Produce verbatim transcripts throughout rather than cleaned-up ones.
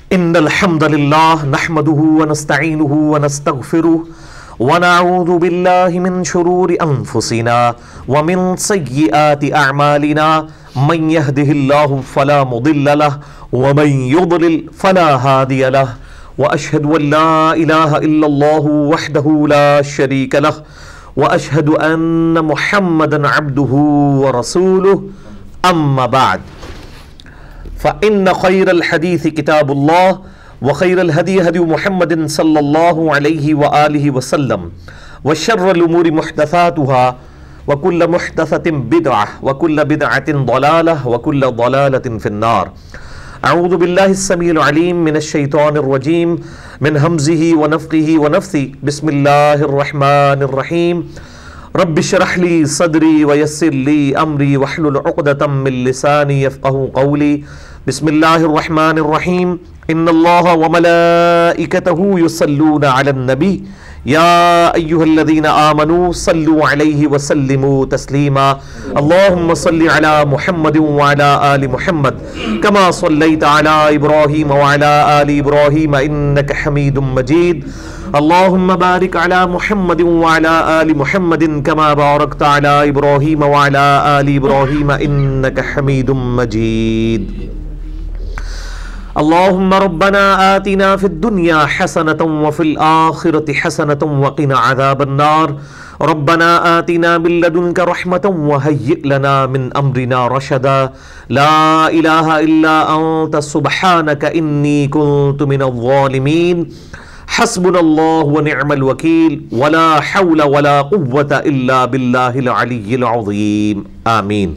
إن الحمد لله نحمده ونستعينه ونستغفره ونعوذ بالله من شرور أنفسنا ومن سيئات أعمالنا من يهده الله فلا مضل له ومن يضلل فلا هادي له وأشهد أن لا إله إلا الله وحده لا شريك له وأشهد أن محمدا عبده ورسوله أما بعد فإن خير الحديث كتاب الله وخير الهدي هدي محمد صلى الله عليه وآله وسلم وشر الأمور محدثاتها وكل محدثة بدعة وكل بدعة ضلالة وكل ضلالة في النار. أعوذ بالله السميع العليم من الشيطان الرجيم من همزه ونفخه ونفثه. بسم الله الرحمن الرحيم. رب اشرح لي صدري ويسر لي أمري واحلل عقدة من لساني يفقهوا قولي. بسم الله الرحمن الرحيم. إن الله وملائكته يصلون على النبي يا أيها الذين آمنوا صلوا عليه وسلموا تسليما. اللهم صل على محمد وعلى آل محمد كما صليت على إبراهيم وعلى آل إبراهيم إنك حميد مجيد. اللهم بارك على محمد وعلى آل محمد كما باركت على إبراهيم وعلى آل إبراهيم إنك حميد مجيد. اللهم ربنا آتنا في الدنيا حسنة وفي الآخرة حسنة وقنا عذاب النار. ربنا آتنا من لدنك رحمة وهيئ لنا من أمرنا رشدا. لا إله إلا أنت سبحانك إني كنت من الظالمين. حسبنا الله ونعم الوكيل ولا حول ولا قوة إلا بالله العلي العظيم. آمین.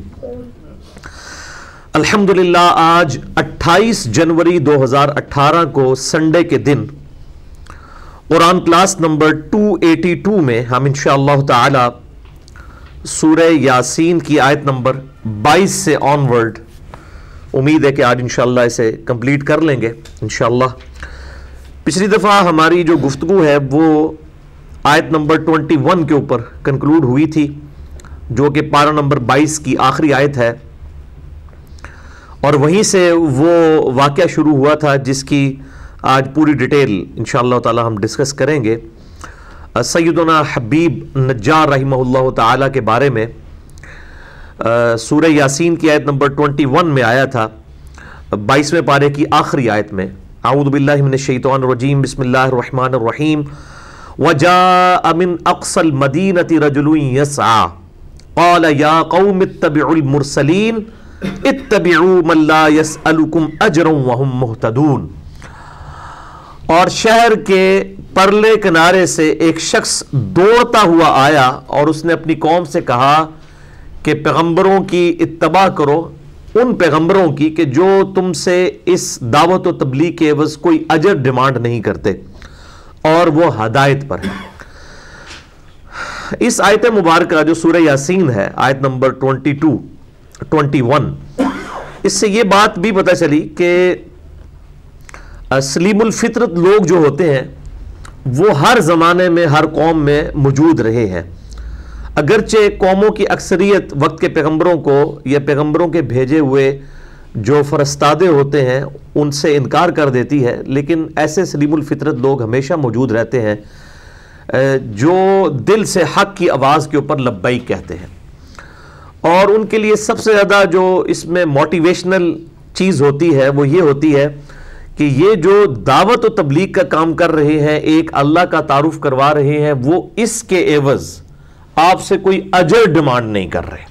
الحمدللہ آج اٹھائیس جنوری دو ہزار اٹھارہ کو سنڈے کے دن قرآن کلاس نمبر دو سو بانوے میں ہم انشاءاللہ تعالی سورہ یاسین کی آیت نمبر بائیس سے آن ورڈ امید ہے کہ آج انشاءاللہ اسے کمپلیٹ کر لیں گے انشاءاللہ. پچھلی دفعہ ہماری جو گفتگو ہے وہ آیت نمبر اکیس کے اوپر کنکلوڈ ہوئی تھی جو کہ پارہ نمبر بائیس کی آخری آیت ہے، اور وہیں سے وہ واقعہ شروع ہوا تھا جس کی آج پوری ڈیٹیل انشاءاللہ تعالی ہم ڈسکس کریں گے. سیدنا حبیب نجار رحمہ اللہ تعالی کے بارے میں سورہ یاسین کی آیت نمبر اکیس میں آیا تھا، بائیسویں پارے کی آخری آیت میں. اعوذ باللہ من الشیطان الرجیم. بسم اللہ الرحمن الرحیم. وجاء من اقصى المدینة رجل يسعى قال یا قوم اتبعوا المرسلین اتبعوا من لا يسألكم اجرا وهم مهتدون. اور شہر کے پرلے کنارے سے ایک شخص دوڑتا ہوا آیا اور اس نے اپنی قوم سے کہا کہ پیغمبروں کی اتباع کرو، ان پیغمبروں کی کہ جو تم سے اس دعوت و تبلیغ کے عوض کوئی اجر ڈیمانڈ نہیں کرتے اور وہ ہدایت پر ہے. اس آیت مبارکہ جو سورہ یاسین ہے آیت نمبر اکیس اکیس، اس سے یہ بات بھی پتہ چلی کہ سلیم الفطرت لوگ جو ہوتے ہیں وہ ہر زمانے میں ہر قوم میں موجود رہے ہیں. اگرچہ قوموں کی اکثریت وقت کے پیغمبروں کو یا پیغمبروں کے بھیجے ہوئے جو فرستادے ہوتے ہیں ان سے انکار کر دیتی ہے، لیکن ایسے سلیم الفطرت لوگ ہمیشہ موجود رہتے ہیں جو دل سے حق کی آواز کے اوپر لبیک کہتے ہیں. اور ان کے لیے سب سے زیادہ جو اس میں موٹیویشنل چیز ہوتی ہے وہ یہ ہوتی ہے کہ یہ جو دعوت و تبلیغ کا کام کر رہے ہیں، ایک اللہ کا تعارف کروا رہے ہیں، وہ اس کے عوض آپ سے کوئی اجر ڈیمانڈ نہیں کر رہے.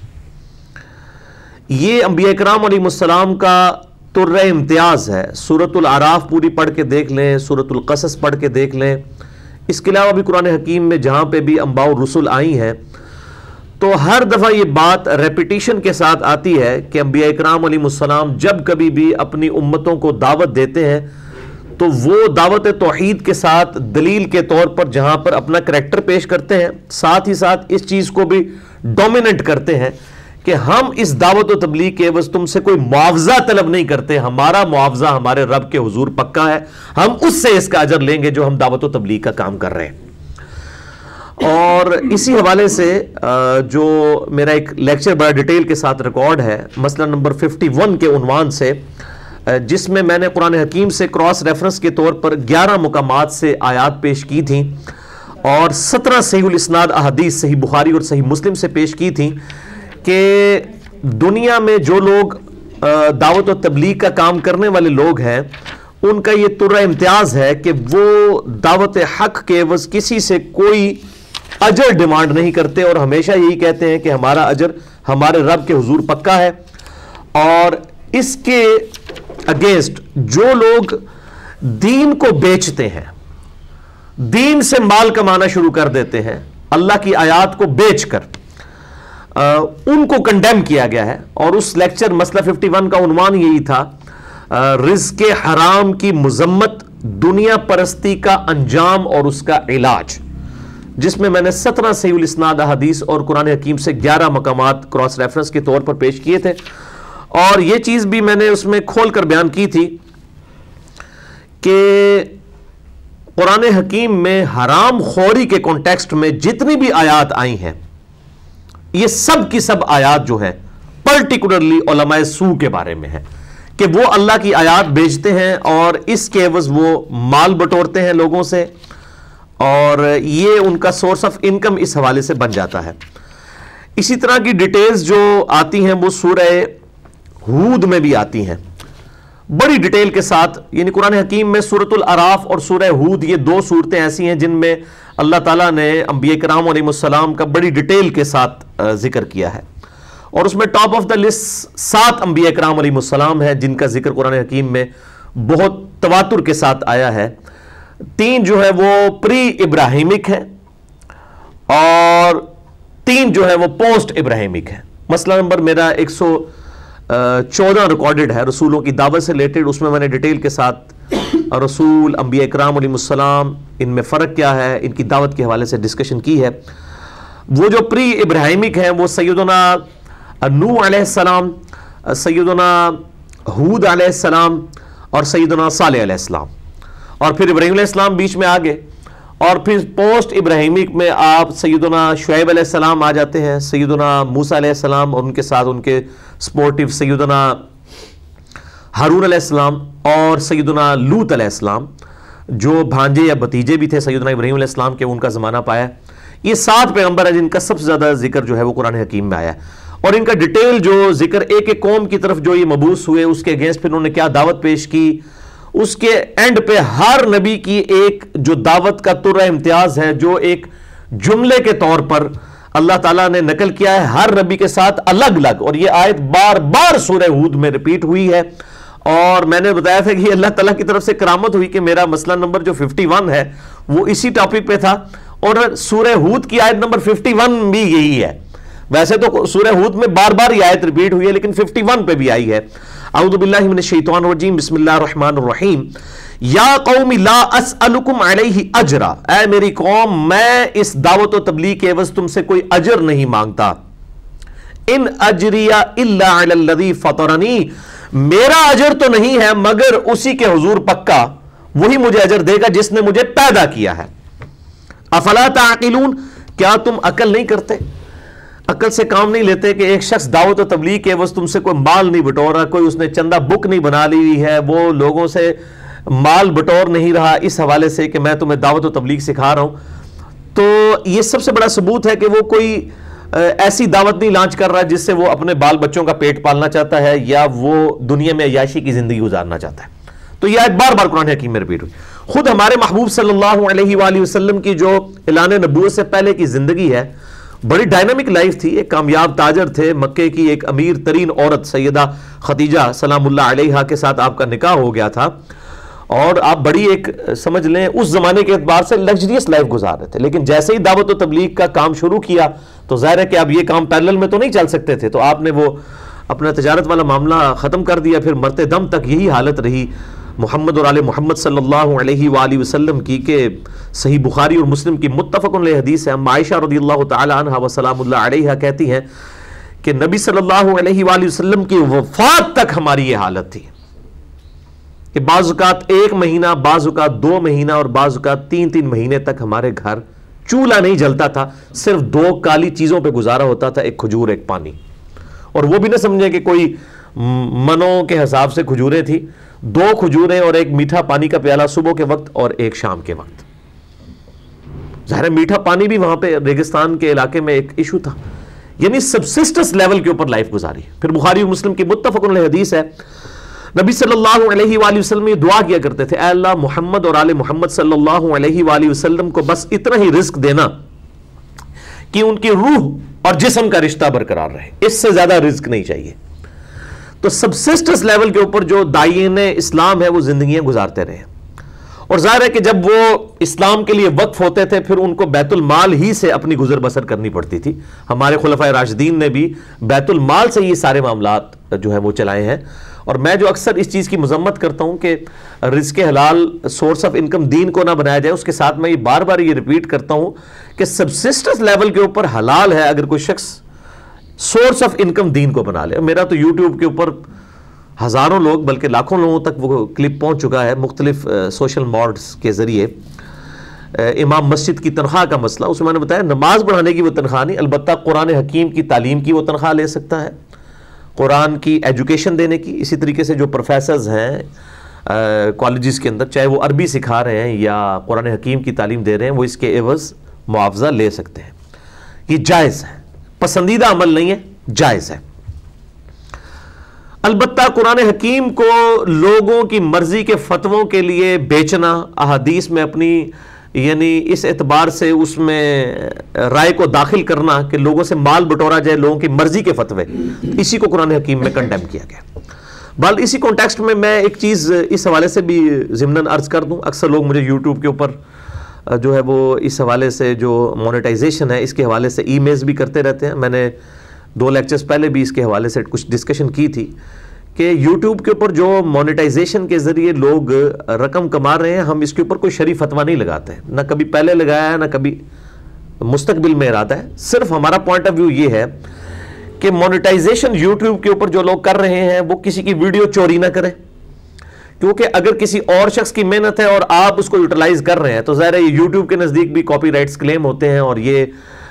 یہ انبیاء کرام علیہ السلام کا ترہ امتیاز ہے. سورۃ الاعراف پوری پڑھ کے دیکھ لیں، سورۃ القصص پڑھ کے دیکھ لیں. اس کے علاوہ بھی قرآن حکیم میں جہاں پہ بھی انباء الرسل آئی ہیں تو ہر دفعہ یہ بات ریپیٹیشن کے ساتھ آتی ہے کہ انبیاء اکرام علیہ السلام جب کبھی بھی اپنی امتوں کو دعوت دیتے ہیں تو وہ دعوت توحید کے ساتھ دلیل کے طور پر جہاں پر اپنا کریکٹر پیش کرتے ہیں، ساتھ ہی ساتھ اس چیز کو بھی ڈومیننٹ کرتے ہیں کہ ہم اس دعوت و تبلیغ کے عوض تم سے کوئی معاوضہ طلب نہیں کرتے، ہمارا معاوضہ ہمارے رب کے حضور پکا ہے، ہم اس سے اس کا اجر لیں گے جو ہم دعوت و تبلیغ کا کام کر رہے ہیں. اور اسی حوالے سے جو میرا ایک لیکچر بڑا ڈیٹیل کے ساتھ ریکارڈ ہے مسئلہ نمبر اکیس کے عنوان سے جس میں میں نے قرآن حکیم سے کراس ریفرنس کے طور پر گیارہ مقامات سے آیات پیش کی تھیں اور سترہ صحیح الاسناد احادیث صحیح بخاری اور صحیح مسلم سے پیش کی تھیں کہ دنیا میں جو لوگ دعوت و تبلیغ کا کام کرنے والے لوگ ہیں ان کا یہ طرح امتیاز ہے کہ وہ دعوت حق کے عوض کسی سے کوئی اجر ڈیمانڈ نہیں کرتے اور ہمیشہ یہی کہتے ہیں کہ ہمارا اجر ہمارے رب کے حضور پکا ہے. اور اس کے اگینسٹ جو لوگ دین کو بیچتے ہیں, دین سے مال کمانا شروع کر دیتے ہیں اللہ کی آیات کو بیچ کر, ان کو کنڈیم کیا گیا ہے. اور اس لیکچر مسئلہ اکیاون کا عنوان یہی تھا, رزق حرام کی مذمت, دنیا پرستی کا انجام اور اس کا علاج, جس میں میں نے سترہ صحیح الاسناد احادیث اور قرآن حکیم سے گیارہ مقامات کراس ریفرنس کے طور پر پیش کیے تھے. اور یہ چیز بھی میں نے اس میں کھول کر بیان کی تھی کہ قرآن حکیم میں حرام خوری کے کانٹیکسٹ میں جتنی بھی آیات آئی ہیں, یہ سب کی سب آیات جو ہیں پرٹیکولرلی علماء سو کے بارے میں ہیں کہ وہ اللہ کی آیات بیچتے ہیں اور اس کے عوض وہ مال بٹورتے ہیں لوگوں سے, اور یہ ان کا سورس آف انکم اس حوالے سے بن جاتا ہے. اسی طرح کی ڈیٹیلز جو آتی ہیں وہ سورہ ہود میں بھی آتی ہیں بڑی ڈیٹیل کے ساتھ. یعنی قرآن حکیم میں سورۃ الاعراف اور سورہ ہود یہ دو صورتیں ایسی ہیں جن میں اللہ تعالیٰ نے انبیاء کرام علیہ السلام کا بڑی ڈیٹیل کے ساتھ ذکر کیا ہے, اور اس میں ٹاپ آف دا لسٹ سات انبیاء کرام علیہ السلام ہیں جن کا ذکر قرآن حکیم میں بہت تواتر کے ساتھ آیا ہے. تین جو ہے وہ پری ابراہیمک ہیں اور تین جو ہے وہ پوسٹ ابراہیمک ہیں. مسئلہ نمبر میرا ایک سو چودہ ریکارڈڈ ہے رسولوں کی دعوت سے ریلیٹڈ, اس میں میں نے ڈیٹیل کے ساتھ رسول, انبیاء کرام علیہ السلام, ان میں فرق کیا ہے, ان کی دعوت کے حوالے سے ڈسکشن کی ہے. وہ جو پری ابراہیمک ہیں وہ سیدنا نوح علیہ السلام, سیدنا ہود علیہ السلام اور سیدنا صالح علیہ السلام, اور پھر ابراہیم علیہ السلام بیچ میں آگے, اور پھر پوسٹ ابراہیمک میں آپ سیدنا شعیب علیہ السلام آ جاتے ہیں, سیدنا موسیٰ علیہ السلام اور ان کے ساتھ ان کے سپورٹیو سیدنا ہارون علیہ السلام اور سیدنا لوط علیہ السلام جو بھانجے یا بھتیجے بھی تھے سیدنا ابراہیم علیہ السلام کے, ان کا زمانہ پایا. یہ سات پیغمبر ہیں جن کا سب سے زیادہ ذکر جو ہے وہ قرآن حکیم میں آیا ہے, اور ان کا ڈیٹیل جو ذکر ایک ایک قوم کی طرف جو یہ مبعوث ہوئے اس کے اگینسٹ پھر انہوں نے کیا دعوت پیش کی, اس کے اینڈ پہ ہر نبی کی ایک جو دعوت کا طرح امتیاز ہے جو ایک جملے کے طور پر اللہ تعالیٰ نے نقل کیا ہے ہر نبی کے ساتھ الگ الگ, اور یہ آیت بار بار سورہ ہود میں ریپیٹ ہوئی ہے. اور میں نے بتایا تھا کہ اللہ تعالیٰ کی طرف سے کرامت ہوئی کہ میرا مسئلہ نمبر جو اکیاون ہے وہ اسی ٹاپک پہ تھا, اور سورہ ہود کی آیت نمبر اکیاون بھی یہی ہے. ویسے تو سورہ ہود میں بار بار یہ آیت ریپیٹ ہوئی ہے لیکن اکیاون پہ بھی آئی ہے. اعوذ باللہ من الشیطان الرجیم, بسم اللہ الرحمن الرحیم. یا قوم لا اسألکم علیہ اجرا, اے میری قوم میں اس دعوت و تبلیغ کے عوض تم سے کوئی اجر نہیں مانگتا. ان اجری الا علی الذی فطرنی, میرا اجر تو نہیں ہے مگر اسی کے حضور پکا, وہی مجھے اجر دے گا جس نے مجھے پیدا کیا ہے. افلا تعقلون, کیا تم عقل نہیں کرتے, عقل سے کام نہیں لیتے کہ ایک شخص دعوت و تبلیغ کے عوض تم سے کوئی مال نہیں بٹور رہا, کوئی اس نے چندہ بک نہیں بنا لی ہوئی ہے, وہ لوگوں سے مال بٹور نہیں رہا اس حوالے سے کہ میں تمہیں دعوت و تبلیغ سکھا رہا ہوں. تو یہ سب سے بڑا ثبوت ہے کہ وہ کوئی ایسی دعوت نہیں لانچ کر رہا جس سے وہ اپنے بال بچوں کا پیٹ پالنا چاہتا ہے یا وہ دنیا میں عیاشی کی زندگی گزارنا چاہتا ہے. تو یہ آیت بار بار قرآن حکیم میں ریپیٹ ہوئی. خود ہمارے محبوب صلی اللہ علیہ وآلہ وسلم کی جو اعلان نبوت سے پہلے کی زندگی ہے بڑی ڈائنامک لائف تھی. ایک کامیاب تاجر تھے, مکے کی ایک امیر ترین عورت سیدہ خدیجہ سلام اللہ علیہا کے ساتھ آپ کا نکاح ہو گیا تھا, اور آپ بڑی ایک سمجھ لیں اس زمانے کے اعتبار سے لگژریس لائف گزار رہے تھے. لیکن جیسے ہی دعوت و تبلیغ کا کام شروع کیا تو ظاہر ہے کہ اب یہ کام پیرلل میں تو نہیں چل سکتے تھے, تو آپ نے وہ اپنا تجارت والا معاملہ ختم کر دیا. پھر مرتے دم تک یہی حالت رہی محمد اور آل محمد صلی اللہ علیہ وآلہ وسلم کی کہ صحیح بخاری اور مسلم کی متفق علیہ حدیث ہے. عائشہ رضی اللہ تعالی عنہ و سلام اللہ علیہ کہتی ہیں کہ نبی صلی اللہ علیہ وآلہ وسلم کی وفات تک ہماری یہ حالت تھی کہ بعض اوقات ایک مہینہ, بعض اوقات دو مہینہ اور بعض اوقات تین تین مہینے تک ہمارے گھر چولہا نہیں جلتا تھا, صرف دو کالی چیزوں پہ گزارا ہوتا تھا, ایک کھجور ایک پانی. اور وہ بھی نہ سمجھیں کہ کوئی منوں کے حساب سے کھجوریں تھی، دو کھجوریں اور ایک میٹھا پانی کا پیالہ صبح کے وقت اور ایک شام کے وقت. ظاہر ہے میٹھا پانی بھی وہاں پہ ریگستان کے علاقے میں ایک ایشو تھا. یعنی سبسسٹنس لیول کے اوپر لائف گزاری. پھر بخاری و مسلم کی متفق علیہ حدیث ہے، نبی صلی اللہ علیہ وآلہ وسلم یہ دعا کیا کرتے تھے، اے اللہ محمد اور آل محمد صلی اللہ علیہ وآلہ وسلم کو بس اتنا ہی رزق دینا کہ ان کی روح اور جسم کا رشتہ برقرار رہے، اس سے زیادہ رزق نہیں چاہیے. تو سبسسٹنس لیول کے اوپر جو داعین اسلام ہے وہ زندگیاں گزارتے رہے. اور ظاہر ہے کہ جب وہ اسلام کے لیے وقف ہوتے تھے پھر ان کو بیت المال ہی سے اپنی گزر بسر کرنی پڑتی تھی. ہمارے خلفائے راشدین نے بھی بیت المال سے یہ سارے معاملات جو ہے وہ چلائے ہیں. اور میں جو اکثر اس چیز کی مذمت کرتا ہوں کہ رزق حلال سورس آف انکم دین کو نہ بنایا جائے، اس کے ساتھ میں یہ بار بار یہ ریپیٹ کرتا ہوں کہ سبسسٹنس لیول کے اوپر حلال ہے اگر کوئی شخص سورس آف انکم دین کو بنا لے. میرا تو یوٹیوب کے اوپر ہزاروں لوگ بلکہ لاکھوں لوگوں تک وہ کلپ پہنچ چکا ہے مختلف سوشل موڈز کے ذریعے. امام مسجد کی تنخواہ کا مسئلہ، اس میں میں نے بتایا نماز پڑھانے کی وہ تنخواہ نہیں، البتہ قرآن حکیم کی تعلیم کی وہ تنخواہ لے سکتا ہے، قرآن کی ایجوکیشن دینے کی. اسی طریقے سے جو پروفیسرز ہیں کالجز کے اندر، چاہے وہ عربی سکھا رہے ہیں یا قرآن حکیم کی تعلیم دے رہے ہیں، وہ اس کے عوض معاوضہ لے سکتے ہیں. یہ جائز ہے، پسندیدہ عمل نہیں ہے، جائز ہے. البتہ قرآن حکیم کو لوگوں کی مرضی کے فتووں کے لیے بیچنا، احادیث میں اپنی یعنی اس اعتبار سے اس میں رائے کو داخل کرنا کہ لوگوں سے مال بٹورا جائے لوگوں کی مرضی کے فتوے، اسی کو قرآن حکیم میں کنڈیم کیا گیا. بال اسی کانٹیکسٹ میں میں ایک چیز اس حوالے سے بھی ضمناً عرض کر دوں. اکثر لوگ مجھے یوٹیوب کے اوپر جو ہے وہ اس حوالے سے جو مونیٹائزیشن ہے اس کے حوالے سے ای میلز بھی کرتے رہتے ہیں. میں نے دو لیکچرز پہلے بھی اس کے حوالے سے کچھ ڈسکشن کی تھی کہ یوٹیوب کے اوپر جو مونیٹائزیشن کے ذریعے لوگ رقم کما رہے ہیں، ہم اس کے اوپر کوئی شرعی فتویٰ نہیں لگاتے ہیں، نہ کبھی پہلے لگایا ہے نہ کبھی مستقبل میں ارادہ ہے. صرف ہمارا پوائنٹ آف ویو یہ ہے کہ مونیٹائزیشن یوٹیوب کے اوپر جو لوگ کر رہے ہیں وہ کسی کی ویڈیو چوری نہ کریں، کیونکہ اگر کسی اور شخص کی محنت ہے اور آپ اس کو یوٹیلائز کر رہے ہیں تو ظاہر ہے یہ یوٹیوب کے نزدیک بھی کاپی رائٹس کلیم ہوتے ہیں اور یہ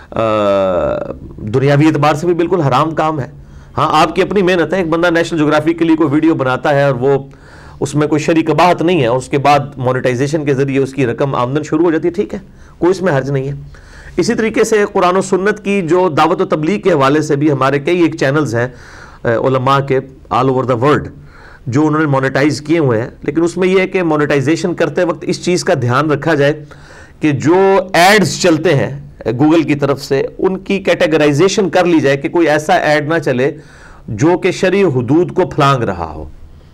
دنیاوی اعتبار سے بھی بالکل حرام کام ہے. ہاں آپ کی اپنی محنت ہے، ایک بندہ نیشنل جغرافی کے لیے کوئی ویڈیو بناتا ہے اور وہ اس میں کوئی شرعی قباحت نہیں ہے، اس کے بعد مونیٹائزیشن کے ذریعے اس کی رقم آمدن شروع ہو جاتی ہے، ٹھیک ہے، کوئی اس میں حرج نہیں ہے. اسی طریقے سے قرآن و سنت کی جو دعوت و تبلیغ کے حوالے سے بھی ہمارے کئی ایک چینلز ہیں علماء کے آل اوور دا ورلڈ جو انہوں نے مونیٹائز کیے ہوئے ہیں. لیکن اس میں یہ ہے کہ مونیٹائزیشن کرتے وقت اس چیز کا دھیان رکھا جائے کہ جو ایڈز چلتے ہیں گوگل کی طرف سے ان کی کیٹیگرائزیشن کر لی جائے کہ کوئی ایسا ایڈ نہ چلے جو کہ شرعی حدود کو پھلانگ رہا ہو،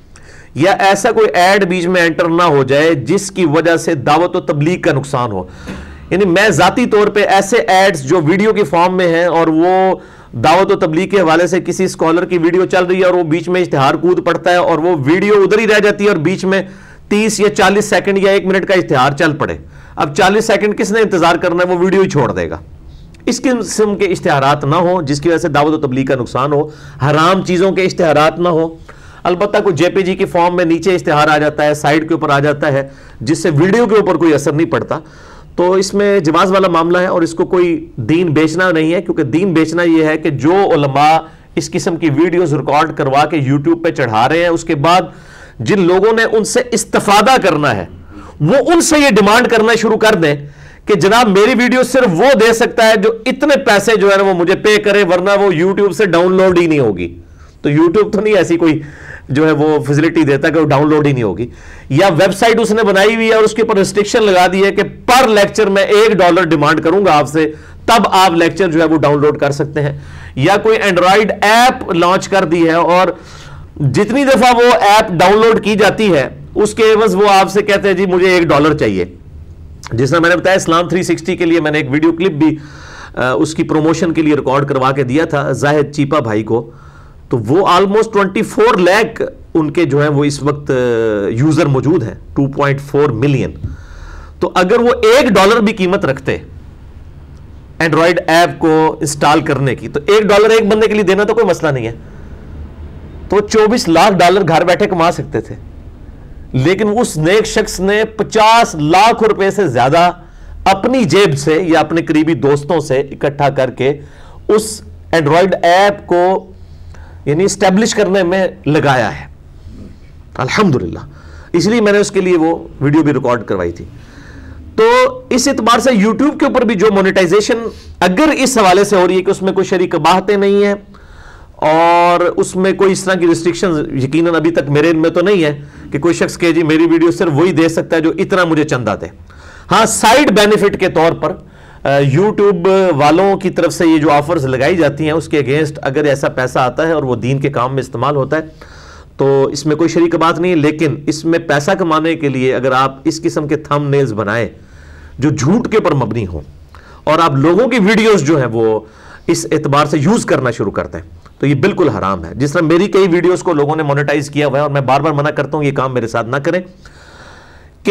یا ایسا کوئی ایڈ بیچ میں انٹر نہ ہو جائے جس کی وجہ سے دعوت و تبلیغ کا نقصان ہو. یعنی میں ذاتی طور پہ ایسے ایڈز جو ویڈیو کی فارم میں ہیں اور وہ دعوت و تبلیغ کے حوالے سے کسی اسکالر کی ویڈیو چل رہی ہے اور وہ بیچ میں اشتہار کود پڑتا ہے اور وہ ویڈیو ادھر ہی رہ جاتی ہے اور بیچ میں تیس یا چالیس سیکنڈ یا ایک منٹ کا اشتہار چل پڑے، اب چالیس سیکنڈ کس نے انتظار کرنا ہے، وہ ویڈیو ہی چھوڑ دے گا. اس قسم کے اشتہارات نہ ہوں جس کی وجہ سے دعوت و تبلیغ کا نقصان ہو، حرام چیزوں کے اشتہارات نہ ہوں. البتہ کوئی جے پی جی کی فارم میں نیچے اشتہار آ جاتا ہے، سائڈ کے اوپر آ جاتا ہے جس سے ویڈیو کے اوپر کوئی اثر نہیں پڑتا، تو اس میں جواز والا معاملہ ہے اور اس کو کوئی دین بیچنا نہیں ہے. کیونکہ دین بیچنا یہ ہے کہ جو علماء اس قسم کی ویڈیوز ریکارڈ کروا کے یوٹیوب پہ چڑھا رہے ہیں، اس کے بعد جن لوگوں نے ان سے استفادہ کرنا ہے وہ ان سے یہ ڈیمانڈ کرنا شروع کر دیں کہ جناب میری ویڈیو صرف وہ دے سکتا ہے جو اتنے پیسے جو ہے نا وہ مجھے پے کرے، ورنہ وہ یوٹیوب سے ڈاؤن لوڈ ہی نہیں ہوگی. تو یوٹیوب تو نہیں ایسی کوئی جو ہے وہ فیسلٹی دیتا کہ وہ ڈاؤن لوڈ ہی نہیں ہوگی. یا ویب سائٹ اس نے بنائی ہوئی ہے اور اس کے اوپر ریسٹرکشن لگا دی ہے کہ پر لیکچر میں ایک ڈالر ڈیمانڈ کروں گا آپ سے، تب آپ لیکچر جو ہے وہ ڈاؤن لوڈ کر سکتے ہیں. یا کوئی اینڈرائیڈ ایپ لانچ کر دی ہے اور جتنی دفعہ وہ ایپ ڈاؤن لوڈ کی جاتی ہے اس کے عوض وہ آپ سے کہتے ہیں جی مجھے ایک ڈالر چاہیے. جس میں میں نے بتایا اسلام تھری سکسٹی کے لیے میں نے ایک ویڈیو کلپ بھی اس کی پروموشن کے لیے ریکارڈ کروا کے دیا تھا زاہد چیپا بھائی کو، تو وہ آلموسٹ ٹوئنٹی فور لاکھ ان کے جو ہیں وہ اس وقت یوزر موجود ہیں، ٹو پوائنٹ فور ملین. تو اگر وہ ایک ڈالر بھی قیمت رکھتے اینڈرائیڈ ایپ کو انسٹال کرنے کی، تو ایک ڈالر ایک بندے کے لیے دینا تو کوئی مسئلہ نہیں ہے، تو چوبیس لاکھ ڈالر گھر بیٹھے کما سکتے تھے. لیکن اس نیک شخص نے پچاس لاکھ روپے سے زیادہ اپنی جیب سے یا اپنے قریبی دوستوں سے اکٹھا کر کے اس اینڈرائیڈ ایپ کو یعنی اسٹیبلش کرنے میں لگایا ہے الحمدللہ. اس لیے میں نے اس کے لیے وہ ویڈیو بھی ریکارڈ کروائی تھی. تو اس اعتبار سے یوٹیوب کے اوپر بھی جو مونیٹائزیشن اگر اس حوالے سے ہو رہی ہے کہ اس میں کوئی شرعی قباحتیں نہیں ہیں اور اس میں کوئی اس طرح کی ریسٹرکشن یقیناً ابھی تک میرے علم میں تو نہیں ہے کہ کوئی شخص کہ جی میری ویڈیو صرف وہی دے سکتا ہے جو اتنا مجھے چندہ دے. ہاں سائیڈ بینیفٹ کے طور پر یوٹیوب والوں کی طرف سے یہ جو آفرز لگائی جاتی ہیں اس کے اگینسٹ اگر ایسا پیسہ آتا ہے اور وہ دین کے کام میں استعمال ہوتا ہے تو اس میں کوئی شریک بات نہیں ہے. لیکن اس میں پیسہ کمانے کے لیے اگر آپ اس قسم کے تھم نیلز بنائیں جو جھوٹ کے اوپر مبنی ہوں اور آپ لوگوں کی ویڈیوز جو ہیں وہ اس اعتبار سے یوز کرنا شروع کرتے ہیں تو یہ بالکل حرام ہے. جس طرح میری کئی ویڈیوز کو لوگوں نے مونیٹائز کیا ہوا ہے اور میں بار بار منع کرتا ہوں یہ کام میرے ساتھ نہ کریں کہ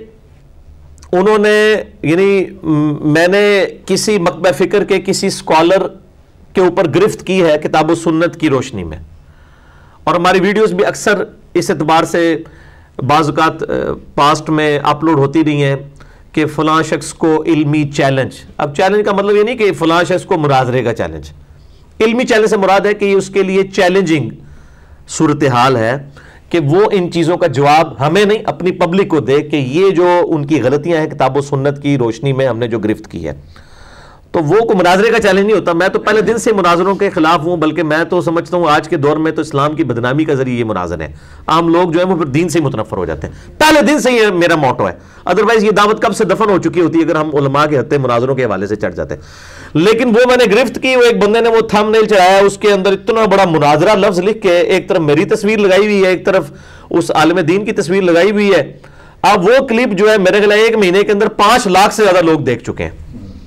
انہوں نے یعنی میں نے کسی مکتبہ فکر کے کسی اسکالر کے اوپر گرفت کی ہے کتاب و سنت کی روشنی میں اور ہماری ویڈیوز بھی اکثر اس اعتبار سے بعض اوقات پاسٹ میں اپلوڈ ہوتی رہی ہیں کہ فلاں شخص کو علمی چیلنج. اب چیلنج کا مطلب یہ نہیں کہ فلاں شخص کو مناظرے کا چیلنج. علمی چیلنج سے مراد ہے کہ یہ اس کے لیے چیلنجنگ صورتحال ہے کہ وہ ان چیزوں کا جواب ہمیں نہیں اپنی پبلک کو دے کہ یہ جو ان کی غلطیاں ہیں کتاب و سنت کی روشنی میں ہم نے جو گرفت کی ہے. تو وہ کوئی مناظرے کا چیلنج نہیں ہوتا. میں تو پہلے دن سے مناظروں کے خلاف ہوں بلکہ میں تو سمجھتا ہوں آج کے دور میں تو اسلام کی بدنامی کا ذریعہ یہ مناظر ہیں. عام لوگ جو ہیں وہ پھر دین سے ہی متنفر ہو جاتے ہیں. پہلے دن سے یہ میرا موٹو ہے. ادروائز یہ دعوت کب سے دفن ہو چکی ہوتی ہے اگر ہم علماء کے ہتھے مناظروں کے حوالے سے چڑھ جاتے ہیں. لیکن وہ میں نے گرفت کی, وہ ایک بندے نے وہ تھم نیل چڑھایا, اس کے اندر اتنا بڑا مناظرہ لفظ لکھ کے ایک طرف میری تصویر لگائی ہوئی ہے ایک طرف اس عالم دین کی تصویر لگائی ہوئی ہے. اب وہ کلپ جو ہے میرے خیال ایک مہینے کے اندر پانچ لاکھ سے زیادہ لوگ دیکھ چکے ہیں.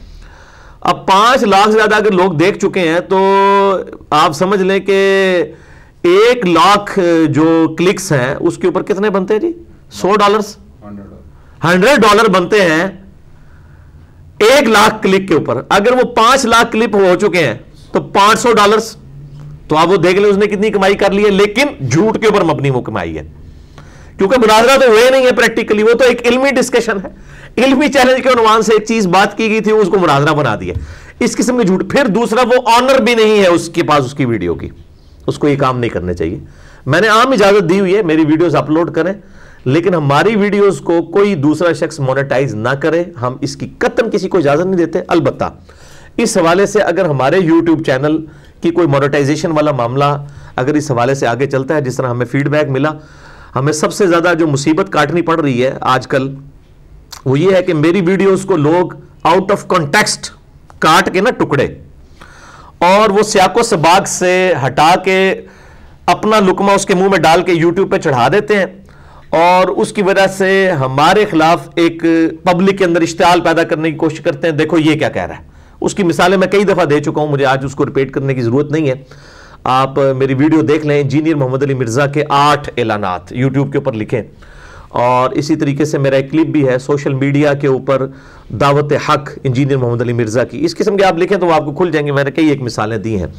اب پانچ لاکھ سے زیادہ اگر لوگ دیکھ چکے ہیں تو آپ سمجھ لیں کہ ایک لاکھ جو کلکس ہیں اس کے اوپر کتنے بنتے ہیں جی؟ سو ڈالرز ہنڈریڈ ڈالر بنتے ہیں ایک لاکھ کلک کے اوپر. اگر وہ پانچ لاکھ کلپ ہو چکے ہیں تو پانچ سو ڈالرز تو آپ وہ دیکھ لیں اس نے کتنی کمائی کر لی ہے. لیکن جھوٹ کے اوپر مبنی وہ کمائی ہے کیونکہ مناظرہ تو ہوئے نہیں ہے پریکٹیکلی, وہ تو ایک علمی ڈسکشن ہے. علمی چیلنج کے عنوان سے ایک چیز بات کی گئی تھی اس کو مناظرہ بنا دیا. اس قسم کے جھوٹ. پھر دوسرا وہ آنر بھی نہیں ہے اس کے پاس اس کی ویڈیو کی, اس کو یہ کام نہیں کرنے چاہیے. میں نے عام اجازت دی ہوئی ہے میری ویڈیوز اپلوڈ کریں لیکن ہماری ویڈیوز کو کوئی دوسرا شخص مونیٹائز نہ کرے. ہم اس کی قطعاً کسی کو اجازت نہیں دیتے. البتہ اس حوالے سے اگر ہمارے یوٹیوب چینل کی کوئی مونیٹائزیشن والا معاملہ اگر اس حوالے سے آگے چلتا ہے جس طرح ہمیں فیڈ بیک ملا, ہمیں سب سے زیادہ جو مصیبت کاٹنی پڑ رہی ہے آج کل وہ یہ ہے کہ میری ویڈیوز کو لوگ آؤٹ آف کانٹیکسٹ کاٹ کے نا ٹکڑے اور وہ سیاق و سباق سے ہٹا کے اپنا لقمہ اس کے منہ میں ڈال کے یوٹیوب پہ چڑھا دیتے ہیں اور اس کی وجہ سے ہمارے خلاف ایک پبلک کے اندر اشتعال پیدا کرنے کی کوشش کرتے ہیں. دیکھو یہ کیا کہہ رہا ہے. اس کی مثالیں میں کئی دفعہ دے چکا ہوں, مجھے آج اس کو ریپیٹ کرنے کی ضرورت نہیں ہے. آپ میری ویڈیو دیکھ لیں انجینئر محمد علی مرزا کے آٹھ اعلانات یوٹیوب کے اوپر لکھیں. اور اسی طریقے سے میرا ایک کلپ بھی ہے سوشل میڈیا کے اوپر دعوت حق انجینئر محمد علی مرزا کی. اس قسم کے آپ لکھیں تو وہ آپ کو کھل جائیں گے. میں نے کئی ایک مثالیں دی ہیں.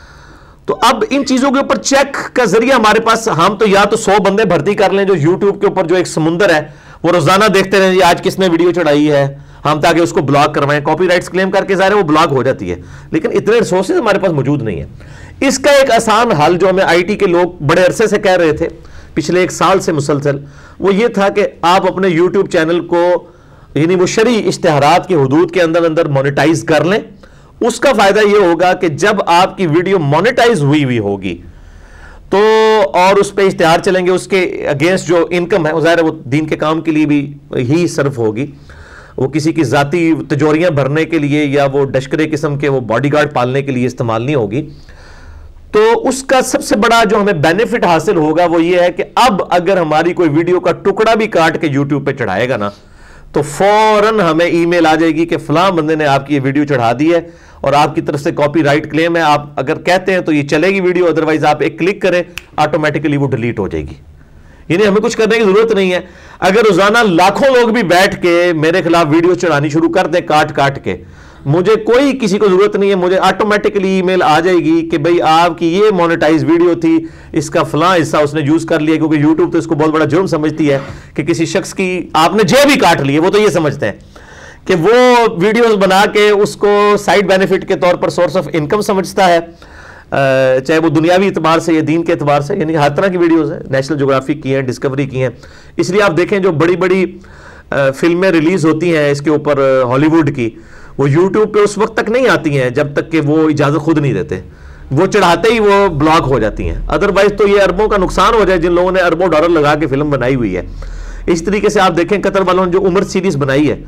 تو اب ان چیزوں کے اوپر چیک کا ذریعہ ہمارے پاس, ہم تو یا تو سو بندے بھرتی کر لیں جو یوٹیوب کے اوپر جو ایک سمندر ہے وہ روزانہ دیکھتے رہیں آج کس نے ویڈیو چڑھائی ہے, ہم تاکہ اس کو بلاک کروائیں. کاپی رائٹس کلیم کر کے ظاہر ہے وہ بلاک ہو جاتی ہے لیکن اتنے ریسورسز ہمارے پاس موجود نہیں ہیں. اس کا ایک آسان حل جو ہمیں آئی ٹی کے لوگ بڑے عرصے سے کہہ رہے تھے پچھلے ایک سال سے مسلسل, وہ یہ تھا کہ آپ اپنے یوٹیوب چینل کو یعنی وہ شرعی اشتہارات کی حدود کے اندر اندر مونیٹائز کر لیں. اس کا فائدہ یہ ہوگا کہ جب آپ کی ویڈیو مونیٹائز ہوئی ہوئی ہوگی تو اور اس پہ اشتہار چلیں گے اس کے اگینسٹ جو انکم ہے وہ ظاہر ہے وہ دین کے کام کے لیے بھی ہی صرف ہوگی, وہ کسی کی ذاتی تجوریاں بھرنے کے لیے یا وہ ڈشکرے قسم کے وہ باڈی گارڈ پالنے کے لیے استعمال نہیں ہوگی. تو اس کا سب سے بڑا جو ہمیں بینیفٹ حاصل ہوگا وہ یہ ہے کہ اب اگر ہماری کوئی ویڈیو کا ٹکڑا بھی کاٹ کے یوٹیوب پہ چڑھائے گا نا تو فوراً ہمیں ای میل آ جائے گی کہ فلاں بندے نے آپ کی یہ ویڈیو چڑھا دی ہے اور آپ کی طرف سے کاپی رائٹ کلیم ہے. آپ اگر کہتے ہیں تو یہ چلے گی ویڈیو, ادروائز آپ ایک کلک کریں آٹومیٹکلی وہ ڈیلیٹ ہو جائے گی. یعنی ہمیں کچھ کرنے کی ضرورت نہیں ہے. اگر روزانہ لاکھوں لوگ بھی بیٹھ کے میرے خلاف ویڈیو چڑھانی شروع کر دیں کاٹ کاٹ کے, مجھے کوئی کسی کو ضرورت نہیں ہے, مجھے آٹومیٹکلی ای میل آ جائے گی کہ بھئی آپ کی یہ مونیٹائز ویڈیو تھی, اس کا فلاں حصہ اس نے یوز کر لیا. کیونکہ یوٹیوب تو اس کو بہت بڑا جرم سمجھتی ہے کہ کسی شخص کی آپ نے جیب بھی کاٹ لی ہے. وہ تو یہ سمجھتے ہیں کہ وہ ویڈیوز بنا کے اس کو سائیڈ بینیفٹ کے طور پر سورس آف انکم سمجھتا ہے. چاہے وہ دنیاوی اعتبار سے یا دین کے اعتبار سے، یعنی ہر طرح کی ویڈیوز ہیں، نیشنل جغرافک کی ہیں، ڈسکوری کی ہیں. اس لیے آپ دیکھیں جو بڑی بڑی فلمیں ریلیز ہوتی ہیں اس کے اوپر ہالی ووڈ کی، وہ یوٹیوب پہ اس وقت تک نہیں آتی ہیں جب تک کہ وہ اجازت خود نہیں دیتے، وہ چڑھاتے ہی وہ بلاک ہو جاتی ہیں. ادروائز تو یہ اربوں کا نقصان ہو جائے جن لوگوں نے اربوں ڈالر لگا کے فلم بنائی ہوئی ہے. اس طریقے سے آپ دیکھیں قطر والوں نے جو عمر سیریز بنائی ہے،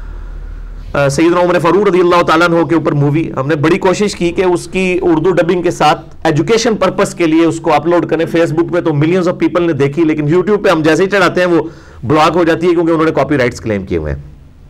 سیدنا عمر فاروق رضی اللہ تعالیٰ عنہ کے اوپر مووی، ہم نے بڑی کوشش کی کہ اس کی اردو ڈبنگ کے ساتھ ایجوکیشن پرپس کے لیے اس کو اپلوڈ کریں. فیس بک پہ تو ملینز آف پیپل نے دیکھی، لیکن یوٹیوب پہ ہم جیسے ہی چڑھاتے ہیں وہ بلاک ہو جاتی ہے کیونکہ انہوں نے کاپی رائٹس کلیم کیے ہوئے ہیں.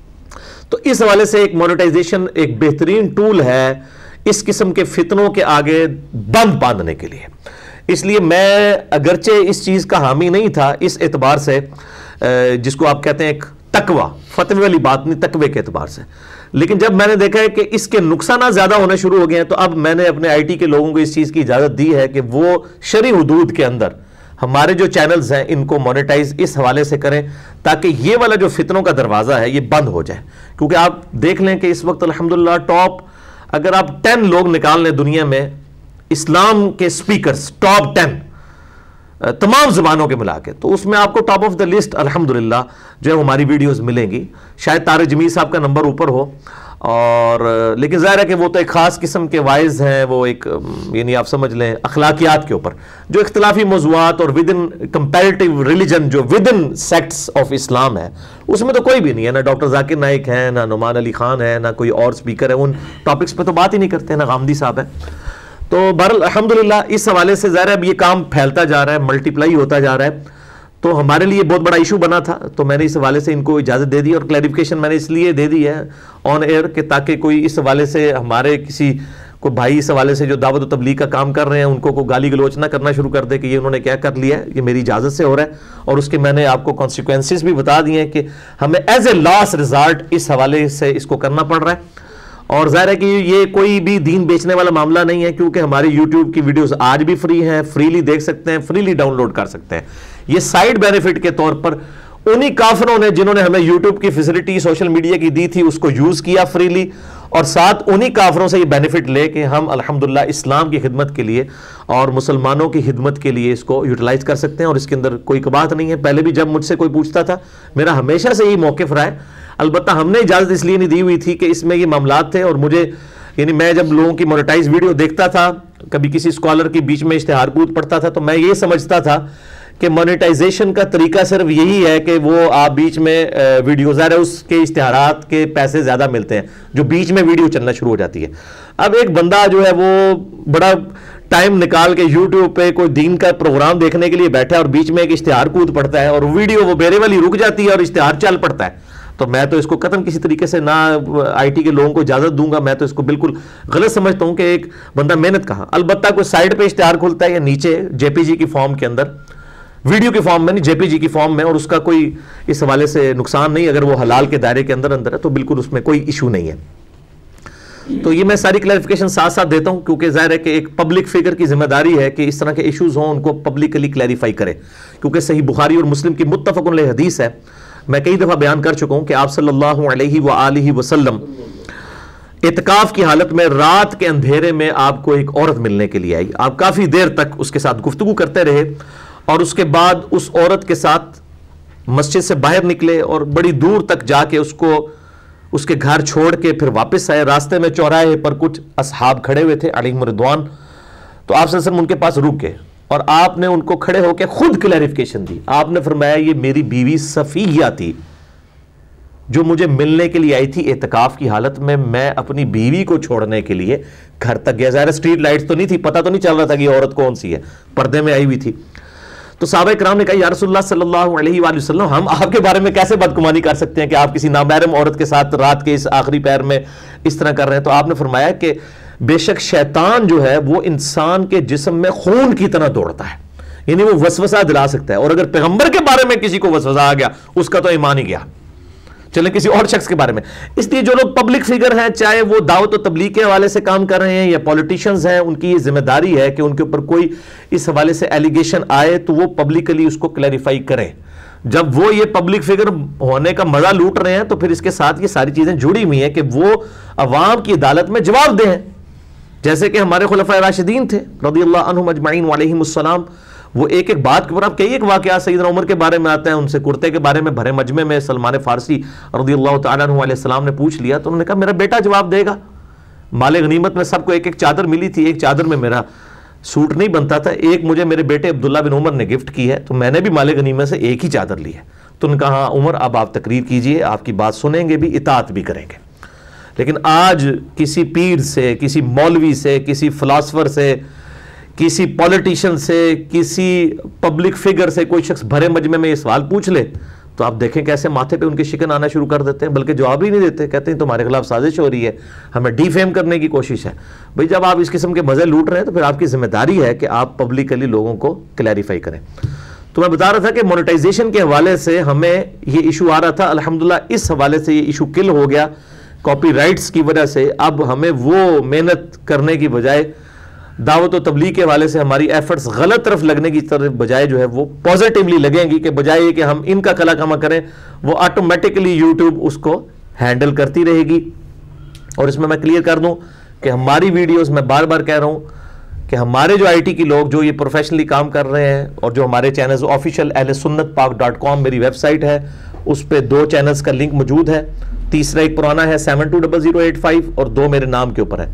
تو اس حوالے سے ایک مونیٹائزیشن ایک بہترین ٹول ہے اس قسم کے فتنوں کے آگے بند باندھنے کے لیے. اس لیے میں اگرچہ اس چیز کا حامی نہیں تھا اس اعتبار سے، جس کو آپ کہتے ہیں ایک تقوی، فتوی والی بات نہیں، تقوی کے اعتبار سے، لیکن جب میں نے دیکھا ہے کہ اس کے نقصانات زیادہ ہونے شروع ہو گئے ہیں تو اب میں نے اپنے آئی ٹی کے لوگوں کو اس چیز کی اجازت دی ہے کہ وہ شرعی حدود کے اندر ہمارے جو چینلز ہیں ان کو مونیٹائز اس حوالے سے کریں تاکہ یہ والا جو فتنوں کا دروازہ ہے یہ بند ہو جائے. کیونکہ آپ دیکھ لیں کہ اس وقت الحمدللہ ٹاپ، اگر آپ ٹین لوگ نکال لیں دنیا میں اسلام کے سپیکرز، ٹاپ ٹین تمام زبانوں کے ملا کے، تو اس میں آپ کو ٹاپ آف دا لسٹ الحمدللہ جو ہے ہماری ویڈیوز ملیں گی. شاید طارق جمیل صاحب کا نمبر اوپر ہو، اور لیکن ظاہر ہے کہ وہ تو ایک خاص قسم کے وائز ہیں، وہ ایک یعنی آپ سمجھ لیں اخلاقیات کے اوپر جو اختلافی موضوعات اور ود ان کمپیریٹیو ریلیجن جو within sects of Islam ہے اس میں تو کوئی بھی نہیں ہے. نہ ڈاکٹر ذاکر نائک ہیں، نہ نعمان علی خان ہے، نہ کوئی اور سپیکر ہے، ان ٹاپکس پہ تو بات ہی نہیں کرتے، نہ غامدی صاحب ہے. تو بہرحال الحمدللہ اس حوالے سے ظاہر ہے اب یہ کام پھیلتا جا رہا ہے، ملٹی پلائی ہوتا جا رہا ہے، تو ہمارے لیے بہت بڑا ایشو بنا تھا. تو میں نے اس حوالے سے ان کو اجازت دے دی، اور کلیریفیکیشن میں نے اس لیے دے دی ہے آن ایئر کہ تاکہ کوئی اس حوالے سے ہمارے کسی کو بھائی اس حوالے سے جو دعوت و تبلیغ کا کام کر رہے ہیں ان کو کوئی گالی گلوچ نہ کرنا شروع کر دے کہ یہ انہوں نے کیا کر لیا ہے، یہ میری اجازت سے ہو رہا ہے. اور اس کے میں نے آپ کو کانسیکوینسز بھی بتا دیے ہیں کہ ہمیں ایز اے لاسٹ ریزارٹ اس حوالے سے اس کو کرنا پڑ رہا ہے. اور ظاہر ہے کہ یہ کوئی بھی دین بیچنے والا معاملہ نہیں ہے، کیونکہ ہماری یوٹیوب کی ویڈیوز آج بھی فری ہیں، فریلی دیکھ سکتے ہیں، فریلی ڈاؤن لوڈ کر سکتے ہیں. یہ سائیڈ بینیفٹ کے طور پر انہی کافروں نے جنہوں نے ہمیں یوٹیوب کی فیسلٹی سوشل میڈیا کی دی تھی اس کو یوز کیا فریلی، اور ساتھ انہی کافروں سے یہ بینیفٹ لے کہ ہم الحمدللہ اسلام کی خدمت کے لیے اور مسلمانوں کی خدمت کے لیے اس کو یوٹیلائز کر سکتے ہیں. اور اس کے اندر کوئی بات نہیں ہے. پہلے بھی جب مجھ سے کوئی پوچھتا تھا میرا ہمیشہ سے یہی موقف رہا ہے. البتہ ہم نے اجازت اس لیے نہیں دی ہوئی تھی کہ اس میں یہ معاملات تھے، اور مجھے یعنی میں جب لوگوں کی مونیٹائز ویڈیو دیکھتا تھا، کبھی کسی اسکالر کی بیچ میں اشتہار کود پڑتا تھا، تو میں یہ سمجھتا تھا کہ مونیٹائزیشن کا طریقہ صرف یہی ہے کہ وہ آپ بیچ میں ویڈیو، ظاہر ہے اس کے اشتہارات کے پیسے زیادہ ملتے ہیں جو بیچ میں ویڈیو چلنا شروع ہو جاتی ہے. اب ایک بندہ جو ہے وہ بڑا ٹائم نکال کے یوٹیوب پہ کوئی دین کا پروگرام دیکھنے کے لیے بیٹھا ہے اور بیچ میں ایک اشتہار کود پڑتا ہے اور ویڈیو وہ بیرے والی رک جاتی ہے اور اشتہار چل پڑتا ہے، تو میں تو اس کو قطعاً کسی طریقے سے نہ آئی ٹی کے لوگوں کو اجازت دوں گا. میں تو اس کو بالکل غلط سمجھتا ہوں کہ ایک بندہ محنت کہاں، البتہ کوئی سائڈ پہ اشتہار کھلتا ہے یا نیچے جے پی جی کی فارم کے اندر، ویڈیو کی فارم میں نہیں، جے پی جی کی فارم میں، اور اس کا کوئی اس حوالے سے نقصان نہیں، اگر وہ حلال کے دائرے کے اندر اندر ہے تو بالکل اس میں کوئی ایشو نہیں ہے. تو یہ میں ساری کلیریفیکیشن ساتھ ساتھ دیتا ہوں کیونکہ ظاہر ہے کہ ایک پبلک فگر کی ذمہ داری ہے کہ اس طرح کے ایشوز ہوں ان کو پبلکلی کلیریفائی کرے، کیونکہ صحیح بخاری اور مسلم کی متفق علیہ حدیث ہے. میں کئی دفعہ بیان کر چکا ہوں کہ آپ صلی اللہ علیہ وآلہ وسلم اعتکاف کی حالت میں رات کے اندھیرے میں آپ کو ایک عورت ملنے کے لیے آئی. آپ کافی دیر تک اس کے ساتھ گفتگو کرتے رہے اور اس کے بعد اس عورت کے ساتھ مسجد سے باہر نکلے اور بڑی دور تک جا کے اس کو اس کے گھر چھوڑ کے پھر واپس آئے. راستے میں چوراہے پر کچھ اصحاب کھڑے ہوئے تھے علیہم رضوان، تو آپ صلی اللہ علیہ وسلم ان کے پاس رک گئے اور آپ نے ان کو کھڑے ہو کے خود کلیریفیکیشن دی. آپ نے فرمایا یہ میری بیوی صفیہ تھی جو مجھے ملنے کے لیے آئی تھی اعتکاف کی حالت میں. میں اپنی بیوی کو چھوڑنے کے لیے گھر تک گیا. ظاہر اسٹریٹ لائٹس تو نہیں تھی، پتہ تو نہیں چل رہا تھا کہ یہ عورت کون سی ہے، پردے میں آئی ہوئی تھی. تو صحابہ کرام نے کہا یا رسول اللہ صلی اللہ علیہ وآلہ وسلم ہم آپ کے بارے میں کیسے بدگمانی کر سکتے ہیں کہ آپ کسی نامحرم عورت کے ساتھ رات کے اس آخری پہر میں اس طرح کر رہے ہیں. تو آپ نے فرمایا کہ بے شک شیطان جو ہے وہ انسان کے جسم میں خون کی طرح دوڑتا ہے، یعنی وہ وسوسہ دلا سکتا ہے، اور اگر پیغمبر کے بارے میں کسی کو وسوسہ آ گیا اس کا تو ایمان ہی گیا، چلیں کسی اور شخص کے بارے میں. اس لیے جو لوگ پبلک فگر ہیں چاہے وہ دعوت و تبلیغ کے حوالے سے کام کر رہے ہیں یا پولیٹیشنز ہیں، ان کی یہ ذمہ داری ہے کہ ان کے اوپر کوئی اس حوالے سے ایلیگیشن آئے تو وہ پبلکلی اس کو کلیریفائی کریں. جب وہ یہ پبلک فگر ہونے کا مزہ لوٹ رہے ہیں تو پھر اس کے ساتھ یہ ساری چیزیں جڑی ہوئی ہیں کہ وہ عوام کی عدالت میں جواب دیں. جیسے کہ ہمارے خلفائے راشدین تھے رضی اللہ عنہم اجمعین وعلیہم السلام، وہ ایک ایک بات کے اوپر، اب کئی ایک واقعات سیدنا عمر کے بارے میں آتے ہیں، ان سے کرتے کے بارے میں بھرے مجمع میں سلمان فارسی رضی اللہ تعالیٰ عنہ علیہ السلام نے پوچھ لیا، تو انہوں نے کہا میرا بیٹا جواب دے گا. مال غنیمت میں سب کو ایک ایک چادر ملی تھی، ایک چادر میں میرا سوٹ نہیں بنتا تھا، ایک مجھے میرے بیٹے عبداللہ بن عمر نے گفٹ کی ہے، تو میں نے بھی مال غنیمت سے ایک ہی چادر لی ہے. تو انہوں نے کہا ہاں عمر اب آپ تقریر کیجئے، آپ کی بات سنیں گے بھی، اطاعت بھی کریں گے. لیکن آج کسی پیر سے، کسی مولوی سے، کسی فلاسفر سے، کسی پولیٹیشین سے، کسی پبلک فگر سے کوئی شخص بھرے مجمع میں یہ سوال پوچھ لے تو آپ دیکھیں کیسے ماتھے پہ ان کی شکن آنا شروع کر دیتے ہیں، بلکہ جواب ہی نہیں دیتے، کہتے ہیں تمہارے خلاف سازش ہو رہی ہے، ہمیں ڈی فیم کرنے کی کوشش ہے. بھئی جب آپ اس قسم کے مزے لوٹ رہے ہیں تو پھر آپ کی ذمہ داری ہے کہ آپ پبلکلی لوگوں کو کلیریفائی کریں. تو میں بتا رہا تھا کہ مونیٹائزیشن کے حوالے سے ہمیں یہ ایشو آ رہا تھا، الحمدللہ اس حوالے سے یہ ایشو کل ہو گیا کاپی رائٹس کی وجہ سے. اب ہمیں وہ محنت کرنے کی بجائے دعوت و تبلیغ کے حوالے سے ہماری ایفرٹس غلط طرف لگنے کی طرف بجائے جو ہے وہ پازیٹیولی لگیں گی، کہ بجائے یہ کہ ہم ان کا کلا کما کریں وہ آٹومیٹکلی یوٹیوب اس کو ہینڈل کرتی رہے گی. اور اس میں میں کلیئر کر دوں کہ ہماری ویڈیوز، میں بار بار کہہ رہا ہوں کہ ہمارے جو آئی ٹی کی لوگ جو یہ پروفیشنلی کام کر رہے ہیں، اور جو ہمارے چینلز آفیشیل اہل سنت پاک ڈاٹ کام میری ویب سائٹ ہے، اس پہ دو چینلز کا لنک موجود ہے. تیسرا ایک پرانا ہے seven two double zero eight five, اور دو میرے نام کے اوپر ہے.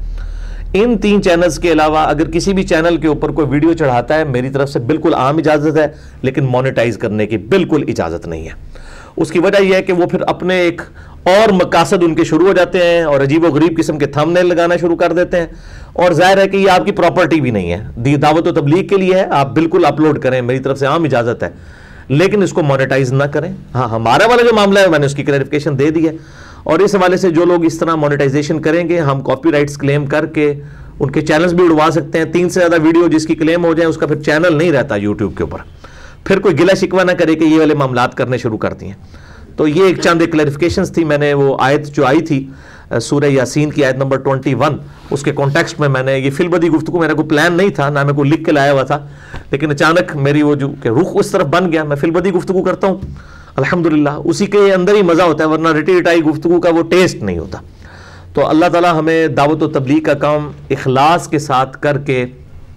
ان تین چینلز کے علاوہ اگر کسی بھی چینل کے اوپر کوئی ویڈیو چڑھاتا ہے، میری طرف سے بالکل عام اجازت ہے، لیکن مونیٹائز کرنے کی بالکل اجازت نہیں ہے. اس کی وجہ یہ ہے کہ وہ پھر اپنے ایک اور مقاصد ان کے شروع ہو جاتے ہیں، اور عجیب و غریب قسم کے تھمب نیل لگانا شروع کر دیتے ہیں. اور ظاہر ہے کہ یہ آپ کی پراپرٹی بھی نہیں ہے، دعوت و تبلیغ کے لیے ہے، آپ بالکل اپلوڈ کریں، میری طرف سے عام اجازت ہے، لیکن اس کو مونیٹائز نہ کریں. ہاں ہمارا والا جو معاملہ ہے میں نے اس کی کلیریفیکیشن دے دی ہے، اور اس حوالے سے جو لوگ اس طرح مونیٹائزیشن کریں گے، ہم کاپی رائٹس کلیم کر کے ان کے چینلز بھی اڑوا سکتے ہیں. تین سے زیادہ ویڈیو جس کی کلیم ہو جائیں اس کا پھر چینل نہیں رہتا یوٹیوب کے اوپر، پھر کوئی گلہ شکوہ نہ کرے کہ یہ والے معاملات کرنے شروع کر دیے. تو یہ ایک چند کلیریفیکیشنز تھی. میں نے وہ آیت جو آئی تھی سورہ یاسین کی آیت نمبر اکیس، اس کے کانٹیکسٹ میں میں نے یہ فی البدی گفتگو، میرا کوئی پلان نہیں تھا، نہ میں کوئی لکھ کے لایا ہوا تھا، لیکن اچانک میری وہ جو کہ رخ اس طرف بن گیا. میں فی البدی گفتگو کرتا ہوں الحمدللہ، اسی کے اندر ہی مزہ ہوتا ہے، ورنہ رٹی رٹائی گفتگو کا وہ ٹیسٹ نہیں ہوتا. تو اللہ تعالی ہمیں دعوت و تبلیغ کا کام اخلاص کے ساتھ کر کے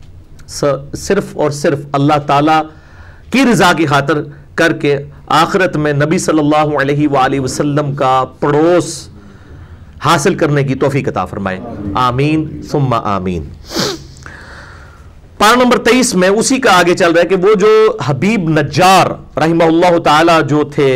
صرف اور صرف اللہ تعالی کی رضا کی خاطر کر کے آخرت میں نبی صلی اللہ علیہ وآلہ وسلم کا پڑوس حاصل کرنے کی توفیق عطا فرمائے. آمین ثم آمین. پارا نمبر تیئیس میں اسی کا آگے چل رہا ہے کہ وہ جو حبیب نجار رحمہ اللہ تعالی جو تھے،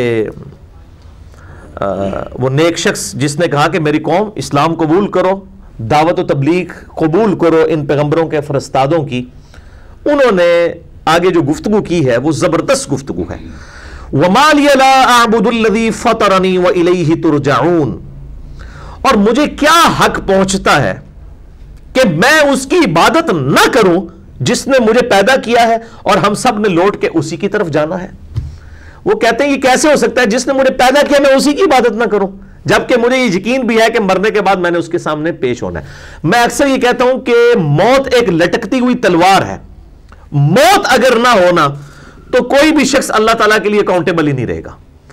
وہ نیک شخص جس نے کہا کہ میری قوم اسلام قبول کرو، دعوت و تبلیغ قبول کرو ان پیغمبروں کے فرستادوں کی، انہوں نے آگے جو گفتگو کی ہے وہ زبردست گفتگو ہے. وَمَا لِيَ لَا أَعْبُدُ الَّذِي فَطَرَنِي وَإِلَيْهِ تُرْجَعُونَ، اور مجھے کیا حق پہنچتا ہے کہ میں اس کی عبادت نہ کروں جس نے مجھے پیدا کیا ہے اور ہم سب نے لوٹ کے اسی کی طرف جانا ہے. وہ کہتے ہیں یہ کیسے ہو سکتا ہے جس نے مجھے پیدا کیا میں اسی کی عبادت نہ کروں، جبکہ مجھے یہ یقین بھی ہے کہ مرنے کے بعد میں نے اس کے سامنے پیش ہونا ہے. میں اکثر یہ کہتا ہوں کہ موت ایک لٹکتی ہوئی تلوار ہے. موت اگر نہ ہونا تو کوئی بھی شخص اللہ تعالیٰ کے لیے اکاؤنٹیبل ہی نہیں رہے گا،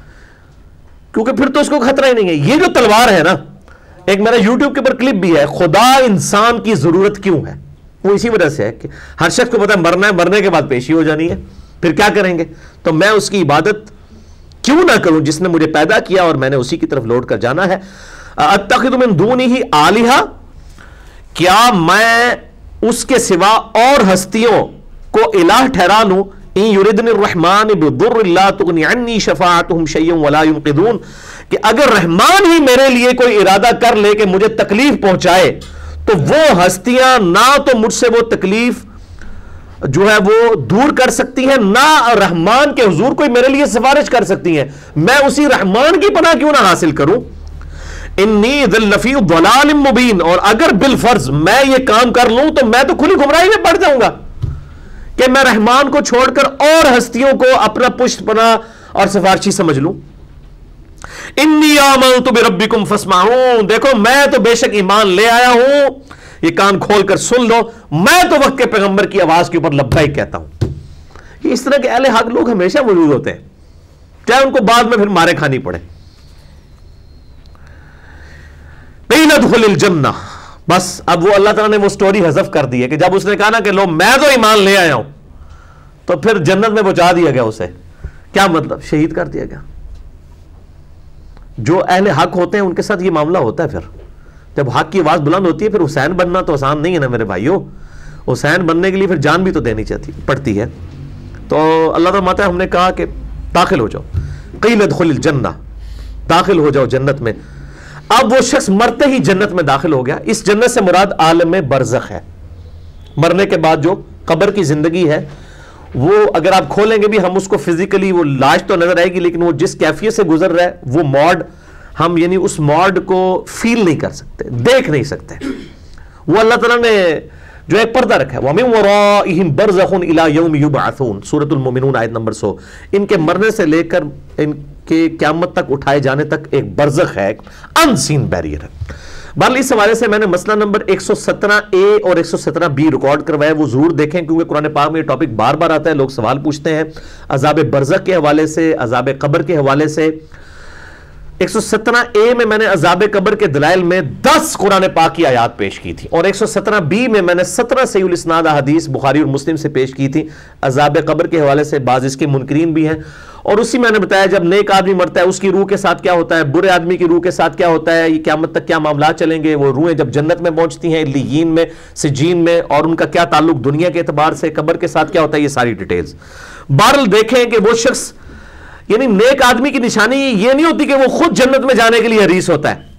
کیونکہ پھر تو اس کو خطرہ ہی نہیں ہے. یہ جو تلوار ہے نا، ایک میرا یوٹیوب کے اوپر کلپ بھی ہے، خدا انسان کی ضرورت کیوں ہے، وہ اسی وجہ سے ہے کہ ہر شخص کو پتا ہے مرنا ہے، مرنے کے بعد پیشی ہو جانی ہے، پھر کیا کریں گے. تو میں اس کی عبادت کیوں نہ کروں جس نے مجھے پیدا کیا اور میں نے اسی کی طرف لوٹ کر جانا ہے. اتخذ من دونہ آلہہ، کیا میں اس کے سوا اور ہستیوں کو الہ ٹھہرا لوں. ان یردنی الرحمن بضر لا تغنی عنی شفاعتهم شیئا ولا ينقذون، کہ اگر رحمان ہی میرے لیے کوئی ارادہ کر لے کہ مجھے تکلیف پہنچائے تو وہ ہستیاں نہ تو مجھ سے وہ تکلیف جو ہے وہ دور کر سکتی ہیں، نہ رحمان کے حضور کوئی میرے لیے سفارش کر سکتی ہیں. میں اسی رحمان کی پناہ کیوں نہ حاصل کروں. انی ذی لفی ضلال مبین، اور اگر بالفرض میں یہ کام کر لوں تو میں تو کھلی گمراہی میں پڑ جاؤں گا کہ میں رحمان کو چھوڑ کر اور ہستیوں کو اپنا پشت پناہ اور سفارشی سمجھ لوں. انی آمنت بربکم فاسمعون، دیکھو میں تو بے شک ایمان لے آیا ہوں، یہ کان کھول کر سن لو، میں تو وقت کے پیغمبر کی آواز کے اوپر لبیک کہتا ہوں. یہ اس طرح کے اہل حق لوگ ہمیشہ موجود ہوتے ہیں، چاہے ان کو بعد میں پھر مارے کھانی پڑے. قیل ادخل الجنہ، بس اب وہ اللہ تعالیٰ نے وہ سٹوری حذف کر دی ہے کہ جب اس نے کہا نا کہ لو میں تو ایمان لے آیا ہوں، تو پھر جنت میں پہنچا دیا گیا اسے. کیا مطلب؟ شہید کر دیا گیا. جو اہل حق ہوتے ہیں ان کے ساتھ یہ معاملہ ہوتا ہے. پھر جب حق کی آواز بلند ہوتی ہے پھر حسین بننا تو آسان نہیں ہے نا میرے بھائیوں. حسین بننے کے لیے پھر جان بھی تو دینی چاہتی پڑتی ہے. تو اللہ تعالیٰ ماتا ہے ہم نے کہا کہ داخل ہو جاؤ، قیل ادخل الجنہ، داخل ہو جاؤ جنت میں. اب وہ شخص مرتے ہی جنت میں داخل ہو گیا. اس جنت سے مراد عالم برزخ ہے، مرنے کے بعد جو قبر کی زندگی ہے. وہ اگر آپ کھولیں گے بھی ہم اس کو فزیکلی وہ لاش تو نظر آئے گی، لیکن وہ جس کیفیت سے گزر رہا ہے وہ موڈ ہم یعنی اس موڈ کو فیل نہیں کر سکتے، دیکھ نہیں سکتے. وہ اللہ تعالیٰ نے جو ایک پردہ رکھا ہے، وَمِن وَرَائِهِمْ بَرْزَخٌ إِلَى يَوْمِ يُبْعَثُونَ، سورۃ المومنون آیت نمبر سو. ان کے مرنے سے لے کر ان کے قیامت تک اٹھائے جانے تک ایک برزخ ہے، ایک ان سین بیریئر ہے. بہرحال اس حوالے سے میں نے مسئلہ نمبر ایک سو سترہ اے اور ایک سو سترہ بی ریکارڈ کروایا، وہ ضرور دیکھیں کیونکہ قرآن پاک میں یہ ٹاپک بار بار آتا ہے. لوگ سوال پوچھتے ہیں عذاب برزخ کے حوالے سے، عذاب قبر کے حوالے سے. ایک سو سترہ اے میں میں نے عذاب قبر کے دلائل میں دس قرآن پاک کی آیات پیش کی تھی، اور ایک سو سترہ بی میں میں نے سترہ صحیح الاسناد حدیث بخاری اور مسلم سے پیش کی تھی عذاب قبر کے حوالے سے. بعض اس کے منکرین بھی ہیں، اور اسی میں نے بتایا جب نیک آدمی مرتا ہے اس کی روح کے ساتھ کیا ہوتا ہے، برے آدمی کی روح کے ساتھ کیا ہوتا ہے، یہ قیامت تک کیا معاملات چلیں گے. وہ روحیں جب جنت میں پہنچتی ہیں علیین میں، سجین میں، اور ان کا کیا تعلق دنیا کے اعتبار سے قبر کے ساتھ کیا ہوتا ہے، یہ ساری ڈیٹیلز. بہرحال دیکھیں کہ وہ شخص یعنی نیک آدمی کی نشانی یہ نہیں ہوتی کہ وہ خود جنت میں جانے کے لیے حریص ہوتا ہے.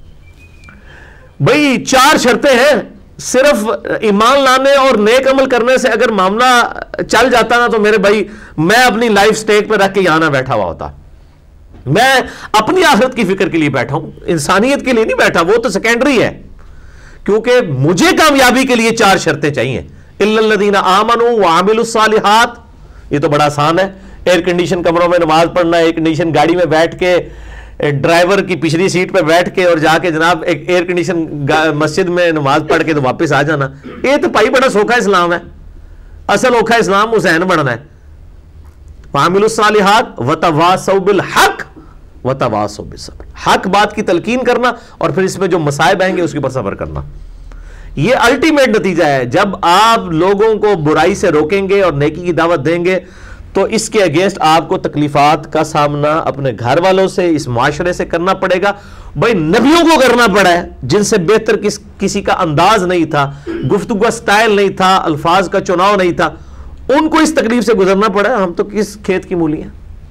بھئی چار شرطیں ہیں، صرف ایمان لانے اور نیک عمل کرنے سے اگر معاملہ چل جاتا نا تو میرے بھائی میں اپنی لائف سٹیک پہ رکھ کے یہاں نہ بیٹھا ہوا ہوتا. میں اپنی آخرت کی فکر کے لیے بیٹھا ہوں، انسانیت کے لیے نہیں بیٹھا، وہ تو سیکنڈری ہے. کیونکہ مجھے کامیابی کے لیے چار شرطیں چاہیے. الا الذین آمنوا وعملوا الصالحات، یہ تو بڑا آسان ہے. ایئر کنڈیشن کمروں میں نماز پڑھنا، ایئر کنڈیشن گاڑی میں بیٹھ کے ڈرائیور کی پچھلی سیٹ پہ بیٹھ کے اور جا کے جناب ایک ایئر کنڈیشن مسجد میں نماز پڑھ کے تو واپس آ جانا، یہ تو بھائی بڑا سوکھا اسلام ہے. اصل اوکھا اسلام حسین بننا ہے. وعملوا الصالحات وتواصوا بالحق وتواصوا بالصبر، حق بات کی تلقین کرنا اور پھر اس میں جو مصائب آئیں گے اس کے اوپر صبر کرنا. یہ الٹیمیٹ نتیجہ ہے. جب آپ لوگوں کو برائی سے روکیں گے اور نیکی کی دعوت دیں گے تو اس کے اگینسٹ آپ کو تکلیفات کا سامنا اپنے گھر والوں سے، اس معاشرے سے کرنا پڑے گا. بھائی نبیوں کو کرنا پڑا ہے جن سے بہتر کس کسی کا انداز نہیں تھا، گفتگو سٹائل نہیں تھا، الفاظ کا چناؤ نہیں تھا، ان کو اس تکلیف سے گزرنا پڑا ہے. ہم تو کس کھیت کی مولی ہیں.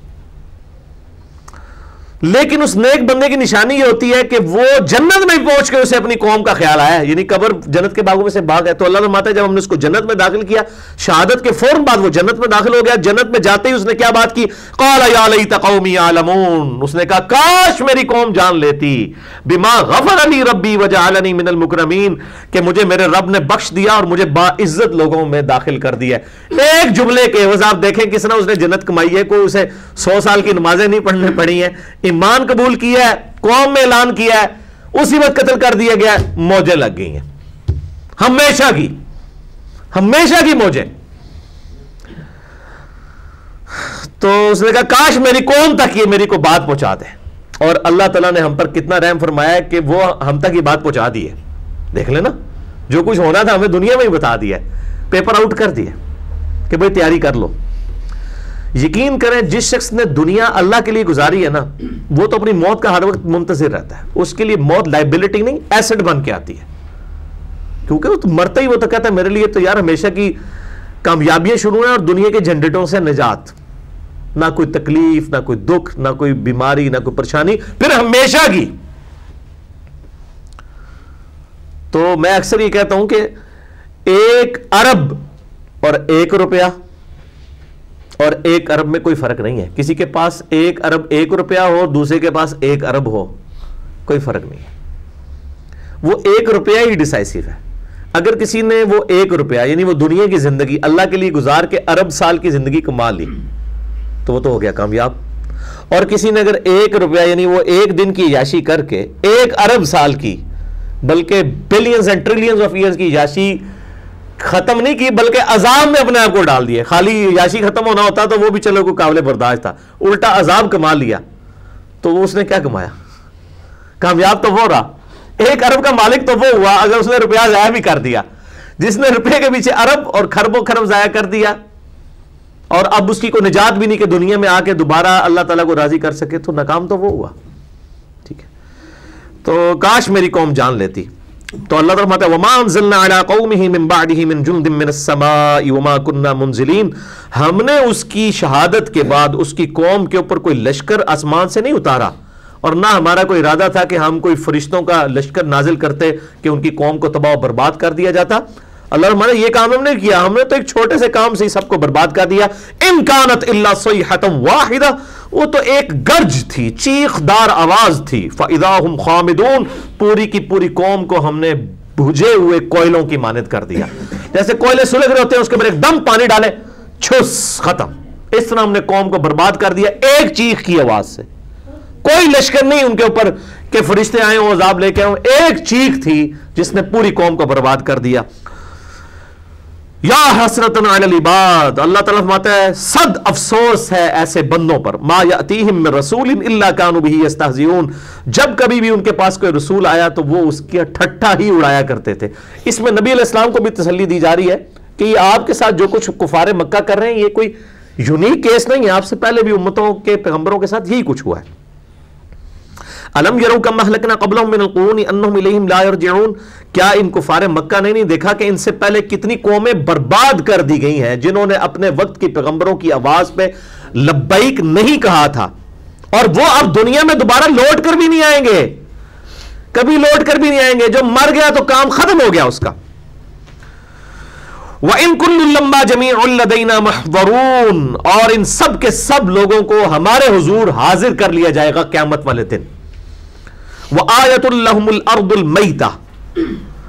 لیکن اس نیک بندے کی نشانی یہ ہوتی ہے کہ وہ جنت میں پہنچ کے اسے اپنی قوم کا خیال آیا ہے. یعنی قبر جنت کے باغوں میں سے باغ ہے. تو اللہ نے ماتا ہے جب ہم نے اس کو جنت میں داخل کیا، شہادت کے فوراً بعد وہ جنت میں داخل ہو گیا. جنت میں جاتے ہی اس نے کیا بات کی؟ قال یا لیت قومی یعلمون، اس نے کہا کاش میری قوم جان لیتی، بما غفر لی ربی وجعلنی من المکرمین، کہ مجھے میرے رب نے بخش دیا اور مجھے باعزت لوگوں میں داخل کر دیا. ایک جملے کے عوض آپ دیکھیں کس طرح اس نے جنت کمائی ہے. کوئی اسے سو سال کی نمازیں نہیں پڑھنے پڑی ہیں، ایمان قبول کیا ہے، قوم میں اعلان کیا ہے، اسی وقت قتل کر دیا گیا، موجیں لگ گئی ہیں ہمیشہ کی ہمیشہ کی موجیں. تو اس نے کہا کاش میری قوم تک یہ میری کو بات پہنچا دے. اور اللہ تعالیٰ نے ہم پر کتنا رحم فرمایا ہے کہ وہ ہم تک یہ بات پہنچا دی ہے. دیکھ لینا جو کچھ ہونا تھا ہمیں دنیا میں ہی بتا دیا ہے، پیپر آؤٹ کر دیا کہ بھئی تیاری کر لو. یقین کریں جس شخص نے دنیا اللہ کے لیے گزاری ہے نا، وہ تو اپنی موت کا ہر وقت منتظر رہتا ہے. اس کے لیے موت لائبلٹی نہیں، ایسٹ بن کے آتی ہے. کیونکہ وہ تو مرتا ہی وہ تو کہتا ہے میرے لیے تو یار ہمیشہ کی کامیابیاں شروع ہیں اور دنیا کے جھنڈٹوں سے نجات، نہ کوئی تکلیف، نہ کوئی دکھ، نہ کوئی بیماری، نہ کوئی پریشانی، پھر ہمیشہ کی. تو میں اکثر یہ کہتا ہوں کہ ایک ارب اور ایک روپیہ اور ایک ارب میں کوئی فرق نہیں ہے. کسی کے پاس ایک ارب ایک روپیہ ہو، دوسرے کے پاس ایک ارب ہو، کوئی فرق نہیں ہے. وہ ایک روپیہ ہی ڈیسائسیو ہے. اگر کسی نے وہ ایک روپیہ یعنی وہ دنیا کی زندگی اللہ کے لیے گزار کے ارب سال کی زندگی کما لی تو وہ تو ہو گیا کامیاب. اور کسی نے اگر ایک روپیہ یعنی وہ ایک دن کی عیاشی کر کے ایک ارب سال کی بلکہ billions and trillions of years کی عیاشی ختم نہیں کی بلکہ عذاب میں اپنے آپ کو ڈال دیے. خالی عیاشی ختم ہونا ہوتا تو وہ بھی چلو کوئی قابل برداشت تھا، الٹا عذاب کما لیا تو وہ اس نے کیا کمایا؟ کامیاب تو وہ رہا. ایک ارب کا مالک تو وہ ہوا اگر اس نے روپیہ ضائع بھی کر دیا. جس نے روپے کے پیچھے ارب اور خربوں خرب ضائع کر دیا اور اب اس کی کوئی نجات بھی نہیں کہ دنیا میں آ کے دوبارہ اللہ تعالیٰ کو راضی کر سکے, تو ناکام تو وہ ہوا. ٹھیک ہے, تو کاش میری قوم جان لیتی. تو اللہ تعالیٰ فرماتا ہے وَمَا أَنزَلْنَا عَلَىٰ قَوْمِهِ مِن بَعْدِهِ مِن جُنْدٍ مِّنَ السَّمَاءِ وَمَا كُنَّا مُنزِلِينَ. ہم نے اس کی شہادت کے بعد اس کی قوم کے اوپر کوئی لشکر آسمان سے نہیں اتارا, اور نہ ہمارا کوئی ارادہ تھا کہ ہم کوئی فرشتوں کا لشکر نازل کرتے کہ ان کی قوم کو تباہ و برباد کر دیا جاتا. اللہ ہمارا یہ کام ہم نے کیا, ہم نے تو ایک چھوٹے سے کام سے ہی سب کو برباد کر دیا. ان کانت الا صیحۃ واحدہ, وہ تو ایک گرج تھی, چیخ دار آواز تھی. فاذا هم خامدون, پوری کی پوری قوم کو ہم نے بھجے ہوئے کوئلوں کی مانند کر دیا. جیسے کوئلے سلگ رہے ہوتے ہیں اس کے اوپر ایک دم پانی ڈالے, چھس ختم. اس طرح ہم نے قوم کو برباد کر دیا ایک چیخ کی آواز سے. کوئی لشکر نہیں ان کے اوپر کہ فرشتے آئے ہوں عذاب لے کے آئیں, ایک چیخ تھی جس نے پوری قوم کو برباد کر دیا. یا حسرتن علی العباد, اللہ تعالیٰ فرماتا ہے صد افسوس ہے ایسے بندوں پر. ما یاتیہم من رسول الا کانوا بہ یستہزئون, جب کبھی بھی ان کے پاس کوئی رسول آیا تو وہ اس کی ٹھٹھا ہی اڑایا کرتے تھے. اس میں نبی علیہ السلام کو بھی تسلی دی جا رہی ہے کہ یہ آپ کے ساتھ جو کچھ کفار مکہ کر رہے ہیں یہ کوئی یونیک کیس نہیں ہے, آپ سے پہلے بھی امتوں کے پیغمبروں کے ساتھ یہی کچھ ہوا ہے. الم یروا کما اہلکنا قبلہم من القرون انہم الیہم لا یرجعون, کیا ان کفار مکہ نے نہیں دیکھا کہ ان سے پہلے کتنی قومیں برباد کر دی گئی ہیں جنہوں نے اپنے وقت کی پیغمبروں کی آواز پہ لبیک نہیں کہا تھا, اور وہ اب دنیا میں دوبارہ لوٹ کر بھی نہیں آئیں گے, کبھی لوٹ کر بھی نہیں آئیں گے. جو مر گیا تو کام ختم ہو گیا اس کا. وَإِن كُلٌّ لَمَّا جَمِيعٌ لَدَيْنَا مُحْضَرُونَ, اور ان سب کے سب لوگوں کو ہمارے حضور حاضر کر لیا جائے گا قیامت والے دن. وَآیَةٌ لَهُمُ الْأَرْضُ الْمَيْتَةُ,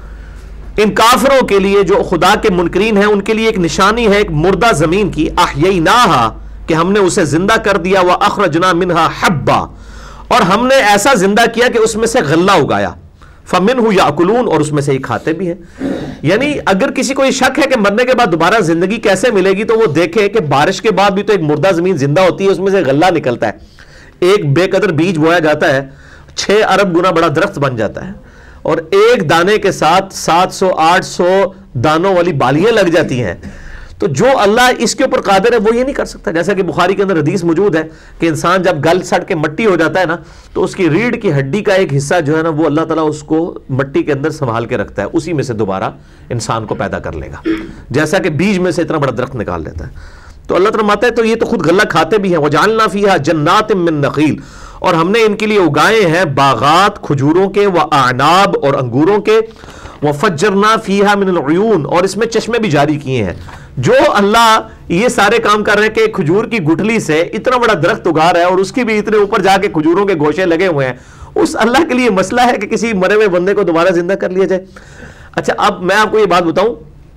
ان کافروں کے لیے جو خدا کے منکرین ہیں ان کے لیے ایک نشانی ہے ایک مردہ زمین کی. احییناها, کہ ہم نے اسے زندہ کر دیا. وَأَخْرَجْنَا مِنْهَا حَبًّا, اور ہم نے ایسا زندہ کیا کہ اس میں سے غلہ اگایا. فَمِنْهُ يَأْكُلُونَ, اور اس میں سے ہی کھاتے بھی ہیں. یعنی اگر کسی کو یہ شک ہے کہ مرنے کے بعد دوبارہ زندگی کیسے ملے گی تو وہ دیکھے کہ بارش کے بعد بھی تو ایک مردہ زمین زندہ ہوتی ہے, اس میں سے غلہ نکلتا ہے. ایک بے قدر بیج بویا جاتا ہے, چھ ارب گنا بڑا درخت بن جاتا ہے, اور ایک دانے کے ساتھ سات سو آٹھ سو دانوں والی بالیاں لگ جاتی ہیں. تو جو اللہ اس کے اوپر قادر ہے وہ یہ نہیں کر سکتا. جیسا کہ بخاری کے اندر حدیث موجود ہے کہ انسان جب گل سڑ کے مٹی ہو جاتا ہے نا تو اس کی ریڑھ کی ہڈی کا ایک حصہ جو ہے نا وہ اللہ تعالیٰ اس کو مٹی کے اندر سنبھال کے رکھتا ہے, اسی میں سے دوبارہ انسان کو پیدا کر لے گا, جیسا کہ بیج میں سے اتنا بڑا درخت نکال دیتا ہے. تو اللہ تعالیٰ ماتا ہے تو یہ تو خود غلہ کھاتے بھی ہیں. وَجَعَلْنَا فِيهَا جَنَّاتٍ مِّن نَخِيلٍ, اور ہم نے ان کے لیے اگائے ہیں باغات کھجوروں کے, وَأَعْنَابٍ, اور انگوروں کے. وَفَجَّرْنَا فِيهَا مِنَ الْعُيُونِ, اور اس میں چشمے بھی جاری کیے ہیں. جو اللہ یہ سارے کام کر رہے ہیں کہ کھجور کی گٹھلی سے اتنا بڑا درخت اگا رہا ہے اور اس کی بھی اتنے اوپر جا کے کھجوروں کے گوشے لگے ہوئے ہیں, اس اللہ کے لیے مسئلہ ہے کہ کسی مرے ہوئے بندے کو دوبارہ زندہ کر لیا جائے. اچھا اب میں آپ کو یہ بات بتاؤں,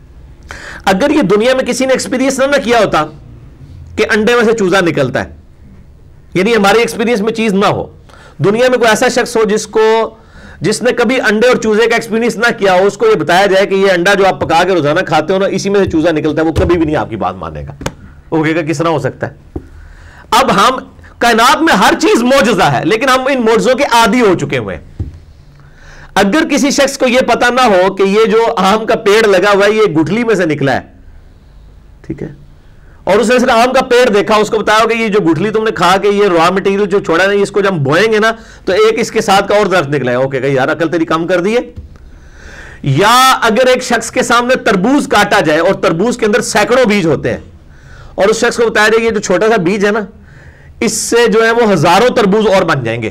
اگر یہ دنیا میں کسی نے ایکسپیرینس نہ کیا ہوتا کہ انڈے میں سے چوزا نکلتا ہے, یعنی ہمارے ایکسپیرینس میں چیز نہ ہو, دنیا میں کوئی ایسا شخص ہو جس کو جس نے کبھی انڈے اور چوزے کا ایکسپیرینس نہ کیا ہو, اس کو یہ بتایا جائے کہ یہ انڈا جو آپ پکا کے روزانہ کھاتے ہو نا اسی میں سے چوزا نکلتا ہے, وہ کبھی بھی نہیں آپ کی بات مانے گا. وہ کہے گا کس طرح ہو سکتا ہے. اب ہم کائنات میں ہر چیز معجزہ ہے لیکن ہم ان معجزوں کے عادی ہو چکے ہوئے ہیں. اگر کسی شخص کو یہ پتا نہ ہو کہ یہ جو آم کا پیڑ لگا ہوا ہے یہ گٹھلی میں سے نکلا ہے, ٹھیک ہے, اور اس نے صرف آم کا پیڑ دیکھا, اس کو بتایا کہ یہ جو گٹھلی تم نے کھا کے یہ را مٹیریل جو چھوڑا ہے اس کو جب ہم بوئیں گے نا تو ایک اس کے ساتھ کا اور درخت نکلا ہے. اوکے یار عقل تیری کم کر دی ہے. یا اگر ایک شخص کے سامنے تربوز کاٹا جائے اور تربوز کے اندر سینکڑوں بیج ہوتے ہیں اور اس شخص کو بتایا جائے کہ یہ جو چھوٹا سا بیج ہے نا اس سے جو ہے وہ ہزاروں تربوز اور بن جائیں گے,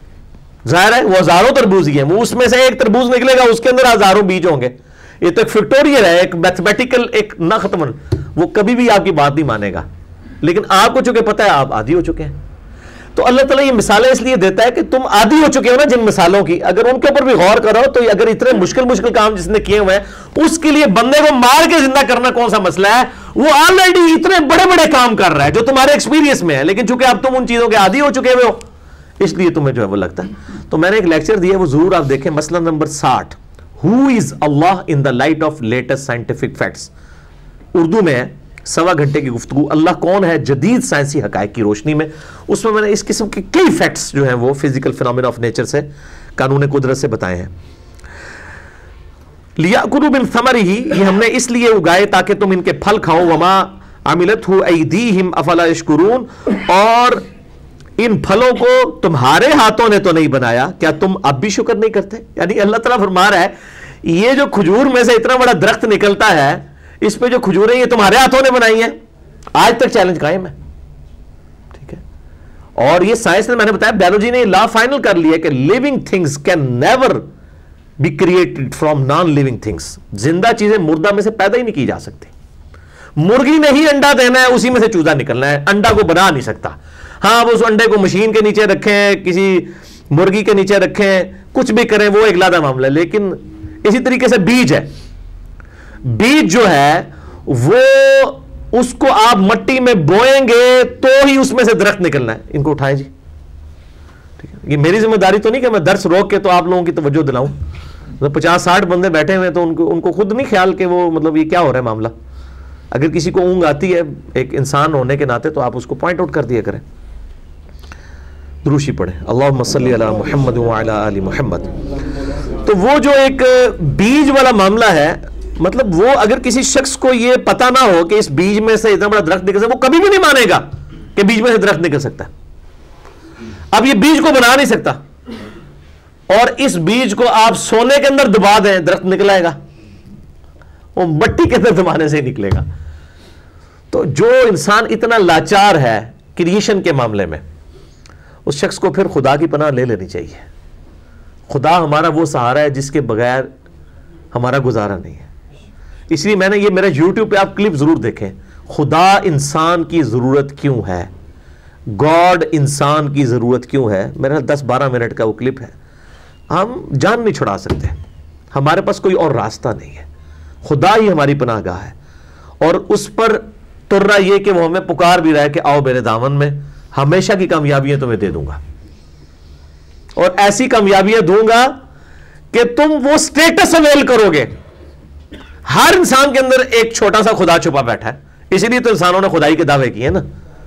ظاہر ہے وہ ہزاروں تربوز ہی ہیں, وہ اس میں سے ایک تربوز نکلے گا اس کے اندر ہزاروں بیج ہوں گے. یہ تو ایک فیکٹوریل ہے, ایک میتھمیٹیکل ایک نہ ختم, وہ کبھی بھی آپ کی بات نہیں مانے گا. لیکن آپ کو چونکہ پتا ہے آپ عادی ہو چکے ہیں, تو اللہ تعالیٰ یہ مثالیں اس لیے دیتا ہے کہ تم عادی ہو چکے ہو نا جن مثالوں کی, اگر ان کے اوپر بھی غور کرو تو اگر اتنے مشکل مشکل کام جس نے کیے ہوئے ہیں اس کے لیے بندے کو مار کے زندہ کرنا کون سا مسئلہ ہے. وہ آلریڈی اتنے بڑے بڑے کام کر رہا ہے جو تمہارے ایکسپیرینس میں ہے, لیکن چونکہ اب تم ان چیزوں کے عادی ہو چکے ہوئے ہو اس لیے تمہیں جو ہے وہ لگتا ہے. تو میں نے ایک لیکچر دیا وہ ضرور آپ دیکھیں, مسئلہ نمبر ساٹھ, Who is Allah in the light of latest scientific facts, Urdu میں ہے, سوا گھنٹے کی گفتگو اللہ کون ہے جدید سائنسی حقائق کی روشنی میں. اس میں میں نے اس قسم کے کئی فیکٹس جو ہیں وہ فزیکل فینومینا آف نیچر سے قانون قدرت سے بتائے ہیں. لِيَأْكُلُوا مِنْ ثَمَرِهِ یہ ہم نے اس لیے اگائے تاکہ تم ان کے پھل کھاؤ. وَمَا عَمِلَتْهُ أَيْدِيهِمْ أَفَلَا يَشْكُرُونَ اور ان پھلوں کو تمہارے ہاتھوں نے تو نہیں بنایا, کیا تم اب بھی شکر نہیں کرتے؟ یعنی اللہ تعالیٰ فرما رہا ہے یہ جو کھجور میں سے اتنا بڑا درخت نکلتا ہے اس پہ جو کھجوریں یہ تمہارے ہاتھوں نے بنائی ہیں. آج تک چیلنج قائم ہے. ٹھیک ہے, اور یہ سائنس نے, میں نے بتایا بیولوجی نے لا فائنل کر لیا کہ living things can never be created from non living things. زندہ چیزیں مردہ میں سے پیدا ہی نہیں کی جا سکتی. مرغی نے ہی انڈا دینا ہے, اسی میں سے چوزا نکلنا ہے, انڈا کو بنا نہیں سکتا. ہاں وہ اس انڈے کو مشین کے نیچے رکھیں, کسی مرغی کے نیچے رکھیں, کچھ بھی کریں, وہ ایک علیحدہ معاملہ ہے. لیکن اسی طریقے سے بیج ہے, بیج جو ہے وہ اس کو آپ مٹی میں بوئیں گے تو ہی اس میں سے درخت نکلنا ہے. ان کو اٹھائیں جی. ٹھیک ہے, یہ میری ذمہ داری تو نہیں کہ میں درس روک کے تو آپ لوگوں کی توجہ دلاؤں. پچاس ساٹھ بندے بیٹھے ہوئے تو ان کو ان کو خود نہیں خیال کہ وہ مطلب یہ کیا ہو رہا ہے معاملہ. اگر کسی کو اونگ آتی ہے ایک انسان ہونے کے ناطے تو آپ اس کو پوائنٹ آؤٹ کر دیا کریں. دروشی پڑھیں اللہم صلی علی محمد وعلی آل محمد. تو وہ جو ایک بیج والا معاملہ ہے, مطلب وہ اگر کسی شخص کو یہ پتہ نہ ہو کہ اس بیج میں سے اتنا بڑا درخت نکل سکتا, وہ کبھی بھی نہیں مانے گا کہ بیج میں سے درخت نکل سکتا ہے. اب یہ بیج کو بنا نہیں سکتا, اور اس بیج کو آپ سونے کے اندر دبا دیں درخت نکل آئے گا, وہ مٹی کے اندر دبانے سے ہی نکلے گا. تو جو انسان اتنا لاچار ہے کریشن کے معاملے میں, اس شخص کو پھر خدا کی پناہ لے لینی چاہیے. خدا ہمارا وہ سہارا ہے جس کے بغیر ہمارا گزارا نہیں ہے. اس لیے میں نے یہ میرا یوٹیوب پہ آپ کلپ ضرور دیکھیں, خدا انسان کی ضرورت کیوں ہے, گاڈ انسان کی ضرورت کیوں ہے. میرا دس بارہ منٹ کا وہ کلپ ہے. ہم جان نہیں چھڑا سکتے, ہمارے پاس کوئی اور راستہ نہیں ہے. خدا ہی ہماری پناہ گاہ ہے, اور اس پر تر رہا یہ کہ وہ ہمیں پکار بھی رہا ہے کہ آؤ میرے دامن میں, ہمیشہ کی کامیابیاں تمہیں دے دوں گا, اور ایسی کامیابیاں دوں گا کہ تم وہ سٹیٹس اویل کرو گے. ہر انسان کے اندر ایک چھوٹا سا خدا چھپا بیٹھا ہے, اسی لیے تو انسانوں نے خدائی کے دعوے کیے نا.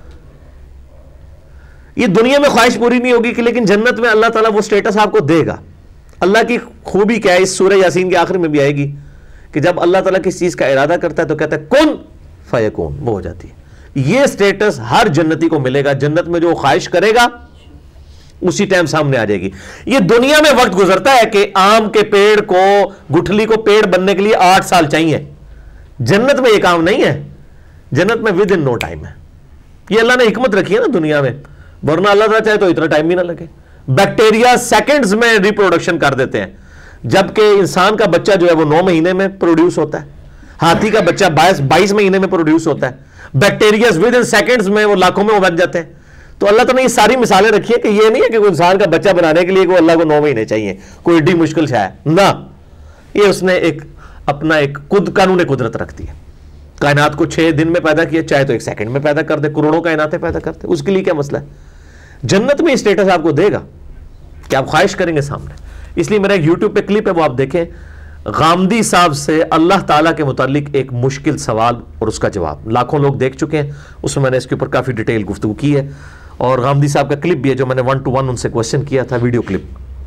یہ دنیا میں خواہش پوری نہیں ہوگی کہ لیکن جنت میں اللہ تعالیٰ وہ سٹیٹس آپ کو دے گا. اللہ کی خوبی کیا ہے, اس سورہ یاسین کے آخر میں بھی آئے گی کہ جب اللہ تعالیٰ کس چیز کا ارادہ کرتا ہے تو کہتا ہے کن فیکون, وہ ہو جاتی ہے. یہ سٹیٹس ہر جنتی کو ملے گا. جنت میں جو خواہش کرے گا اسی ٹائم سامنے آ جائے گی. یہ دنیا میں وقت گزرتا ہے کہ آم کے پیڑ کو, گٹھلی کو پیڑ بننے کے لیے آٹھ سال چاہیے. جنت میں یہ کام نہیں ہے, جنت میں ود ان نو ٹائم ہے. یہ اللہ نے حکمت رکھی ہے نا دنیا میں, ورنہ اللہ تعالیٰ چاہے تو اتنا ٹائم بھی نہ لگے. بیکٹیریا سیکنڈز میں ریپروڈکشن کر دیتے ہیں, جبکہ انسان کا بچہ جو ہے وہ نو مہینے میں پروڈیوس ہوتا ہے, ہاتھی کا بچہ بائیس بائیس مہینے میں پروڈیوس ہوتا ہے. بیکٹیریاز ود ان سیکنڈز میں وہ لاکھوں میں وہ بن جاتے ہیں. تو اللہ تعالیٰ نے یہ ساری مثالیں رکھی ہے کہ یہ نہیں ہے کہ کوئی انسان کا بچہ بنانے کے لیے کوئی اللہ کو نو مہینے چاہیے, کوئی ایڈی مشکل شاید نہ. یہ اس نے ایک اپنا ایک خود قانون قدرت رکھ دی ہے. کائنات کو چھ دن میں پیدا کیا, چاہے تو ایک سیکنڈ میں پیدا کر دے, کروڑوں کائناتیں پیدا کر دے, اس کے لیے کیا مسئلہ ہے. جنت میں اسٹیٹس آپ کو دے گا کہ آپ خواہش کریں گے سامنے. اس لیے میرا ایک یوٹیوب پہ کلپ ہے, وہ آپ دیکھیں. غامدی صاحب سے اللہ تعالیٰ کے متعلق ایک مشکل سوال اور اس کا جواب, لاکھوں لوگ دیکھ چکے ہیں. اس میں میں نے اس کے اوپر کافی ڈیٹیل گفتگو کی ہے, اور غامدی صاحب کا کلپ بھی ہے جو میں نے ون ٹو ون ان سے کوشچن کیا تھا, ویڈیو کلپ.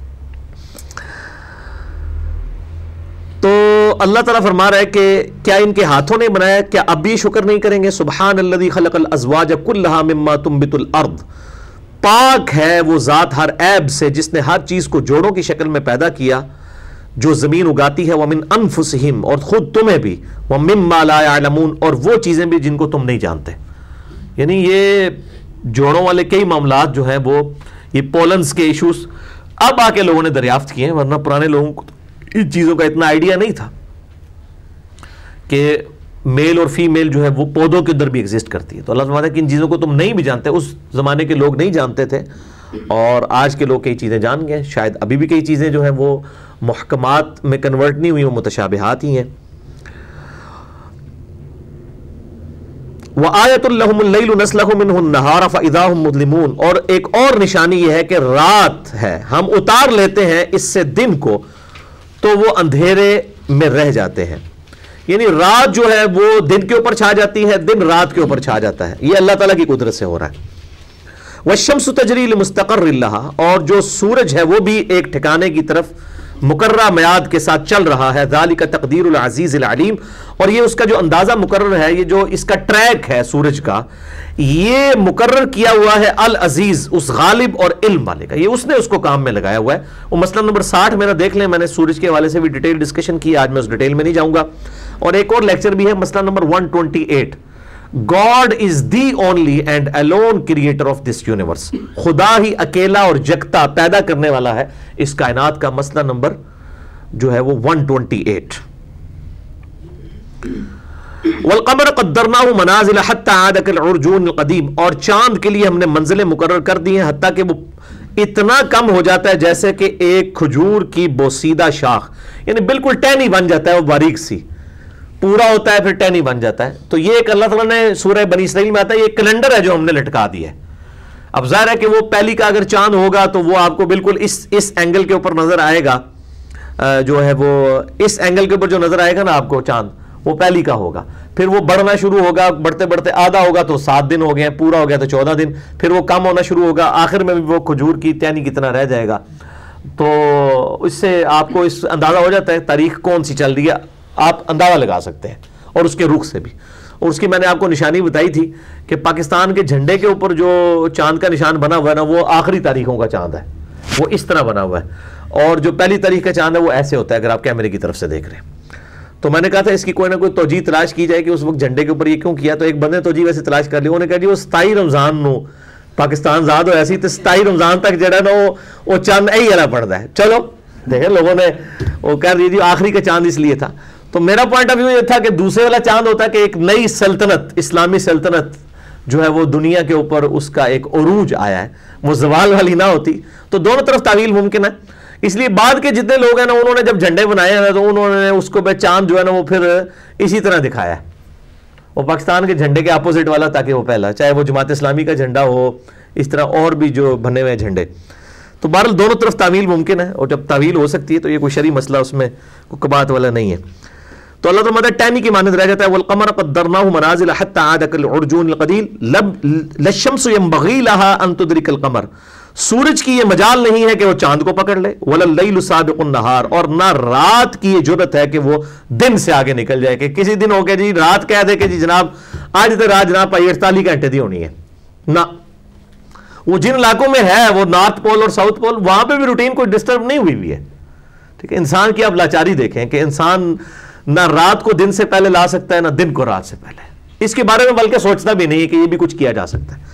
تو اللہ تعالیٰ فرما رہا ہے کہ کیا ان کے ہاتھوں نے بنایا, کیا اب بھی شکر نہیں کریں گے. سبحان الذی خلق الازواج کلھا مما تنبت الارض, پاک ہے وہ ذات ہر عیب سے جس نے ہر چیز کو جوڑوں کی شکل میں پیدا کیا جو زمین اگاتی ہے. ومن انفسہم, اور خود تمہیں بھی. ومما لا یعلمون, اور وہ چیزیں بھی جن کو تم نہیں جانتے. یعنی یہ جوڑوں والے کئی معاملات جو ہیں وہ یہ پولنز کے ایشوز اب آ کے لوگوں نے دریافت کیے ہیں, ورنہ پرانے لوگوں کو ان چیزوں کا اتنا آئیڈیا نہیں تھا کہ میل اور فیمیل جو ہے وہ پودوں کے اندر بھی ایگزسٹ کرتی ہے. تو اللہ تعالیٰ کہ ان چیزوں کو تم نہیں بھی جانتے, اس زمانے کے لوگ نہیں جانتے تھے, اور آج کے لوگ کئی چیزیں جان گئے. شاید ابھی بھی کئی چیزیں جو ہیں وہ محکمات میں کنورٹ نہیں ہوئی, وہ متشابہات ہی ہیں. وَآيَةٌ لَهُمُ اللَّيْلُ نَسْلَخُ مِنْهُ النَّهَارَ فَإِذَا هُمْ مُظْلِمُونَ, اور ایک اور نشانی یہ ہے کہ رات ہے, ہم اتار لیتے ہیں اس سے دن کو, تو وہ اندھیرے میں رہ جاتے ہیں. یعنی رات جو ہے وہ دن کے اوپر چھا جاتی ہے، دن رات کے اوپر چھا جاتا ہے، یہ اللہ تعالیٰ کی قدرت سے ہو رہا ہے۔ والشمس تجری لمستقر لها، اور جو سورج ہے وہ بھی ایک ٹھکانے کی طرف مقررہ میعاد کے ساتھ چل رہا ہے، ذالک تقدیر العزیز العلیم، اور یہ اس کا جو اندازہ مقرر ہے، یہ جو اس کا ٹریک ہے سورج کا، یہ مقرر کیا ہوا ہے العزیز، اس غالب اور علم والے کا، یہ اس نے اس کو کام میں لگایا ہوا ہے۔ وہ مسئلہ نمبر ساٹھ میرا دیکھ لیں، میں نے سورج کے حوالے سے بھی ڈیٹیل ڈسکشن کی، آج میں اس ڈیٹیل میں نہیں جاؤں گا۔ اور ایک اور لیکچر بھی ہے، مسئلہ نمبر ایک سو اٹھائیس، God is the only and alone creator of this universe، خدا ہی اکیلا اور جگتا پیدا کرنے والا ہے اس کائنات کا، مسئلہ نمبر جو ہے وہ ایک سو اٹھائیس۔ والقمر قدرناه منازل حتى عاد كالعرجون القديم، اور چاند کے لیے ہم نے منزلیں مقرر کر دی ہیں حتیٰ کہ وہ اتنا کم ہو جاتا ہے جیسے کہ ایک کھجور کی بوسیدہ شاخ، یعنی بالکل ٹہنی بن جاتا ہے، وہ باریک سی پورا ہوتا ہے پھر ٹہنی بن جاتا ہے۔ تو یہ ایک اللہ تعالیٰ نے سورہ بنی اسرائیل میں آتا ہے، یہ کیلنڈر ہے جو ہم نے لٹکا دیا ہے۔ اب ظاہر ہے کہ وہ پہلی کا اگر چاند ہوگا تو وہ آپ کو بالکل اس اس اینگل کے اوپر نظر آئے گا، جو ہے وہ اس اینگل کے اوپر جو نظر آئے گا نا آپ کو چاند، وہ پہلی کا ہوگا، پھر وہ بڑھنا شروع ہوگا، بڑھتے بڑھتے آدھا ہوگا تو سات دن ہو گئے، پورا ہو گیا تو چودہ دن، پھر وہ کم ہونا شروع ہوگا، آخر میں بھی وہ کھجور کی ٹہنی کی طرح رہ جائے گا۔ تو اس سے آپ کو اس اندازہ ہو جاتا ہے تاریخ کون سی چل رہی ہے، آپ اندازہ لگا سکتے ہیں، اور اس کے رخ سے بھی۔ اور اس کی میں نے آپ کو نشانی بتائی تھی کہ پاکستان کے جھنڈے کے اوپر جو چاند کا نشان بنا ہوا ہے نا، وہ آخری تاریخوں کا چاند ہے، وہ اس طرح بنا ہوا ہے، اور جو پہلی تاریخ کا چاند ہے وہ ایسے ہوتا ہے اگر آپ کیمرے کی طرف سے دیکھ رہے ہیں۔ تو میں نے کہا تھا اس کی کوئی نہ کوئی توجیہ تلاش کی جائے کہ اس وقت جھنڈے کے اوپر یہ کیوں کیا، تو ایک بندے نے توجیہ ویسے تلاش کر لی، انہوں نے کہا جی وہ ستائی رمضان نو پاکستان آزاد ہو ایسی، تو ستائی رمضان تک جڑا نا وہ چاند یہی والا پڑتا ہے۔ چلو دیکھیں لوگوں نے وہ کہہ دی جی آخری کا چاند اس لیے تھا۔ تو میرا پوائنٹ آف ویو یہ تھا کہ دوسرے والا چاند ہوتا ہے کہ ایک نئی سلطنت، اسلامی سلطنت جو ہے وہ دنیا کے اوپر اس کا ایک عروج آیا ہے، وہ زوال والی نہ ہوتی۔ تو دونوں طرف تعویل ممکن ہے، اس لیے بعد کے جتنے لوگ ہیں نا انہوں نے جب جھنڈے بنائے ہیں تو انہوں نے اس کو چاند جو ہے نا وہ پھر اسی طرح دکھایا ہے، وہ پاکستان کے جھنڈے کے اپوزٹ والا، تاکہ وہ پہلا، چاہے وہ جماعت اسلامی کا جھنڈا ہو، اس طرح اور بھی جو بنے ہوئے جھنڈے۔ تو بہرحال دونوں طرف تعویل ممکن ہے، اور جب تعویل ہو سکتی ہے تو یہ کوئی شرعی مسئلہ اس میں کوئی کبات والا نہیں ہے۔ تو اللہ تعالیٰ مدد ٹہنی کی مانند رہ جاتا ہے۔ والقمر قدرناه منازل حتى عاد كالعرجون القديم لا الشمس ينبغي لها ان تدرك القمر، سورج کی یہ مجال نہیں ہے کہ وہ چاند کو پکڑ لے، ولا الليل سابق النهار، اور نہ رات کی یہ جرت ہے کہ وہ دن سے آگے نکل جائے، کہ کسی دن ہو کے جی رات کہہ دے کہ جی جناب آج تو رات جناب پائی اڑتالیس گھنٹے دی ہونی ہے، نہ۔ وہ جن علاقوں میں ہے وہ نارتھ پول اور ساؤتھ پول، وہاں پہ بھی روٹین کوئی ڈسٹرب نہیں ہوئی ہوئی ہے، ٹھیک ہے۔ انسان کی آپ لاچاری دیکھیں کہ انسان نہ رات کو دن سے پہلے لا سکتا ہے، نہ دن کو رات سے پہلے، اس کے بارے میں بلکہ سوچتا بھی نہیں ہے کہ یہ بھی کچھ کیا جا سکتا ہے۔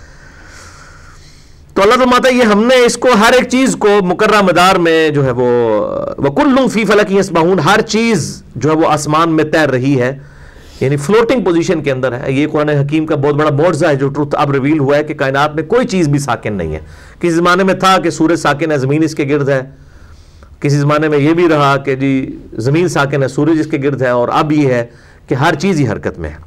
تو اللہ تعالیٰ یہ ہم نے اس کو ہر ایک چیز کو مقررہ مدار میں جو ہے وہ وَكُلٌّ فِي فَلَكٍ يَسْبَحُونَ، ہر چیز جو ہے وہ آسمان میں تیر رہی ہے، یعنی فلوٹنگ پوزیشن کے اندر ہے۔ یہ قرآن حکیم کا بہت بڑا معجزہ ہے جو ٹروتھ اب ریویل ہوا ہے کہ کائنات میں کوئی چیز بھی ساکن نہیں ہے۔ کسی زمانے میں تھا کہ سورج ساکن ہے، زمین اس کے گرد ہے، کسی زمانے میں یہ بھی رہا کہ جی زمین ساکن ہے، سورج اس کے گرد ہے، اور اب یہ ہے کہ ہر چیز ہی حرکت میں ہے۔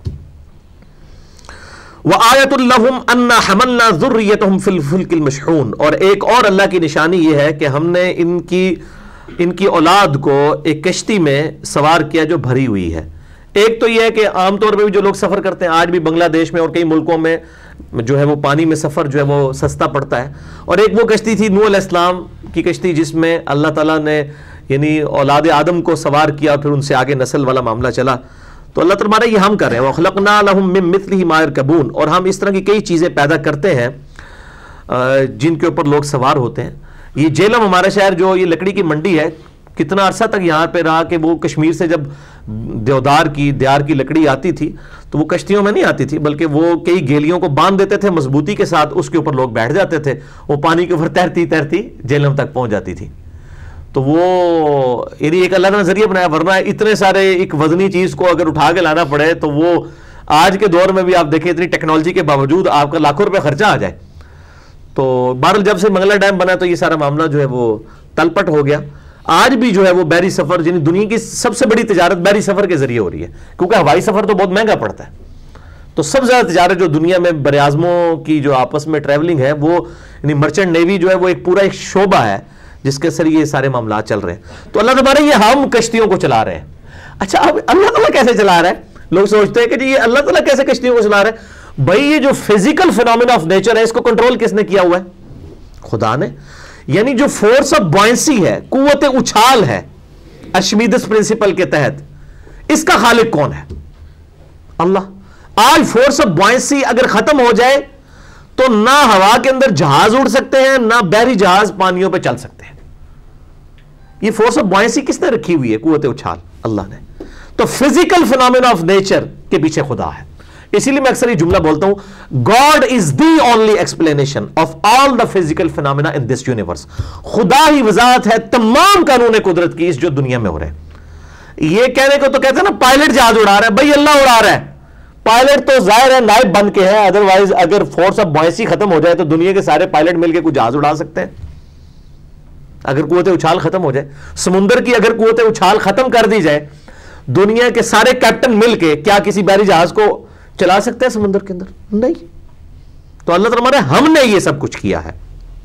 وَآيَةٌ لَهُمْ أَنَّا حَمَلْنَا ذُرِّيَّتَهُمْ فِي الْفُلْكِ الْمَشْحُونِ، اور ایک اور اللہ کی نشانی یہ ہے کہ ہم نے ان کی ان کی اولاد کو ایک کشتی میں سوار کیا جو بھری ہوئی ہے۔ ایک تو یہ ہے کہ عام طور پہ بھی جو لوگ سفر کرتے ہیں آج بھی بنگلہ دیش میں اور کئی ملکوں میں جو ہے وہ پانی میں سفر جو ہے وہ سستا پڑتا ہے، اور ایک وہ کشتی تھی نوح علیہ السلام کی کشتی جس میں اللہ تعالیٰ نے یعنی اولاد آدم کو سوار کیا، پھر ان سے آگے نسل والا معاملہ چلا۔ تو اللہ تعالیٰ یہ ہم کر رہے ہیں وَخْلَقْنَا لَهُم مِّن مِّثْلِهِ مَا يَرْكَبُونَ، اور ہم اس طرح کی کئی چیزیں پیدا کرتے ہیں جن کے اوپر لوگ سوار ہوتے ہیں۔ یہ جیلم ہمارا شہر جو یہ لکڑی کی منڈی ہے، کتنا عرصہ تک یہاں پہ رہا کہ وہ کشمیر سے جب دیودار کی دیار کی لکڑی آتی تھی تو وہ کشتیوں میں نہیں آتی تھی، بلکہ وہ کئی گیلیوں کو باندھ دیتے تھے مضبوطی کے ساتھ، اس کے اوپر لوگ بیٹھ جاتے تھے، وہ پانی کے اوپر تیرتی تیرتی جیلم تک پہنچ جاتی تھی۔ تو وہ یعنی ایک اللہ نے ذریعہ بنایا، ورنہ اتنے سارے ایک وزنی چیز کو اگر اٹھا کے لانا پڑے تو وہ آج کے دور میں بھی آپ دیکھیں اتنی ٹیکنالوجی کے باوجود آپ کا لاکھوں روپے خرچہ آ جائے۔ تو بہرحال جب سے منگلا ڈیم بنا تو یہ سارا معاملہ جو ہے وہ تلپٹ ہو گیا۔ آج بھی جو ہے وہ بحری سفر، یعنی دنیا کی سب سے بڑی تجارت بحری سفر کے ذریعے ہو رہی ہے، کیونکہ ہوائی سفر تو بہت مہنگا پڑتا ہے۔ تو سب سے زیادہ تجارت جو دنیا میں بر اعظموں کی جو آپس میں ٹریولنگ ہے وہ یعنی مرچنٹ نیوی جو ہے وہ ایک پورا ایک شعبہ ہے جس کے ذریعے یہ سارے معاملات چل رہے ہیں۔ تو اللہ تبارک یہ ہم کشتیوں کو چلا رہے ہیں۔ اچھا اب اللہ تعالیٰ کیسے چلا رہا ہے؟ لوگ سوچتے ہیں کہ جی یہ اللہ تعالیٰ کیسے کشتیوں کو چلا رہا ہے؟ بھائی یہ جو فزیکل فینومینا آف نیچر ہے اس کو کنٹرول کس نے کیا ہوا ہے؟ خدا نے. یعنی جو فورس آف بوائنسی ہے، قوت اچھال ہے ارشمیدس پرنسپل کے تحت، اس کا خالق کون ہے؟ اللہ. آج فورس آف بوائنسی اگر ختم ہو جائے تو نہ ہوا کے اندر جہاز اڑ سکتے ہیں، نہ بحری جہاز پانیوں پہ چل سکتے ہیں. یہ فورس آف بوائنسی کس نے رکھی ہوئی ہے؟ قوت اچھال اللہ نے. تو فزیکل فینومینا آف نیچر کے پیچھے خدا ہے. اسی لیے میں اکثر یہ جملہ بولتا ہوں، God is the only explanation of all the physical phenomena in this universe. خدا ہی وضاحت ہے تمام قانون قدرت کی اس جو دنیا میں ہو رہے ہیں. یہ کہنے کو تو کہتے ہیں نا پائلٹ جہاز اڑا رہا ہے، بھائی اللہ اڑا رہا ہے. پائلٹ تو ظاہر ہے نائب بن کے ہے، ادروائز اگر فورس آف بوائنسی ختم ہو جائے تو دنیا کے سارے پائلٹ مل کے کوئی جہاز اڑا سکتے ہیں. اگر قوت اچھال ختم ہو جائے، سمندر کی اگر قوت اچھال ختم کر دی جائے، دنیا کے سارے کیپٹن مل کے کیا کسی بحری جہاز کو چلا سکتے ہیں سمندر کے اندر؟ نہیں. تو اللہ تعالیٰ ہمارے ہم نے یہ سب کچھ کیا ہے.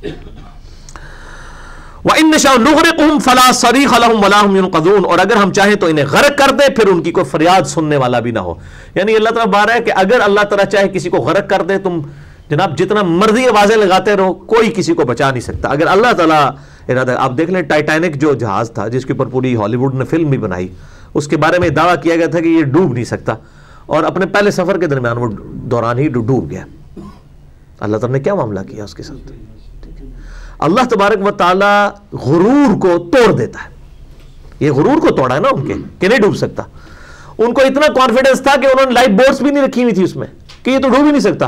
وَإِن نَّشَأْ نُغْرِقْهُمْ فَلَا صَرِيخَ لَهُمْ وَلَا هُمْ يُنْقَذُونَ. اور اگر ہم چاہیں تو انہیں غرق کر دے پھر ان کی کوئی فریاد سننے والا بھی نہ ہو. یعنی اللہ تعالیٰ بارہ ہے کہ اگر اللہ تعالیٰ چاہے کسی کو غرق کر دے، تم جناب جتنا مرضی آوازیں لگاتے رہو، کوئی کسی کو بچا نہیں سکتا. اگر اللہ تعالیٰ ارادہ، آپ دیکھ لیں ٹائٹینک جو جہاز تھا جس کے اوپر پوری ہالی ووڈ نے فلم بھی بنائی، اس کے بارے میں دعویٰ کیا گیا تھا کہ یہ ڈوب نہیں سکتا، اور اپنے پہلے سفر کے درمیان وہ دوران ہی ڈوب گیا. اللہ تعالیٰ نے کیا معاملہ کیا اس کے ساتھ؟ اللہ تبارک و تعالیٰ غرور کو توڑ دیتا ہے. یہ غرور کو توڑا ہے نا ان کے کہ نہیں ڈوب سکتا. ان کو اتنا کانفیڈنس تھا کہ انہوں نے لائف بوٹس بھی نہیں رکھی ہوئی تھی اس میں کہ یہ تو ڈوب ہی نہیں سکتا.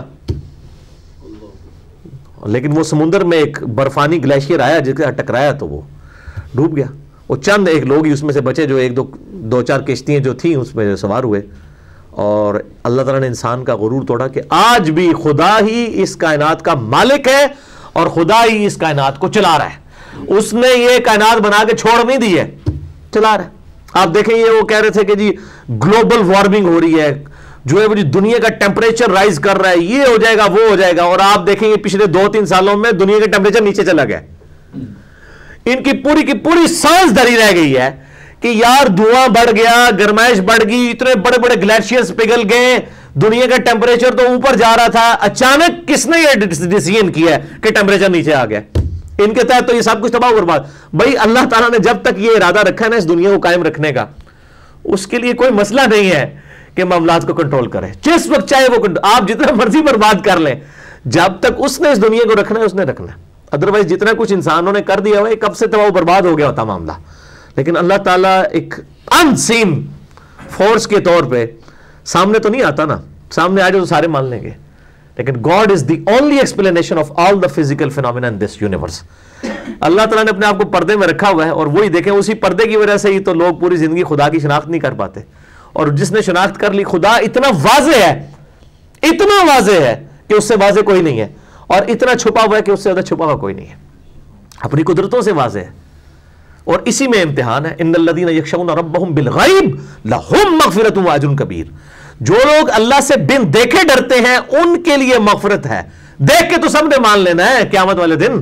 لیکن وہ سمندر میں ایک برفانی گلیشیئر آیا جس کا ٹکرایا تو وہ ڈوب گیا. وہ چند ایک لوگ ہی اس میں سے بچے جو ایک دو دو چار کشتیاں جو تھیں اس میں سوار ہوئے. اور اللہ تعالیٰ نے انسان کا غرور توڑا کہ آج بھی خدا ہی اس کائنات کا مالک ہے اور خدا ہی اس کائنات کو چلا رہا ہے. اس نے یہ کائنات بنا کے چھوڑ نہیں دی ہے، چلا رہا ہے. آپ دیکھیں یہ وہ کہہ رہے تھے کہ جی گلوبل وارمنگ ہو رہی ہے، جو ہے وہ دنیا کا ٹیمپریچر رائز کر رہا ہے، یہ ہو جائے گا وہ ہو جائے گا. اور آپ دیکھیں یہ پچھلے دو تین سالوں میں دنیا کا ٹیمپریچر نیچے چلا گیا. ان کی پوری کی پوری سانس دھری رہ گئی ہے کہ یار دھواں بڑھ گیا، گرمائش بڑھ گئی، اتنے بڑے بڑے گلیشیئرز پگھل گئے، دنیا کا ٹیمپریچر تو اوپر جا رہا تھا، اچانک کس نے یہ ڈیسیژن کیا ہے کہ ٹیمپریچر نیچے آ گیا. ان کے تحت تو یہ سب کچھ تباہ و برباد. بھائی اللہ تعالیٰ نے جب تک یہ ارادہ رکھا ہے نا اس دنیا کو قائم رکھنے کا، اس کے لیے کوئی مسئلہ نہیں ہے کہ معاملات کو کنٹرول کرے. جس وقت چاہے وہ آپ جتنا مرضی برباد کر لیں، جب تک اس نے اس دنیا کو رکھنا ہے اس نے رکھنا ہے. ادروائز جتنا کچھ انسانوں نے کر دیا ہوا کب سے تباہ و برباد ہو گیا ہوتا معاملہ. لیکن اللہ تعالیٰ ایک ان سین فورس کے طور پہ سامنے تو نہیں آتا نا، سامنے آ جائے تو سارے مان لیں گے. لیکن God is the only explanation of all the physical phenomena in this universe. اللہ تعالیٰ نے اپنے آپ کو پردے میں رکھا ہوا ہے، اور وہی دیکھیں اسی پردے کی وجہ سے ہی تو لوگ پوری زندگی خدا کی شناخت نہیں کر پاتے. اور جس نے شناخت کر لی، خدا اتنا واضح ہے، اتنا واضح ہے کہ اس سے واضح کوئی نہیں ہے، اور اتنا چھپا ہوا ہے کہ اس سے زیادہ چھپا ہوا کوئی نہیں ہے. اپنی قدرتوں سے واضح ہے. اور اسی میں امتحان ہے. ان الذین یخشون ربہم بالغیب لہم مغفرۃ واجر کبیر. جو لوگ اللہ سے بن دیکھے ڈرتے ہیں ان کے لیے مغفرت ہے. دیکھ کے تو سب نے مان لینا ہے قیامت والے دن.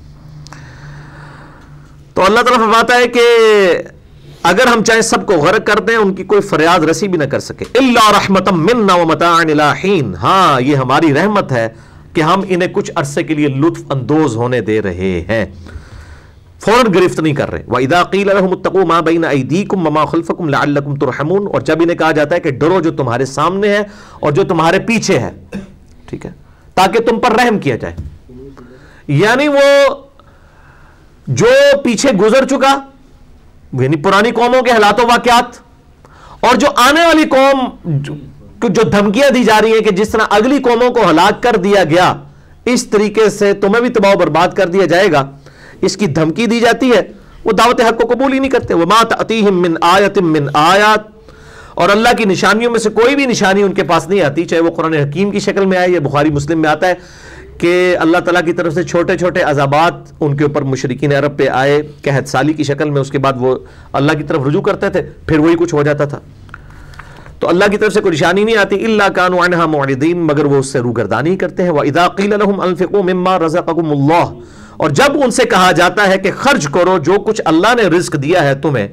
تو اللہ تعالیٰ فرماتا ہے کہ اگر ہم چاہیں سب کو غرق کر دیں ان کی کوئی فریاد رسی بھی نہ کر سکے. الا رحمتا منا ومتاعا الی حین. ہاں یہ ہماری رحمت ہے کہ ہم انہیں کچھ عرصے کے لیے لطف اندوز ہونے دے رہے ہیں، فوراً گرفت نہیں کر رہے. وَإِذَا قِيلَ لَهُمُ اتَّقُوا مَا بَيْنَ أَيْدِيكُمْ وَمَا خَلْفَكُمْ لَعَلَّكُمْ تُرْحَمُونَ. اور جب انہیں کہا جاتا ہے کہ ڈرو جو تمہارے سامنے ہے اور جو تمہارے پیچھے ہے، ٹھیک ہے، تاکہ تم پر رحم کیا جائے. یعنی وہ جو پیچھے گزر چکا، یعنی پرانی قوموں کے حالات و واقعات، اور جو آنے والی قوم جو دھمکیاں دی جا رہی ہیں کہ جس طرح اگلی قوموں کو ہلاک کر دیا گیا اس طریقے سے تمہیں بھی تباہ و برباد کر دیا جائے گا، اس کی دھمکی دی جاتی ہے. وہ دعوت حق کو قبول ہی نہیں کرتے. وَمَا تَأْتِيهِم مِّنْ آیَةٍ مِّنْ آیات. اور اللہ کی نشانیوں میں سے کوئی بھی نشانی ان کے پاس نہیں آتی، چاہے وہ قرآن حکیم کی شکل میں آئے یا بخاری مسلم میں آتا ہے کہ اللہ تعالیٰ کی طرف سے چھوٹے چھوٹے عذابات ان کے اوپر مشرکین عرب پہ آئے قحط سالی کی شکل میں. اس کے بعد وہ اللہ کی طرف رجوع کرتے تھے، پھر وہی کچھ ہو جاتا تھا. تو اللہ کی طرف سے کوئی نشانی نہیں آتی. الا كانوا عنها معرضين. مگر وہ اس سے روگردانی کرتے ہیں. واذا قيل لهم انفقوا مما رزقكم الله. اور جب ان سے کہا جاتا ہے کہ خرچ کرو جو کچھ اللہ نے رزق دیا ہے تمہیں،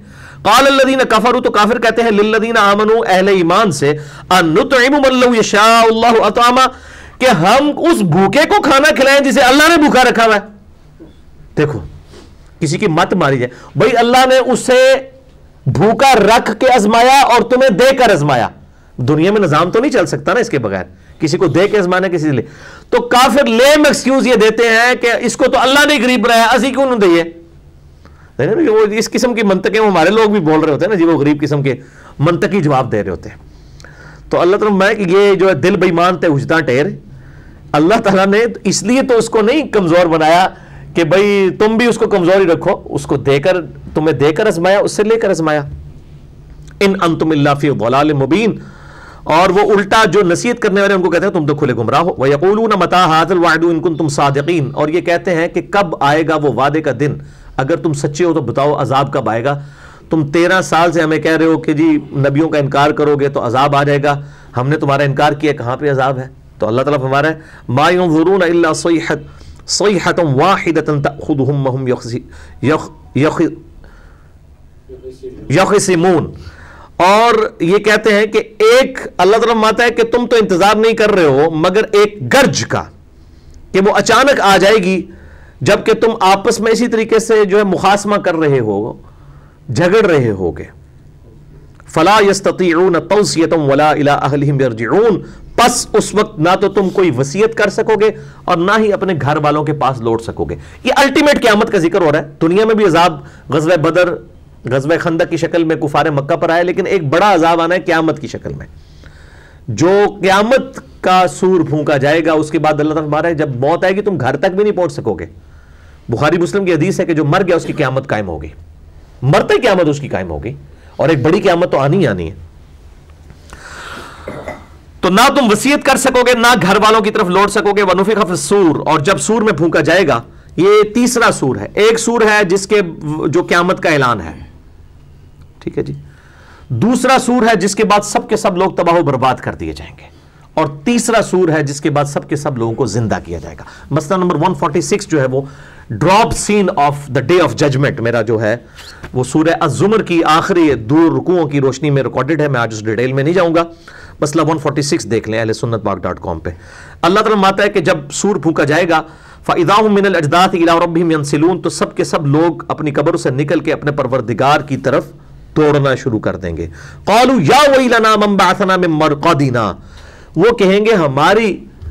قال الذین کفروا، تو کافر کہتے ہیں للذین آمنوا، اہل ایمان سے، ان نطعم من لو یشاء اللہ اطعما، کہ ہم اس بھوکے کو کھانا کھلائیں جسے اللہ نے بھوکا رکھا ہوا ہے. دیکھو کسی کی مت ماری جائے، بھائی اللہ نے اسے بھوکا رکھ کے ازمایا اور تمہیں دے کر ازمایا. دنیا میں نظام تو نہیں چل سکتا نا اس کے بغیر، کسی کو دے کے ازمانا کسی لے. تو کافر لیم ایکسکیوز یہ دیتے ہیں کہ اس کو تو اللہ نے غریب بنایا، اسی کیوں نہ دئیے. وہ اس قسم کی منطقیں ہمارے لوگ بھی بول رہے ہوتے ہیں نا جی، وہ غریب قسم کے منطقی جواب دے رہے ہوتے ہیں. تو اللہ تعالیٰ میں کہ یہ جو ہے دل بے ایمان تے وجداں ٹھیر، اللہ تعالیٰ نے اس لیے تو اس کو نہیں کمزور بنایا کہ بھئی تم بھی اس کو کمزوری رکھو، اس کو دے کر، تمہیں دے کر ازمایا، اس سے لے کر ازمایا. ان انتم الا فی ضلال مبین. اور وہ الٹا جو نصیحت کرنے والے ان کو کہتے ہیں تم تو کھلے گمراہ ہو. وَيَقُولُونَ مَتَىٰ هَٰذَا الْوَعْدُ إِن كُنتُمْ صَادِقِينَ، اور یہ کہتے ہیں کہ کب آئے گا وہ وعدے کا دن، اگر تم سچے ہو تو بتاؤ عذاب کب آئے گا. تم تیرہ سال سے ہمیں کہہ رہے ہو کہ جی نبیوں کا انکار کرو گے تو عذاب آ جائے گا، ہم نے تمہارا انکار کیا، کہاں پہ عذاب ہے. تو اللہ تعالیٰ فرما رہا ہے مَا يَنظُرُونَ إِلَّا صَيْحَةً صَيْحَةً وَاحِدَةً تَأْخُذُهُمْ وَهُمْ يَخِصِمُونَ. اور یہ کہتے ہیں کہ ایک، اللہ تعالیٰ فرماتا ہے کہ تم تو انتظار نہیں کر رہے ہو مگر ایک گرج کا، کہ وہ اچانک آ جائے گی جبکہ تم آپس میں اسی طریقے سے جو ہے مخاصمہ کر رہے ہو، جھگڑ رہے ہوگے. فلا يستطيعون توصیۃ ولا الى اہلہم یرجعون، پس اس وقت نہ تو تم کوئی وصیت کر سکو گے اور نہ ہی اپنے گھر والوں کے پاس لوٹ سکو گے. یہ الٹیمیٹ قیامت کا ذکر ہو رہا ہے. دنیا میں بھی عذاب غزوہ بدر، غزوہ خندق کی شکل میں کفار مکہ پر آئے، لیکن ایک بڑا عذاب آنا ہے قیامت کی شکل میں. جو قیامت کا سور پھونکا جائے گا اس کے بعد اللہ تعالیٰ فرماتا ہے جب موت آئے گی تم گھر تک بھی نہیں پہنچ سکو گے. بخاری مسلم کی حدیث ہے کہ جو مر گیا اس کی قیامت قائم ہوگی، مرتے ہی قیامت اس کی قائم ہوگی، اور ایک بڑی قیامت تو آنی ہی آنی ہے. تو نہ تم وصیت کر سکو گے نہ گھر والوں کی طرف لوٹ سکو گے. وَنُفِخَ فِي الصُّورِ، اور جب سور میں پھونکا جائے گا. یہ تیسرا سور ہے. ایک سور ہے جس کے جو قیامت کا اعلان ہے، ٹھیک ہے جی. دوسرا سور ہے جس کے بعد سب کے سب لوگ تباہ و برباد کر دیے جائیں گے. اور تیسرا سور ہے جس کے بعد سب کے سب لوگوں کو زندہ کیا جائے گا. مسئلہ نمبر ایک سو چھیالیس جو ہے وہ drop scene of the day of judgement میرا جو ہے وہ سورہ الزمر کی آخری دو رکوعوں کی روشنی میں ریکارڈڈ ہے. میں آج اس ڈیٹیل میں نہیں جاؤں گا. مسئلہ ایک سو چھیالیس دیکھ لیں اہل سنت پاک ڈاٹ کام پہ. اللہ تعالیٰ ماتا ہے کہ جب سور پھونکا جائے گا فَإِذَا هُم مِّنَ الْأَجْدَاثِ إِلَىٰ رَبِّهِمْ يَنْسِلُونَ، تو سب کے سب لوگ اپنی قبروں سے نکل کے اپنے پروردگار کی طرف توڑنا شروع کر دیں گے. قَالُوا يَا وَيْلَنَا مَنْ بَعَثَنَا مِن مَرْقَدِنَا، وہ کہیں گے ہماری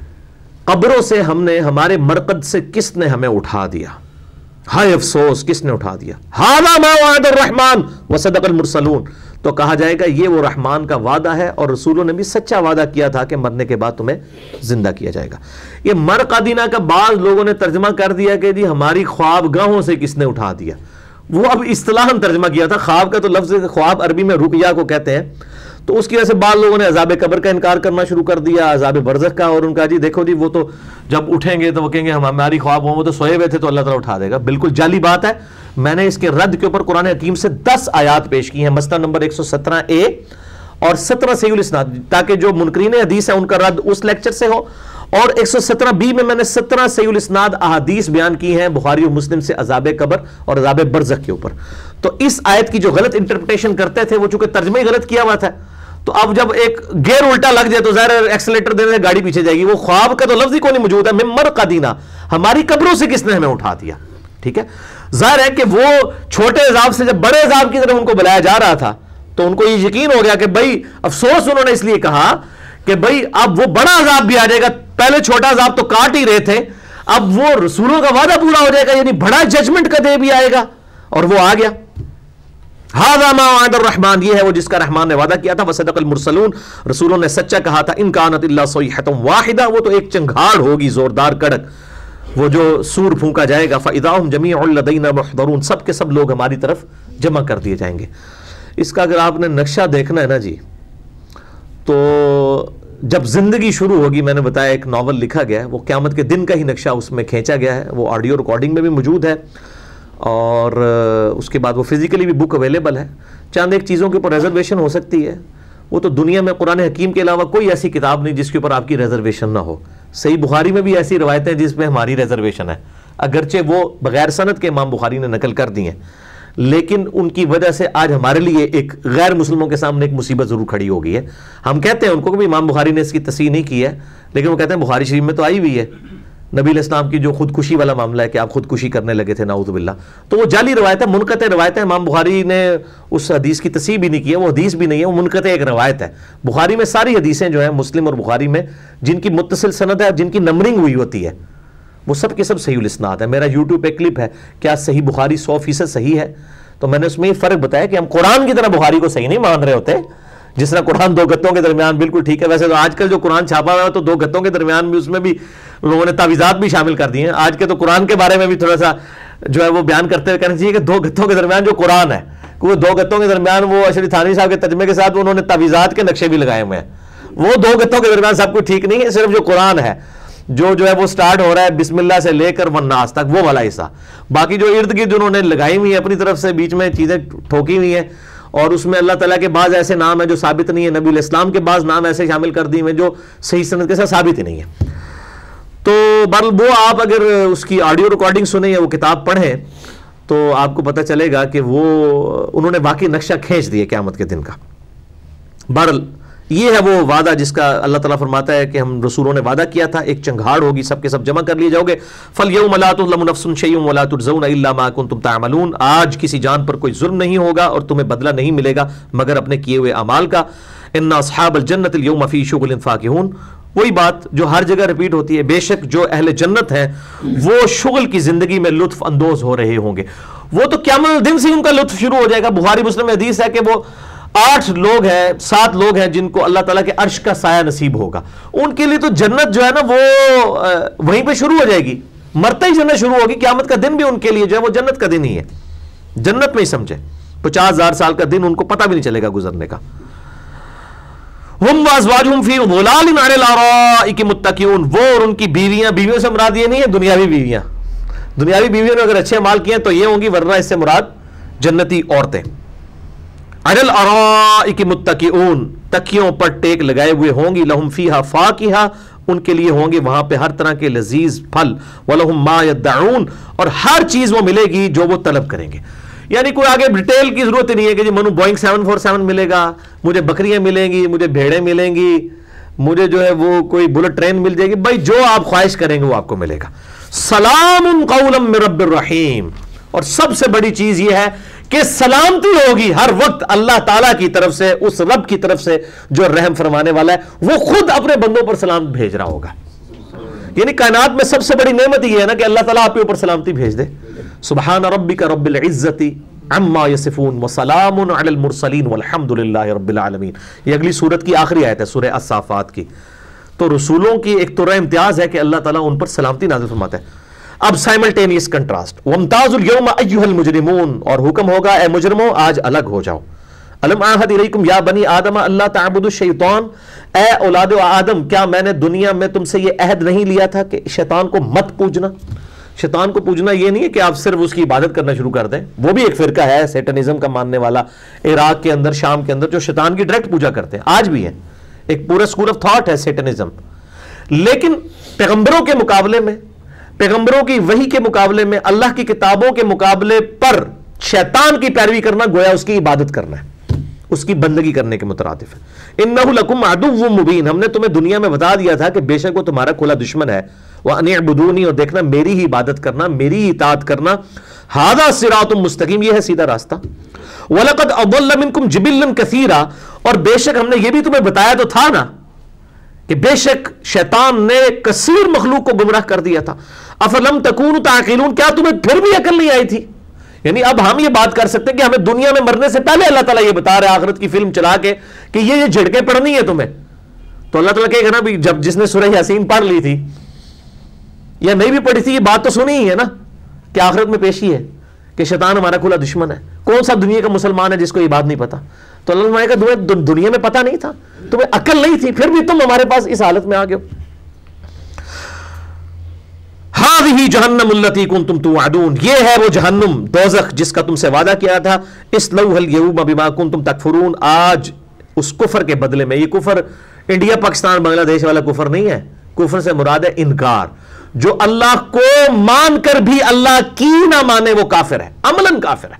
قبروں سے ہم نے، ہمارے مرقد سے کس نے ہمیں اٹھا دیا، ہائے افسوس کس نے اٹھا دیا. هَذَا مَا وَعَدَ الرَّحْمَنُ وَصَدَقَ الْمُرْسَلُونَ، تو کہا جائے گا یہ وہ رحمان کا وعدہ ہے اور رسولوں نے بھی سچا وعدہ کیا تھا کہ مرنے کے بعد تمہیں زندہ کیا جائے گا. یہ مرقدینہ کا بعض لوگوں نے ترجمہ کر دیا کہ جی ہماری خواب گاہوں سے کس نے اٹھا دیا. وہ اب اصطلاحاً ترجمہ کیا تھا. خواب کا تو لفظ خواب عربی میں رؤیا کو کہتے ہیں. تو اس کی وجہ سے بعض لوگوں نے عذاب قبر کا انکار کرنا شروع کر دیا، عذاب برزخ کا، اور ان کا جی دیکھو جی وہ تو جب اٹھیں گے تو وہ کہیں گے ہم ہماری خواب ہوں، وہ تو سوئے ہوئے تھے تو اللہ تعالیٰ اٹھا دے گا. بالکل جعلی بات ہے. میں نے اس کے رد کے اوپر قرآن حکیم سے دس آیات پیش کی ہیں، مسئلہ نمبر ایک سو سترہ اے اور سترہ صحیح الاسناد، تاکہ جو منکرین حدیث ہے ان کا رد اس لیکچر سے ہو. اور ایک سو سترہ بی میں میں نے سترہ صحیح الاسناد احادیث بیان کی ہیں بخاری و مسلم سے عذاب قبر اور عذاب برزخ کے اوپر. تو اس آیت کی جو غلط انٹرپریٹیشن کرتے تھے وہ چونکہ ترجمہ ہی غلط کیا ہوا تھا، تو اب جب ایک گیئر الٹا لگ جائے تو ظاہر ایکسیلیٹر دینے سے گاڑی پیچھے جائے گی. وہ خواب کا تو لفظ ہی کوئی نہیں موجود ہے. من مرقدنا، ہماری قبروں سے کس نے ہمیں اٹھا دیا. ٹھیک ہے، ظاہر ہے کہ وہ چھوٹے عذاب سے جب بڑے عذاب کی طرف ان کو بلایا جا رہا تھا تو ان کو یہ یقین ہو گیا کہ بھائی افسوس انہوں نے اس لیے کہا کہ بھائی اب وہ بڑا عذاب بھی آ جائے گا. پہلے چھوٹا عذاب تو کاٹ ہی رہے تھے، اب وہ رسولوں کا وعدہ پورا ہو جائے گا، یعنی بڑا ججمنٹ کا دے بھی آئے گا. اور وہ آ گیا. هذا ما وعد الرحمن، یہ ہے وہ جس کا رحمان نے وعدہ کیا تھا. وصدق المرسلون، رسولوں نے سچا کہا تھا. ان كانت الا صيحة واحدة، وہ تو ایک چنگھاڑ ہوگی زوردار کڑک، وہ جو سور پھونکا جائے گا. فاذا هم جميع لدينا محضرون، سب کے سب لوگ ہماری طرف جمع کر دیے جائیں گے. اس کا اگر آپ نے نقشہ دیکھنا ہے نا جی، تو جب زندگی شروع ہوگی، میں نے بتایا ایک ناول لکھا گیا ہے، وہ قیامت کے دن کا ہی نقشہ اس میں کھینچا گیا ہے. وہ آڈیو ریکارڈنگ میں بھی موجود ہے اور اس کے بعد وہ فزیکلی بھی بک اویلیبل ہے. چاند ایک چیزوں کے اوپر ریزرویشن ہو سکتی ہے، وہ تو دنیا میں قرآن حکیم کے علاوہ کوئی ایسی کتاب نہیں جس کے اوپر آپ کی ریزرویشن نہ ہو. صحیح بخاری میں بھی ایسی روایتیں جس میں ہماری ریزرویشن ہے، اگرچہ وہ بغیر سند کے امام بخاری نے نقل کر دی ہیں، لیکن ان کی وجہ سے آج ہمارے لیے ایک غیر مسلموں کے سامنے ایک مصیبت ضرور کھڑی ہو گئی ہے. ہم کہتے ہیں ان کو کہ امام بخاری نے اس کی تصحیح نہیں کی ہے، لیکن وہ کہتے ہیں بخاری شریف میں تو آئی ہوئی ہے نبی علیہ السلام کی جو خودکشی والا معاملہ ہے کہ آپ خودکشی کرنے لگے تھے نعوذ باللہ، تو وہ جعلی روایت ہے، منقطع روایت ہے. امام بخاری نے اس حدیث کی تصحیح بھی نہیں کی ہے، وہ حدیث بھی نہیں ہے، وہ منقطع ایک روایت ہے. بخاری میں ساری حدیثیں جو ہیں مسلم اور بخاری میں جن کی متصل سند ہے، جن کی نمبرنگ ہوئی ہوتی ہے، وہ سب کے سب صحیح الاسناد ہے. میرا یوٹیوب پہ کلپ ہے کیا صحیح بخاری سو فیصد صحیح ہے، تو میں نے اس میں یہ فرق بتایا کہ ہم قرآن کی طرح بخاری کو صحیح نہیں مان رہے ہوتے. جس طرح قرآن دو گتوں کے درمیان بالکل ٹھیک ہے، ویسے تو آج کل جو قرآن چھاپا ہوا ہے تو دو گتوں کے درمیان بھی اس میں بھی لوگوں نے تعویذات بھی شامل کر دی ہیں. آج کے تو قرآن کے بارے میں بھی تھوڑا سا جو ہے وہ بیان کرتے ہوئے کہنا چاہیے کہ دو گتوں کے درمیان جو قرآن ہے، وہ دو گتوں کے درمیان وہ اشرف تھانوی صاحب کے ترجمے کے ساتھ انہوں نے تعویذات کے نقشے بھی لگائے ہوئے ہیں. وہ دو گتوں کے درمیان سب کچھ ٹھیک نہیں ہے، صرف جو قرآن ہے جو جو ہے وہ سٹارٹ ہو رہا ہے بسم اللہ سے لے کر والناس تک، وہ والا حصہ. باقی جو ارد گرد انہوں نے لگائی ہوئی ہیں اپنی طرف سے بیچ میں چیزیں ٹھوکی ہوئی ہیں، اور اس میں اللہ تعالیٰ کے بعض ایسے نام ہیں جو ثابت نہیں ہے، نبی علیہ السلام کے بعض نام ایسے شامل کر دیے ہوئے جو صحیح سند کے ساتھ ثابت ہی نہیں ہے. تو بہرحال وہ آپ اگر اس کی آڈیو ریکارڈنگ سنیں یا وہ کتاب پڑھیں تو آپ کو پتہ چلے گا کہ وہ انہوں نے واقعی نقشہ کھینچ دیا قیامت کے دن کا. بہرحال یہ ہے وہ وعدہ جس کا اللہ تعالیٰ فرماتا ہے کہ ہم رسولوں نے وعدہ کیا تھا، ایک چنگھاڑ ہوگی، سب کے سب جمع کر لیے جاؤ گے. فَالْيَوْمَ لَا تُظْلَمُ نَفْسٌ شَيْءٌ وَلَا تُجْزَوْنَ إِلَّا مَا كُنتُمْ تَعْمَلُونَ. آج کسی جان پر کوئی ظلم نہیں ہوگا اور تمہیں بدلہ نہیں ملے گا مگر اپنے کیے ہوئے اعمال کا. إِنَّ أَصْحَابَ الْجَنَّةِ الْيَوْمَ فِي شُغُلٍ فَاكِهُونَ. وہی بات جو ہر جگہ ریپیٹ ہوتی ہے، بے شک جو اہل جنت ہیں وہ شغل کی زندگی میں لطف اندوز ہو رہے ہوں گے. وہ تو قیامت دن سے ان کا لطف شروع ہو جائے گا. بخاری مسلم میں حدیث ہے کہ وہ آٹھ لوگ ہیں، سات لوگ ہیں جن کو اللہ تعالیٰ کے عرش کا سایہ نصیب ہوگا. ان کے لیے تو جنت جو ہے نا وہ وہیں پہ شروع ہو جائے گی، مرتے ہی جنت شروع ہوگی. قیامت کا دن بھی ان کے لیے جو ہے وہ جنت کا دن ہی ہے، جنت میں ہی سمجھے. پچاس ہزار سال کا دن ان کو پتہ بھی نہیں چلے گا گزرنے کا. ہم وازواجہم فی ظلال علی الارائک متکئون. وہ اور ان کی بیویاں، بیویوں سے مراد یہ نہیں ہے دنیاوی بیویاں، دنیاوی بیویوں نے اگر اچھے مال کیے ہیں تو یہ ہوں گی، ورنہ اس سے مراد جنتی عورتیں. علی الارائک متکئون، تکیوں پر ٹیک لگائے ہوئے ہوں گی. لہم فیہا فاکہہ، ان کے لیے ہوں گے وہاں پہ ہر طرح کے لذیذ پھل. وَلَهُمْ مَا يَدَّعُونَ، اور ہر چیز وہ ملے گی جو وہ طلب کریں گے. یعنی کوئی آگے ڈیٹیل کی ضرورت نہیں ہے کہ جی منو بوئنگ سیون فور سیون ملے گا، مجھے بکریاں ملیں گی، مجھے بھیڑیں ملیں گی، مجھے جو ہے وہ کوئی بلٹ ٹرین مل جائے گی. بھائی جو آپ خواہش کریں گے وہ آپ کو ملے گا. سلام قولا من رب الرحیم. اور سب سے بڑی چیز یہ ہے کہ سلامتی ہوگی ہر وقت اللہ تعالیٰ کی طرف سے، اس رب کی طرف سے جو رحم فرمانے والا ہے، وہ خود اپنے بندوں پر سلام بھیج رہا ہوگا. یعنی کائنات میں سب سے بڑی نعمت یہ ہے نا کہ اللہ تعالیٰ آپ کے اوپر سلامتی بھیج دے. سبحان ربک رب العزت عما یصفون وسلام علی المرسلین والحمد للہ رب العالمین. یہ اگلی سورت کی آخری آیت ہے سورہ الصافات کی. تو رسولوں کی ایک طرح امتیاز ہے کہ اللہ تعالیٰ ان پر سلامتی نازل فرماتا ہے. اب سائملٹینیس کنٹراسٹ. وامتازوا اليوم ایھا المجرمون، اور حکم ہوگا اے مجرموں آج الگ ہو جاؤ. الم اعہد الیکم یا بنی آدم اللہ تعبدوا الشیطان، اے اولاد آدم کیا میں نے دنیا میں تم سے یہ عہد نہیں لیا تھا کہ شیطان کو مت پوجنا. شیطان کو پوجنا یہ نہیں ہے کہ آپ صرف اس کی عبادت کرنا شروع کر دیں. وہ بھی ایک فرقہ ہے سیٹنزم کا ماننے والا عراق کے اندر، شام کے اندر، جو شیطان کی ڈائریکٹ پوجا کرتے ہیں، آج بھی ہے. ایک پورا اسکول آف تھاٹ ہے سیٹنزم. لیکن پیغمبروں کے مقابلے میں، پیغمبروں کی وحی کے مقابلے میں، اللہ کی کتابوں کے مقابلے پر شیطان کی پیروی کرنا گویا اس کی عبادت کرنا ہے، اس کی بندگی کرنے کے مترادف ہے. انہ لکم عدو مبین، ہم نے تمہیں دنیا میں بتا دیا تھا کہ بے شک وہ تمہارا کھلا دشمن ہے. وَأَنِ اعْبُدُونِي، اور دیکھنا میری ہی عبادت کرنا، میری ہی اطاعت کرنا. ھذا صراط مستقیم، یہ ہے سیدھا راستہ. وَلَقَدْ أَضَلَّ مِنْكُمْ جِبِلًّا كَثِيرًا، اور بے شک ہم نے یہ بھی تمہیں بتایا تو تھا نا کہ بے شک شیطان نے کثیر مخلوق کو گمراہ کر دیا تھا. افلم تکونوا تعقلون، کیا تمہیں پھر بھی عقل نہیں آئی تھی؟ یعنی اب ہم یہ بات کر سکتے ہیں کہ ہمیں دنیا میں مرنے سے پہلے اللہ تعالیٰ یہ بتا رہا ہے آخرت کی فلم چلا کے کہ یہ یہ جھڑکیں پڑھنی ہے تمہیں. تو اللہ تعالیٰ کہے گا نا بھی جب جس نے سورہ یاسین پڑھ لی تھی یا نہیں بھی پڑھی تھی، یہ بات تو سنی ہی ہے نا کہ آخرت میں پیشی ہے کہ شیطان ہمارا کھلا دشمن ہے. کون سا دنیا کا مسلمان ہے جس کو یہ بات نہیں پتا؟ تو اللہ نے کہا تمہیں دنیا میں پتہ نہیں تھا، تمہیں عقل نہیں تھی، پھر بھی تم ہمارے پاس اس حالت میں آ گئے. ہذہ جہنم التی کنتم توعدون، یہ ہے وہ جہنم دوزخ جس کا تم سے وعدہ کیا تھا. اصلوها اليوم بما کنتم تکفرون، آج اس کفر کے بدلے میں. یہ کفر انڈیا پاکستان بنگلہ دیش والا کفر نہیں ہے. کفر سے مراد ہے انکار. جو اللہ کو مان کر بھی اللہ کی نہ مانے وہ کافر ہے، عملاً کافر ہے.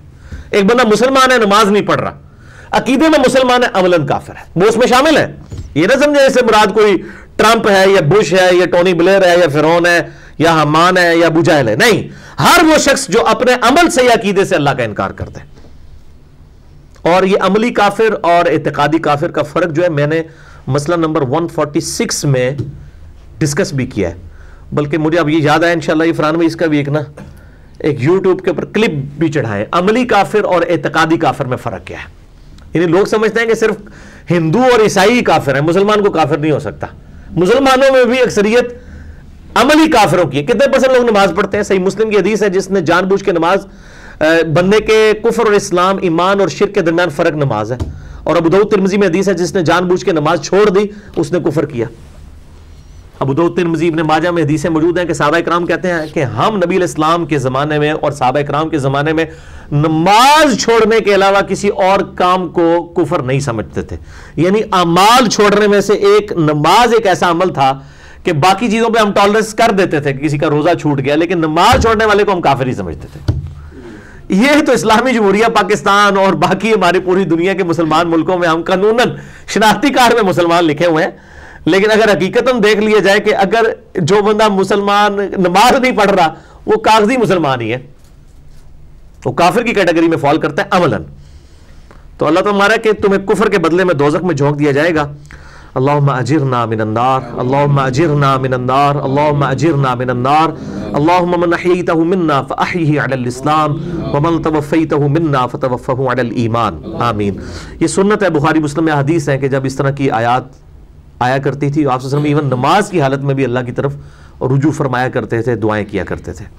ایک بندہ مسلمان ہے نماز نہیں پڑھ رہا, عقیدے میں مسلمان ہے, عملاً کافر ہے, وہ اس میں شامل ہے. یہ نہ سمجھے اس سے مراد کوئی ٹرمپ ہے یا بش ہے یا ٹونی بلیئر ہے یا فرعون ہے یا حمان ہے یا ابو جہل ہے, نہیں, ہر وہ شخص جو اپنے عمل سے یا عقیدے سے اللہ کا انکار کرتا ہے. اور یہ عملی کافر اور اعتقادی کافر کا فرق جو ہے میں نے مسئلہ نمبر ایک سو چھیالیس میں ڈسکس بھی کیا ہے, بلکہ مجھے اب یہ یاد آیا انشاءاللہ یہ فران میں اس کا بھی ایک نا ایک یوٹیوب کے اوپر کلپ بھی چڑھائے, عملی کافر اور اعتقادی کافر میں فرق کیا ہے. یعنی لوگ سمجھتے ہیں کہ صرف ہندو اور عیسائی کافر ہیں, مسلمان کو کافر نہیں ہو سکتا. مسلمانوں میں بھی اکثریت عملی کافروں کی ہے. کتنے پرسنٹ لوگ نماز پڑھتے ہیں؟ صحیح مسلم کی حدیث ہے جس نے جان بوجھ کے نماز, بندے کے کفر اور اسلام, ایمان اور شرک کے درمیان فرق نماز ہے. اور ابو داؤد ترمذی میں حدیث ہے جس نے جان بوجھ کے نماز چھوڑ دی اس نے کفر کیا. ابو داؤد ترمذی ابن ماجہ میں حدیثیں موجود ہیں کہ صحابہ کرام کہتے ہیں کہ ہم نبی علیہ السلام کے زمانے میں اور صحابہ کرام کے زمانے میں نماز چھوڑنے کے علاوہ کسی اور کام کو کفر نہیں سمجھتے تھے. یعنی اعمال چھوڑنے میں سے ایک نماز ایک ایسا عمل تھا کہ باقی چیزوں پہ ہم ٹالرنس کر دیتے تھے کہ کسی کا روزہ چھوٹ گیا, لیکن نماز چھوڑنے والے کو ہم کافر ہی سمجھتے تھے. یہ تو اسلامی جمہوریہ پاکستان اور باقی ہماری پوری دنیا کے مسلمان ملکوں میں ہم قانوناً شناختی کارڈ میں مسلمان لکھے ہوئے ہیں, لیکن اگر حقیقتاً دیکھ لیا جائے کہ اگر جو بندہ مسلمان نماز نہیں پڑھ رہا وہ کاغذی مسلمان ہی ہے, وہ کافر کی کیٹیگری میں فال کرتا ہے عملاً. تو اللہ تعالیٰ ہمارا کہ تمہیں کفر کے بدلے میں دوزخ میں جھونک دیا جائے گا. اللہم اجرنا من النار, اللہم اجرنا من النار, اللہم اجرنا من النار. اللہم من احییتہ منا فاحیہ علی الاسلام ومن توفیتہ منا فتوفہ علی الایمان, آمین. یہ سنت ہے, بخاری مسلم میں حدیث ہے کہ جب اس طرح کی آیات آیا کرتی تھی آپ صلی اللہ علیہ وسلم ایون نماز کی حالت میں بھی اللہ کی طرف رجوع فرمایا کرتے تھے, دعائیں کیا کرتے تھے.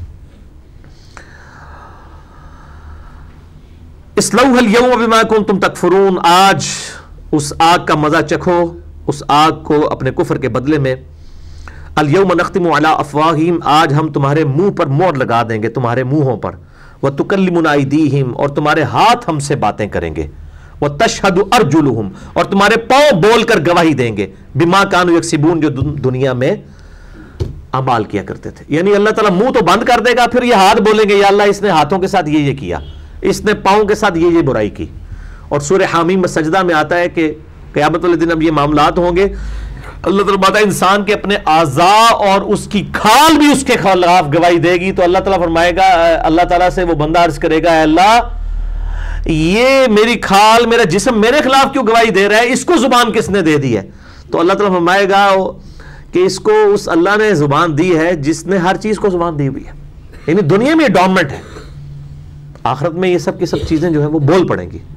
اصلوها اليوم بما کنتم تکفرون, آج اس آگ کا مزہ چکھو, اس آگ کو اپنے کفر کے بدلے میں. الیوم نختم علی افواہہم, آج ہم تمہارے منہ پر مہر لگا دیں گے, تمہارے منہوں پر. وتکلمنا ایدیہم, اور تمہارے ہاتھ ہم سے باتیں کریں گے. وتشہد ارجلہم, اور تمہارے پاؤں بول کر گواہی دیں گے. بما کانوا یکسبون, جو دنیا میں اعمال کیا کرتے تھے. یعنی اللہ تعالیٰ منہ تو بند کر دے گا, پھر یہ ہاتھ بولیں گے یا اللہ اس نے ہاتھوں کے ساتھ یہ یہ کیا, اس نے پاؤں کے ساتھ یہ یہ برائی کی. اور سورہ حامیم میں سجدہ میں آتا ہے کہ قیامت والے دن اب یہ معاملات ہوں گے, اللہ تعالیٰ بات ہے انسان کے اپنے اعضاء اور اس کی کھال بھی اس کے خلاف گواہی دے گی. تو اللہ تعالیٰ فرمائے گا, اللہ تعالیٰ سے وہ بندہ عرض کرے گا, اے اللہ یہ میری کھال, میرا جسم میرے خلاف کیوں گواہی دے رہا ہے, اس کو زبان کس نے دے دی ہے؟ تو اللہ تعالیٰ فرمائے گا کہ اس کو اس اللہ نے زبان دی ہے جس نے ہر چیز کو زبان دی ہوئی ہے. یعنی دنیا میں یہ ڈومنٹ ہے, آخرت میں یہ سب کی سب چیزیں جو ہیں وہ بول پڑیں گی.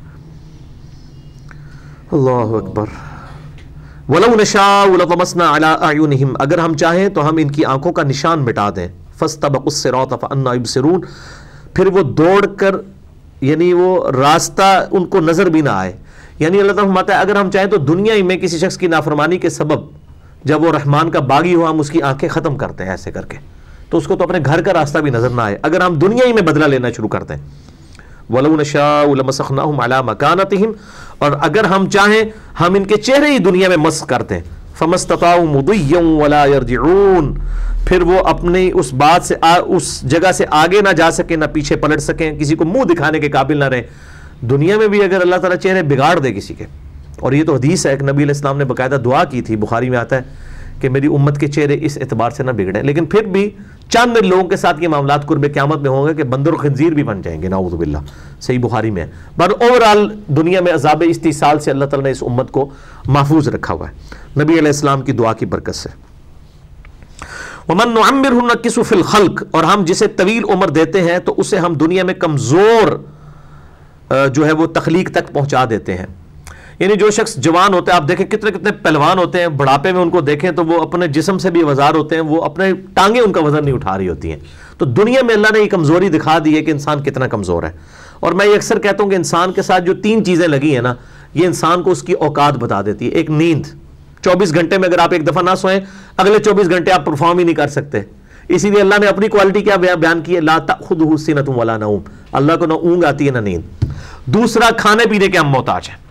اللہ اکبر. وَلَوْ نَشَاءُ لَطَمَسْنَا عَلَىٰ أَعْيُنِهِمْ, اگر ہم چاہیں تو ہم ان کی آنکھوں کا نشان مٹا دیں. فَاسْتَبَقُوا الصِّرَاطَ فَأَنَّىٰ يُبْصِرُونَ, پھر وہ دوڑ کر, یعنی وہ راستہ ان کو نظر بھی نہ آئے. یعنی اللہ تعالیٰ فرماتا ہے اگر ہم چاہیں تو دنیا ہی میں کسی شخص کی نافرمانی کے سبب جب وہ رحمان کا باغی ہو ہم اس کی آنکھیں ختم کرتے ہیں ایسے کر کے, تو اس کو تو اپنے گھر کا راستہ بھی نظر نہ آئے, اگر ہم دنیا ہی میں بدلہ لینا شروع کرتے ہیں. وَلَوْ نَشَاءُ لَمَسَخْنَاهُمْ عَلَىٰ مَكَانَتِهِمْ, اور اگر ہم چاہیں ہم ان کے چہرے ہی دنیا میں مسخ کرتے ہیں. فَمَا اسْتَطَاعُوا مُضِيًّا وَلَا يَرْجِعُونَ, پھر وہ اپنی اس بات سے آ, اس جگہ سے آگے نہ جا سکیں نہ پیچھے پلٹ سکیں, کسی کو منہ دکھانے کے قابل نہ رہیں. دنیا میں بھی اگر اللہ تعالیٰ چہرے بگاڑ دے کسی کے, اور یہ تو حدیث ہے کہ نبی علیہ السلام نے باقاعدہ دعا کی تھی, بخاری میں آتا ہے کہ میری امت کے چہرے اس اعتبار سے نہ بگڑیں, لیکن پھر بھی چند لوگوں کے ساتھ یہ معاملات قرب قیامت میں ہوں گے کہ بندر و خنزیر بھی بن جائیں گے, نعوذ باللہ. صحیح بخاری میں ہے. پر اوورآل دنیا میں عذاب استیصال سے اللہ تعالیٰ نے اس امت کو محفوظ رکھا ہوا ہے نبی علیہ السلام کی دعا کی برکت سے. وَمَن نُعَمِّرْهُ نَنَكِّسْهُ فِي الْخَلْقِ, اور ہم جسے طویل عمر دیتے ہیں تو اسے ہم دنیا میں کمزور جو ہے وہ تخلیق تک پہنچا دیتے ہیں. یعنی جو شخص جوان ہوتا ہے, آپ دیکھیں کتنے کتنے پہلوان ہوتے ہیں, بڑھاپے میں ان کو دیکھیں تو وہ اپنے جسم سے بھی وزار ہوتے ہیں, وہ اپنے ٹانگیں ان کا وزن نہیں اٹھا رہی ہوتی ہیں. تو دنیا میں اللہ نے یہ کمزوری دکھا دی ہے کہ انسان کتنا کمزور ہے. اور میں یہ اکثر کہتا ہوں کہ انسان کے ساتھ جو تین چیزیں لگی ہیں نا, یہ انسان کو اس کی اوقات بتا دیتی ہے. ایک نیند, چوبیس گھنٹے میں اگر آپ ایک دفعہ نہ سوئیں اگلے چوبیس گھنٹے آپ پرفارم ہی نہیں کر سکتے. اسی لیے اللہ نے اپنی کوالٹی کیا بیان کی ہے, لا تأخذہ سنۃ ولا نوم, اللہ کو نہ اونگ آتی ہے نہ نیند. دوسرا, کھانے پینے کے ہم محتاج ہیں,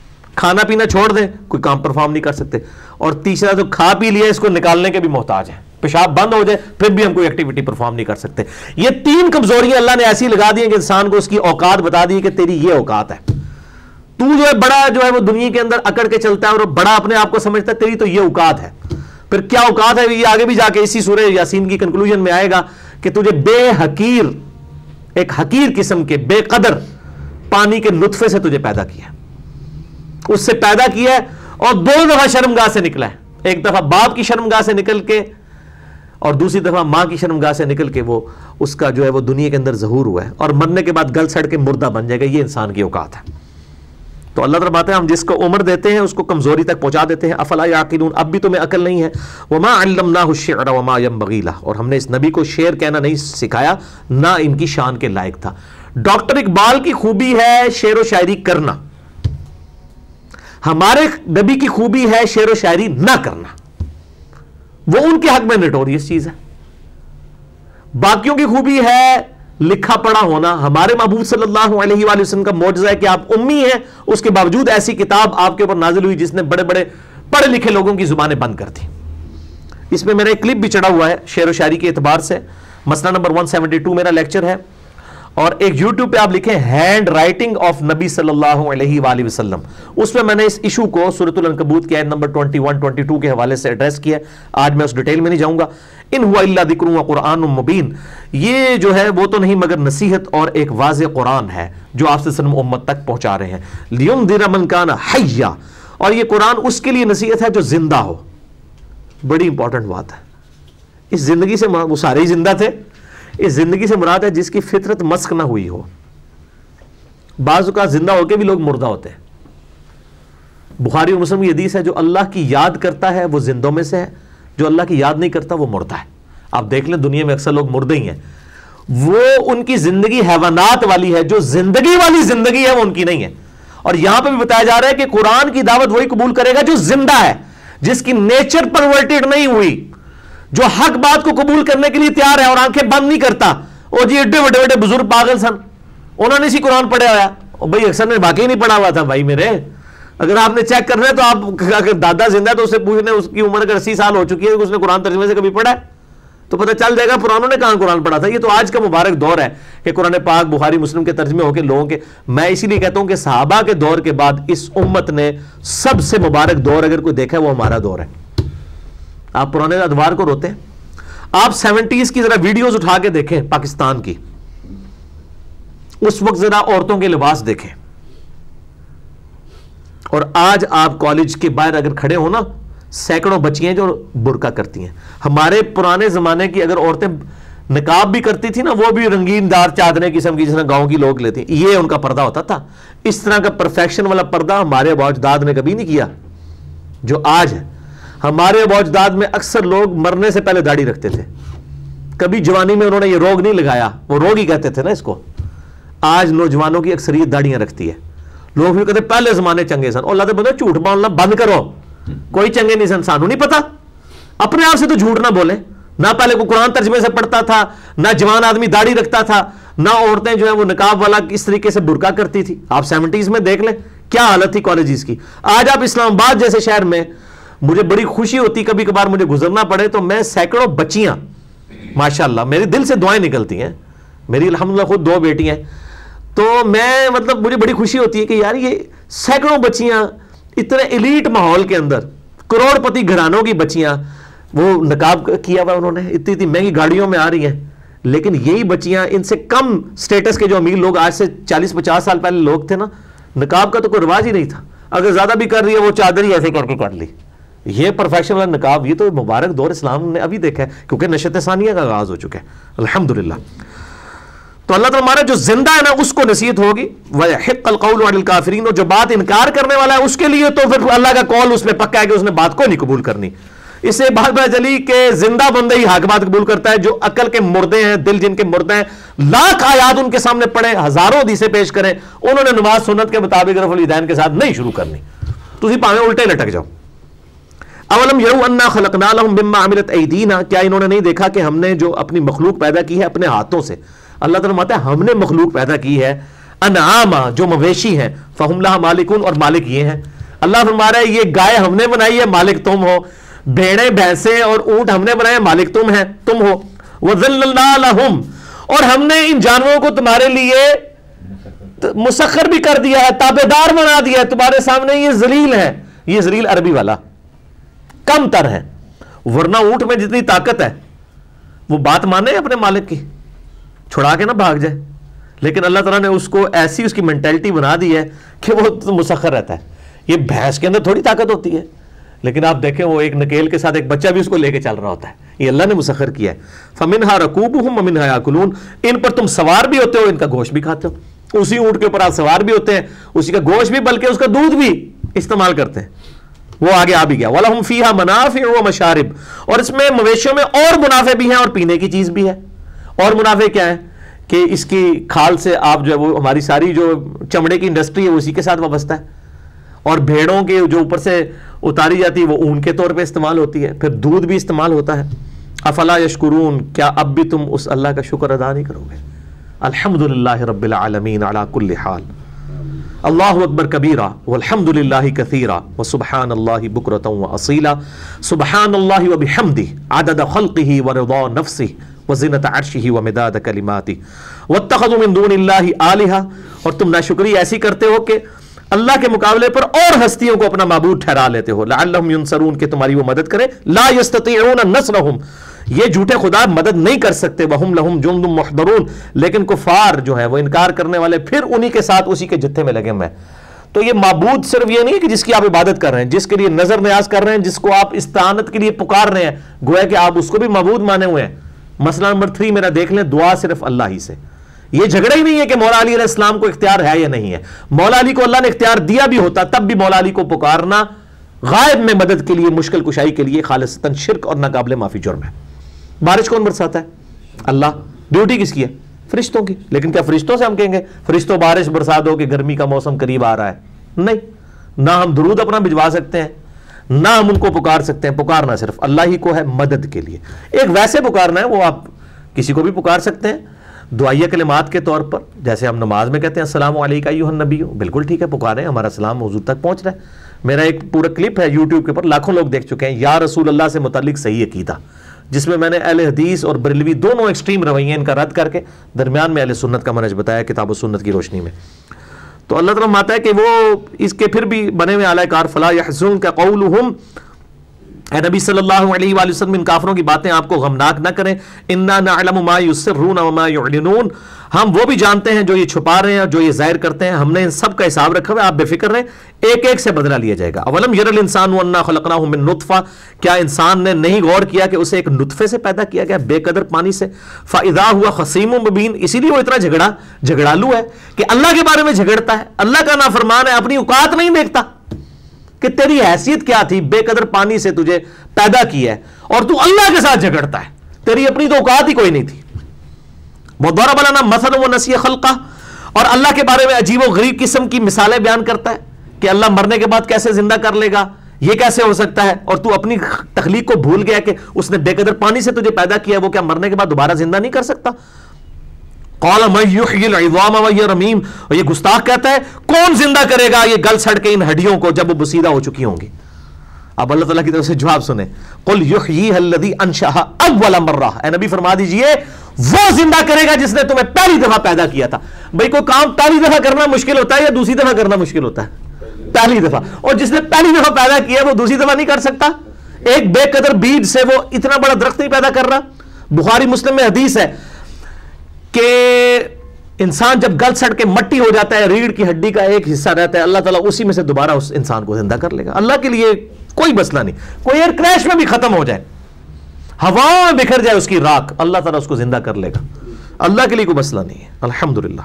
کھانا پینا چھوڑ دیں کوئی کام پرفارم نہیں کر سکتے. اور تیسرا, جو کھا پی لیا اس کو نکالنے کے بھی محتاج ہیں. پیشاب بند ہو جائے پھر بھی ہم کوئی ایکٹیویٹی پرفارم نہیں کر سکتے. یہ تین کمزوریاں اللہ نے ایسی لگا دی ہیں کہ انسان کو اس کی اوقات بتا دی کہ تیری یہ اوقات ہے. تو جو ہے بڑا جو ہے وہ دنیا کے اندر اکڑ کے چلتا ہے اور بڑا اپنے آپ کو سمجھتا ہے, تیری تو یہ اوقات ہے. پھر کیا اوقات ہے یہ آگے بھی جا کے اسی سورہ یاسین کی کنکلوژن میں آئے گا کہ تجھے بے حقیر, ایک حقیر قسم کے بے قدر پانی کے نطفے سے تجھے پیدا کیا, اس سے پیدا کیا ہے اور دو دفعہ شرمگاہ سے نکلا ہے. ایک دفعہ باپ کی شرمگاہ سے نکل کے اور دوسری دفعہ ماں کی شرمگاہ سے نکل کے وہ اس کا جو ہے وہ دنیا کے اندر ظہور ہوا ہے, اور مرنے کے بعد گل سڑ کے مردہ بن جائے گا. یہ انسان کی اوقات ہے. تو اللہ تعالیٰ بات ہے ہم جس کو عمر دیتے ہیں اس کو کمزوری تک پہنچا دیتے ہیں. افلا یعقلون, اب بھی تمہیں عقل نہیں ہے. وما علمناہ الشعر وما ينبغی لہ, اور ہم نے اس نبی کو شعر کہنا نہیں سکھایا, نہ ان کی شان کے لائق تھا. ڈاکٹر اقبال کی خوبی ہے شعر و شاعری کرنا, ہمارے نبی کی خوبی ہے شعر و شاعری نہ کرنا. وہ ان کے حق میں نٹوریس چیز ہے. باقیوں کی خوبی ہے لکھا پڑھا ہونا. ہمارے محبوب صلی اللہ علیہ وآلہ وسلم کا معجزہ ہے کہ آپ امی ہیں, اس کے باوجود ایسی کتاب آپ کے اوپر نازل ہوئی جس نے بڑے بڑے پڑھے لکھے لوگوں کی زبانیں بند کر دی. اس میں میرا ایک کلپ بھی چڑھا ہوا ہے شعر و شاعری کے اعتبار سے. مسئلہ نمبر ایک سو بہتر میرا لیکچر ہے, اور ایک یوٹیوب پہ آپ لکھیں ہینڈ رائٹنگ آف نبی صلی اللہ علیہ وآلہ وسلم, اس میں میں نے اس ایشو کو سورۃ العنکبوت کی آیت نمبر اکیس بائیس کے حوالے سے ایڈریس کیا. آج میں اس ڈیٹیل میں نہیں جاؤں گا. ان ہوا الا ذکر و قرآن مبین, یہ جو ہے وہ تو نہیں مگر نصیحت اور ایک واضح قرآن ہے جو آپ سے وسلم امت تک پہنچا رہے ہیں. لینذر من کان حیا, اور یہ قرآن اس کے لیے نصیحت ہے جو زندہ ہو. بڑی امپورٹنٹ بات ہے. اس زندگی سے وہ سارے ہی زندہ تھے, اس زندگی سے مراد ہے جس کی فطرت مسخ نہ ہوئی ہو. بعض اوقات زندہ ہو کے بھی لوگ مردہ ہوتے ہیں. بخاری اور مسلم کی حدیث ہے جو اللہ کی یاد کرتا ہے وہ زندوں میں سے ہے, جو اللہ کی یاد نہیں کرتا وہ مردہ ہے. آپ دیکھ لیں دنیا میں اکثر لوگ مردے ہی ہیں. وہ ان کی زندگی حیوانات والی ہے, جو زندگی والی زندگی ہے وہ ان کی نہیں ہے. اور یہاں پہ بھی بتایا جا رہا ہے کہ قرآن کی دعوت وہی قبول کرے گا جو زندہ ہے, جس کی نیچر پرورٹڈ نہیں ہوئی, جو حق بات کو قبول کرنے کے لیے تیار ہے اور آنکھیں بند نہیں کرتا. اور جی ایڈے بڑے بڑے بزرگ پاگل سن, انہوں نے اسی قرآن پڑھا ہوا ہے. بھائی اکثر نے باقی نہیں پڑھا ہوا تھا. بھائی میرے اگر آپ نے چیک کرنا ہے تو آپ اگر دادا زندہ ہے تو اس سے پوچھنے, اس کی عمر اگر اسی سال ہو چکی ہے کہ اس نے قرآن ترجمے سے کبھی پڑھا ہے تو پتہ چل جائے گا پرانوں نے کہاں قرآن پڑھا تھا. یہ تو آج کا مبارک دور ہے کہ قرآن پاک بخاری مسلم کے ترجمے ہو کے لوگوں کے, میں اسی لیے کہتا ہوں کہ صحابہ کے دور کے بعد اس امت نے سب سے مبارک دور اگر کوئی دیکھا ہے وہ ہمارا دور ہے. آپ پرانے ادوار کو روتے ہیں. آپ سیونٹیز کی ذرا ویڈیوز اٹھا کے دیکھیں پاکستان کی, اس وقت ذرا عورتوں کے لباس دیکھیں, اور آج آپ کالج کے باہر اگر کھڑے ہو نا, سینکڑوں بچیاں جو برقع کرتی ہیں. ہمارے پرانے زمانے کی اگر عورتیں نقاب بھی کرتی تھی نا, وہ بھی رنگین دار چادریں قسم کی جس طرح گاؤں کی لوگ لیتی, یہ ان کا پردہ ہوتا تھا. اس طرح کا پرفیکشن والا پردہ ہمارے ابا اجداد نے کبھی نہیں کیا جو آج ہے. ہمارے ابا اجداد میں اکثر لوگ مرنے سے پہلے داڑھی رکھتے تھے, کبھی جوانی میں انہوں نے یہ روگ نہیں لگایا, وہ روگ ہی کہتے تھے نا اس کو. آج نوجوانوں کی اکثریت داڑیاں رکھتی ہے. لوگ بھی کہتے پہلے زمانے چنگے سن. اور اللہ تعالیٰ جھوٹ بولنا بند کرو, کوئی چنگے نہیں سن, سانو نہیں پتا. اپنے آپ سے تو جھوٹ نہ بولے. نہ پہلے کوئی قرآن ترجمے سے پڑھتا تھا, نہ جوان آدمی داڑھی رکھتا تھا, نہ عورتیں جو ہیں وہ نقاب والا اس طریقے سے برقع کرتی تھی. آپ سیونٹیز میں دیکھ لیں کیا حالت تھی کالجز کی. آج آپ اسلام آباد جیسے شہر میں, مجھے بڑی خوشی ہوتی کبھی کبھار مجھے گزرنا پڑے تو میں سینکڑوں بچیاں, ماشاءاللہ میرے دل سے دعائیں نکلتی ہیں, میری الحمدللہ خود دو بیٹی ہیں, تو میں مطلب مجھے بڑی خوشی ہوتی ہے کہ یار یہ سینکڑوں بچیاں اتنے ایلیٹ ماحول کے اندر, کروڑ پتی گھرانوں کی بچیاں, وہ نقاب کیا ہوا انہوں نے, اتنی اتنی مہنگی گاڑیوں میں آ رہی ہیں. لیکن یہی بچیاں ان سے کم سٹیٹس کے جو امیر لوگ آج سے چالیس پچاس سال پہلے لوگ تھے نا, نقاب کا تو کوئی رواج ہی نہیں تھا. اگر زیادہ بھی کر رہی ہے وہ چادر ہی ایسے کر کے کر لی. یہ پرفیکشن والا نقاب, یہ تو مبارک دور اسلام نے ابھی دیکھا ہے کیونکہ نشت ثانیہ کا آغاز ہو چکا ہے الحمدللہ. تو اللہ تعالیٰ ہمارا جو زندہ ہے نا اس کو نصیحت ہوگی. وَيَحِقَّ الْقَوْلُ عَلَى الْكَافِرِينَ, اور جو بات انکار کرنے والا ہے اس کے لیے تو پھر اللہ کا قول اس میں پکا ہے کہ اس نے بات کو نہیں قبول کرنی. اس سے بات پتہ چلی کہ زندہ بندہ ہی حق بات قبول کرتا ہے. جو عقل کے مردے ہیں, دل جن کے مردے ہیں, لاکھ آیات ان کے سامنے پڑھیں, ہزاروں حدیثیں پیش کریں, انہوں نے نماز سنت کے مطابق رفع الیدین کے ساتھ نہیں شروع کرنی. تسی پاویں الٹے لٹک جاؤ. اولم یروا انا خلقنا لهم مما عملت ایدینا, کیا انہوں نے نہیں دیکھا کہ ہم نے جو اپنی مخلوق پیدا کی ہے اپنے ہاتھوں سے. اللہ تعالیٰ فرماتا ہے ہم نے مخلوق پیدا کی ہے, انعاما جو مویشی ہیں, فہم لہا مالکون, اور مالک یہ ہیں. اللہ فرما رہا ہے یہ گائے ہم نے بنائی ہے, مالک تم ہو. بھیڑیں بھینسیں اور اونٹ ہم نے بنائے، مالک تم ہیں، تم ہو. وَذَلَّلْنَا لَهُمْ، اور ہم نے ان جانوروں کو تمہارے لیے مسخر بھی کر دیا ہے، تابعدار بنا دیا ہے تمہارے سامنے. یہ ذلیل ہے، یہ ذلیل عربی والا کم تر ہے، ورنہ اونٹ میں جتنی طاقت ہے وہ بات مانے اپنے مالک کی، چھڑا کے نہ بھاگ جائے. لیکن اللہ تعالیٰ نے اس کو ایسی اس کی مینٹلٹی بنا دی ہے کہ وہ مسخر رہتا ہے. یہ بھینس کے اندر تھوڑی طاقت ہوتی ہے، لیکن آپ دیکھیں وہ ایک نکیل کے ساتھ ایک بچہ بھی اس کو لے کے چل رہا ہوتا ہے. یہ اللہ نے مسخر کیا ہے. فَمِنْهَا رَكُوبُهُمْ وَمِنْهَا يَأْكُلُونَ، ان پر تم سوار بھی ہوتے ہو، ان کا گوشت بھی کھاتے ہو. اسی اونٹ کے اوپر آپ سوار بھی ہوتے ہیں، اسی کا گوشت بھی، بلکہ اس کا دودھ بھی استعمال کرتے ہیں. وہ آگے آ بھی گیا. وَلَهُمْ فِيهَا مَنَافِعُ وَمَشَارِبُ، اور اس میں مویشیوں میں اور منافع بھی ہیں اور پینے کی چیز بھی ہے. اور منافع کیا ہے کہ اس کی کھال سے آپ جو ہے وہ ہماری ساری جو چمڑے کی انڈسٹری ہے وہ اسی کے ساتھ وابستہ ہے. اور بھیڑوں کے جو اوپر سے اتاری جاتی ہے وہ اون کے طور پہ استعمال ہوتی ہے، پھر دودھ بھی استعمال ہوتا ہے. افلا یشکرون، کیا اب بھی تم اس اللہ کا شکر ادا نہیں کرو گے؟ الحمدللہ رب العالمین علی کل حال. اللہ اکبر کبیرہ والحمد للہ کثیرہ وسبحان اللہ بکرۃ واصیلا. سبحان اللہ وبحمدہ عدد خلقہ ورضا نفسہ وزنۃ عرشہ ومداد کلماتہ. واتخذوا من دون اللہ آلہہ، اور تم ناشکری ایسی کرتے ہو کہ اللہ کے مقابلے پر اور ہستیوں کو اپنا معبود ٹھہرا لیتے ہو. لعلہم ینصرون، کہ تمہاری وہ مدد کرے. لا یستطیعون نصرہم، یہ جھوٹے خدا مدد نہیں کر سکتے. وہم لہم جند محضرون، لیکن کفار جو ہیں وہ انکار کرنے والے پھر انہی کے ساتھ اسی کے جتھے میں لگے ہوئے ہیں. تو یہ معبود صرف یہ نہیں ہے کہ جس کی آپ عبادت کر رہے ہیں، جس کے لیے نظر نیاز کر رہے ہیں، جس کو آپ استعانت کے لیے پکار رہے ہیں، گویا کہ آپ اس کو بھی معبود مانے ہوئے ہیں. مسئلہ نمبر تھری میرا دیکھ لیں، دعا صرف اللہ ہی سے. یہ جھگڑا ہی نہیں ہے کہ مولا علی علیہ السلام کو اختیار ہے یا نہیں ہے. مولا علی کو اللہ نے اختیار دیا بھی ہوتا تب بھی مولا علی کو پکارنا غائب میں مدد کے لیے، مشکل کشائی کے لیے، خالصتاً شرک اور ناقابل معافی جرم ہے. بارش کون برساتا ہے؟ اللہ. ڈیوٹی کس کی ہے؟ فرشتوں کی. لیکن کیا فرشتوں سے ہم کہیں گے فرشتوں بارش برسا دو کہ گرمی کا موسم قریب آ رہا ہے؟ نہیں. نہ ہم درود اپنا بھجوا سکتے ہیں، نہ ہم ان کو پکار سکتے ہیں. پکارنا صرف اللہ ہی کو ہے مدد کے لیے. ایک ویسے پکارنا ہے، وہ آپ کسی کو بھی پکار سکتے ہیں دعائیہ کلمات کے طور پر، جیسے ہم نماز میں کہتے ہیں السلام علیکم ایھا النبی، بالکل ٹھیک ہے، پکاریں، ہمارا سلام حضور تک پہنچ رہا ہے. میرا ایک پورا کلپ ہے یوٹیوب کے اوپر، لاکھوں لوگ دیکھ چکے ہیں، یا رسول اللہ سے متعلق صحیح عقیدہ، جس میں میں نے اہل حدیث اور بریلوی دونوں ایکسٹریم رویے ان کا رد کر کے درمیان میں اہل سنت کا منہج بتایا کتاب و سنت کی روشنی میں. تو اللہ تعالیٰ ماتا ہے کہ وہ اس کے پھر بھی بنے ہوئے اعلی کار. فلا یحزنک قولہم، اے نبی صلی اللہ علیہ وآلہ وسلم ان کافروں کی باتیں آپ کو غمناک نہ کریں. انا نعلم ما یسرون وما یعلنون، ہم وہ بھی جانتے ہیں جو یہ چھپا رہے ہیں اور جو یہ ظاہر کرتے ہیں. ہم نے ان سب کا حساب رکھا ہوا ہے، آپ بے فکر رہیں، ایک ایک سے بدلہ لیا جائے گا. اولم یر الانسان انا خلقناہ من نطفہ، کیا انسان نے نہیں غور کیا کہ اسے ایک نطفے سے پیدا کیا گیا، بے قدر پانی سے. فاذا ہوا خصیم مبین، اسی لیے وہ اتنا جھگڑا جھگڑالو ہے کہ اللہ کے بارے میں جھگڑتا ہے، اللہ کا نافرمان ہے، اپنی اوقات نہیں دیکھتا کہ تیری حیثیت کیا تھی، بے قدر پانی سے تجھے پیدا کیا ہے اور تو اللہ کے ساتھ جھگڑتا ہے، تیری اپنی تو اوقات ہی کوئی نہیں تھی. وَضَرَبَ لَنَا مَثَلًا وَنَسِيَ خَلْقَهُ، اور اللہ کے بارے میں عجیب و غریب قسم کی مثالیں بیان کرتا ہے کہ اللہ مرنے کے بعد کیسے زندہ کر لے گا، یہ کیسے ہو سکتا ہے، اور تو اپنی تخلیق کو بھول گیا کہ اس نے بے قدر پانی سے تجھے پیدا کیا، وہ کیا مرنے کے بعد دوبارہ زندہ نہیں کر سکتا. قال من یحیی العظام وہی رمیم، اور یہ گستاخ کہتا ہے کون زندہ کرے گا یہ گل سڑ کے ان ہڈیوں کو جب وہ بسیدہ ہو چکی ہوں گی. اب اللہ تعالیٰ کی طرف سے جواب سنیں، قل یحییھا الذی انشأھا اول مرہ، اے نبی فرما دیجئے وہ زندہ کرے گا جس نے تمہیں پہلی دفعہ پیدا کیا تھا. بھئی کوئی کام پہلی دفعہ کرنا مشکل ہوتا ہے یا دوسری دفعہ کرنا مشکل ہوتا ہے؟ پہلی دفعہ. اور جس نے پہلی دفعہ پیدا کیا وہ دوسری دفعہ نہیں کر سکتا. ایک بے قدر بیج سے وہ اتنا بڑا درخت نہیں پیدا کر رہا. بخاری مسلم میں حدیث ہے کہ انسان جب گل سڑ کے مٹی ہو جاتا ہے، ریڑھ کی ہڈی کا ایک حصہ رہتا ہے، اللہ تعالیٰ اسی میں سے دوبارہ اس انسان کو زندہ کر لے گا. اللہ کے لیے کوئی مسئلہ نہیں. کوئی ایئر کریش میں بھی ختم ہو جائے، ہواؤں میں بکھر جائے اس کی راکھ، اللہ تعالیٰ اس کو زندہ کر لے گا. اللہ کے لیے کوئی مسئلہ نہیں ہے، الحمدللہ.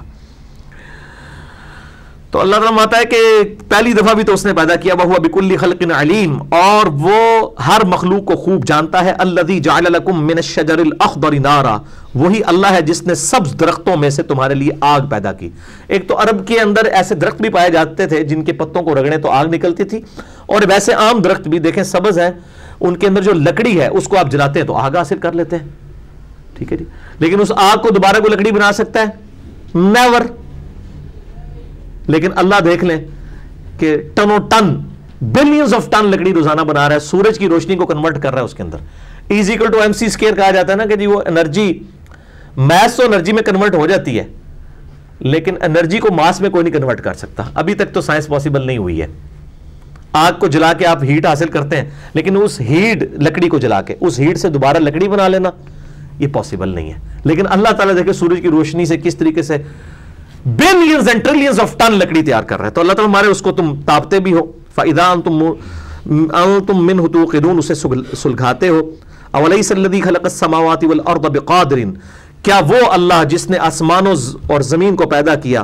تو اللہ تعالیٰ ماتا ہے کہ پہلی دفعہ بھی تو اس نے پیدا کیا. وَهُوَ بِكُلِّ خَلْقٍ عَلِيمٌ، اور وہ ہر مخلوق کو خوب جانتا ہے. الَّذِي جَعَلَ لَكُم مِّنَ الشَّجَرِ الْأَخْضَرِ نَارًا، وہی اللہ ہے جس نے سبز درختوں میں سے تمہارے لیے آگ پیدا کی. ایک تو عرب کے اندر ایسے درخت بھی پائے جاتے تھے جن کے پتوں کو رگڑیں تو آگ نکلتی تھی، اور ویسے عام درخت بھی دیکھیں سبز ہیں، ان کے اندر جو لکڑی ہے اس کو آپ جلاتے ہیں تو آگ حاصل کر لیتے ہیں. ٹھیک ہے جی، لیکن اس آگ کو دوبارہ کوئی لکڑی بنا سکتا ہے؟ نیور. لیکن اللہ دیکھ لیں کہ ٹنوں ٹن بلینز آف ٹن لکڑی روزانہ بنا رہا ہے, سورج کی روشنی کو کنورٹ کر رہا ہے اس کے اندر. Is equal to M C square کہا جاتا ہے نا کہ جی وہ انرجی میس تو انرجی میں کنورٹ ہو جاتی ہے, لیکن انرجی کو ماس میں کوئی نہیں کنورٹ کر سکتا. ابھی تک تو سائنس پاسبل نہیں ہوئی ہے. آگ کو جلا کے آپ ہیٹ حاصل کرتے ہیں, لیکن اس ہیٹ لکڑی کو جلا کے اس ہیٹ سے دوبارہ لکڑی بنا لینا یہ پاسبل نہیں ہے. لیکن اللہ تعالیٰ دیکھیں سورج کی روشنی سے کس طریقے سے billions and trillions of ton لکڑی تیار کر رہا ہے. تو اللہ تعالیٰ ہمارے اس کو تم تاپتے بھی ہو, فَإِذَا أَنْتُم مِّنْهُ تُوقِدُونَ, اسے سلگھاتے ہو. أَوَلَيْسَ الَّذِي خَلَقَ السَّمَاوَاتِ وَالْأَرْضَ بِقَادِرٍ, کیا وہ اللہ جس نے آسمانوں اور زمین کو پیدا کیا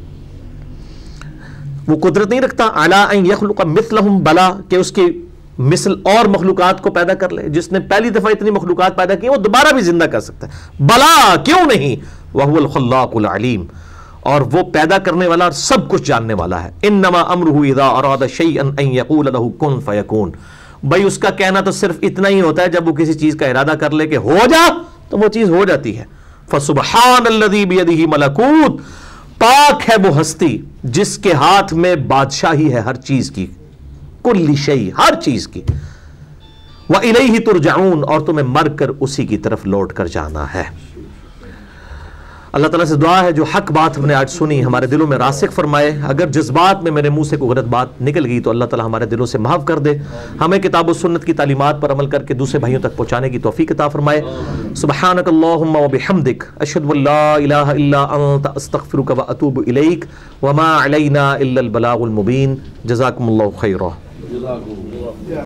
وہ قدرت نہیں رکھتا عَلَىٰ أَن يَخْلُقَ مِثْلَهُمْ, بلا کہ اس کی مثل اور مخلوقات کو پیدا کر لے. جس نے پہلی دفعہ اتنی مخلوقات پیدا کی وہ دوبارہ بھی زندہ کر سکتا ہے. بلا, کیوں نہیں, وَهُوَ الْخَلَّاقُ الْعَلِيمُ, اور وہ پیدا کرنے والا اور سب کچھ جاننے والا ہے. انما امرہ اذا اراد شیئا ان یقول له کن فیکون, بھائی اس کا کہنا تو صرف اتنا ہی ہوتا ہے جب وہ کسی چیز کا ارادہ کر لے کہ ہو جا تو وہ چیز ہو جاتی ہے. فسبحان الذی بیدہ ملکوت, پاک ہے وہ ہستی جس کے ہاتھ میں بادشاہی ہے ہر چیز کی, کل شیء, ہر چیز کی. وَإِلَيْهِ تُرْجَعُونَ, اور تمہیں مر کر اسی کی طرف لوٹ کر جانا ہے. اللہ تعالیٰ سے دعا ہے جو حق بات ہم نے آج سنی ہمارے دلوں میں راسخ فرمائے. اگر جذبات میں میرے منہ سے کوئی غلط بات نکل گئی تو اللہ تعالیٰ ہمارے دلوں سے معاف کر دے. ہمیں کتاب و سنت کی تعلیمات پر عمل کر کے دوسرے بھائیوں تک پہنچانے کی توفیق عطا فرمائے. سبحانک اللہم و بحمدک, اشہد ان لا الہ الا انت, استغفرک و اتوب الیک, وما علینا الا البلاغ المبین. جزاکم اللہ خیرا.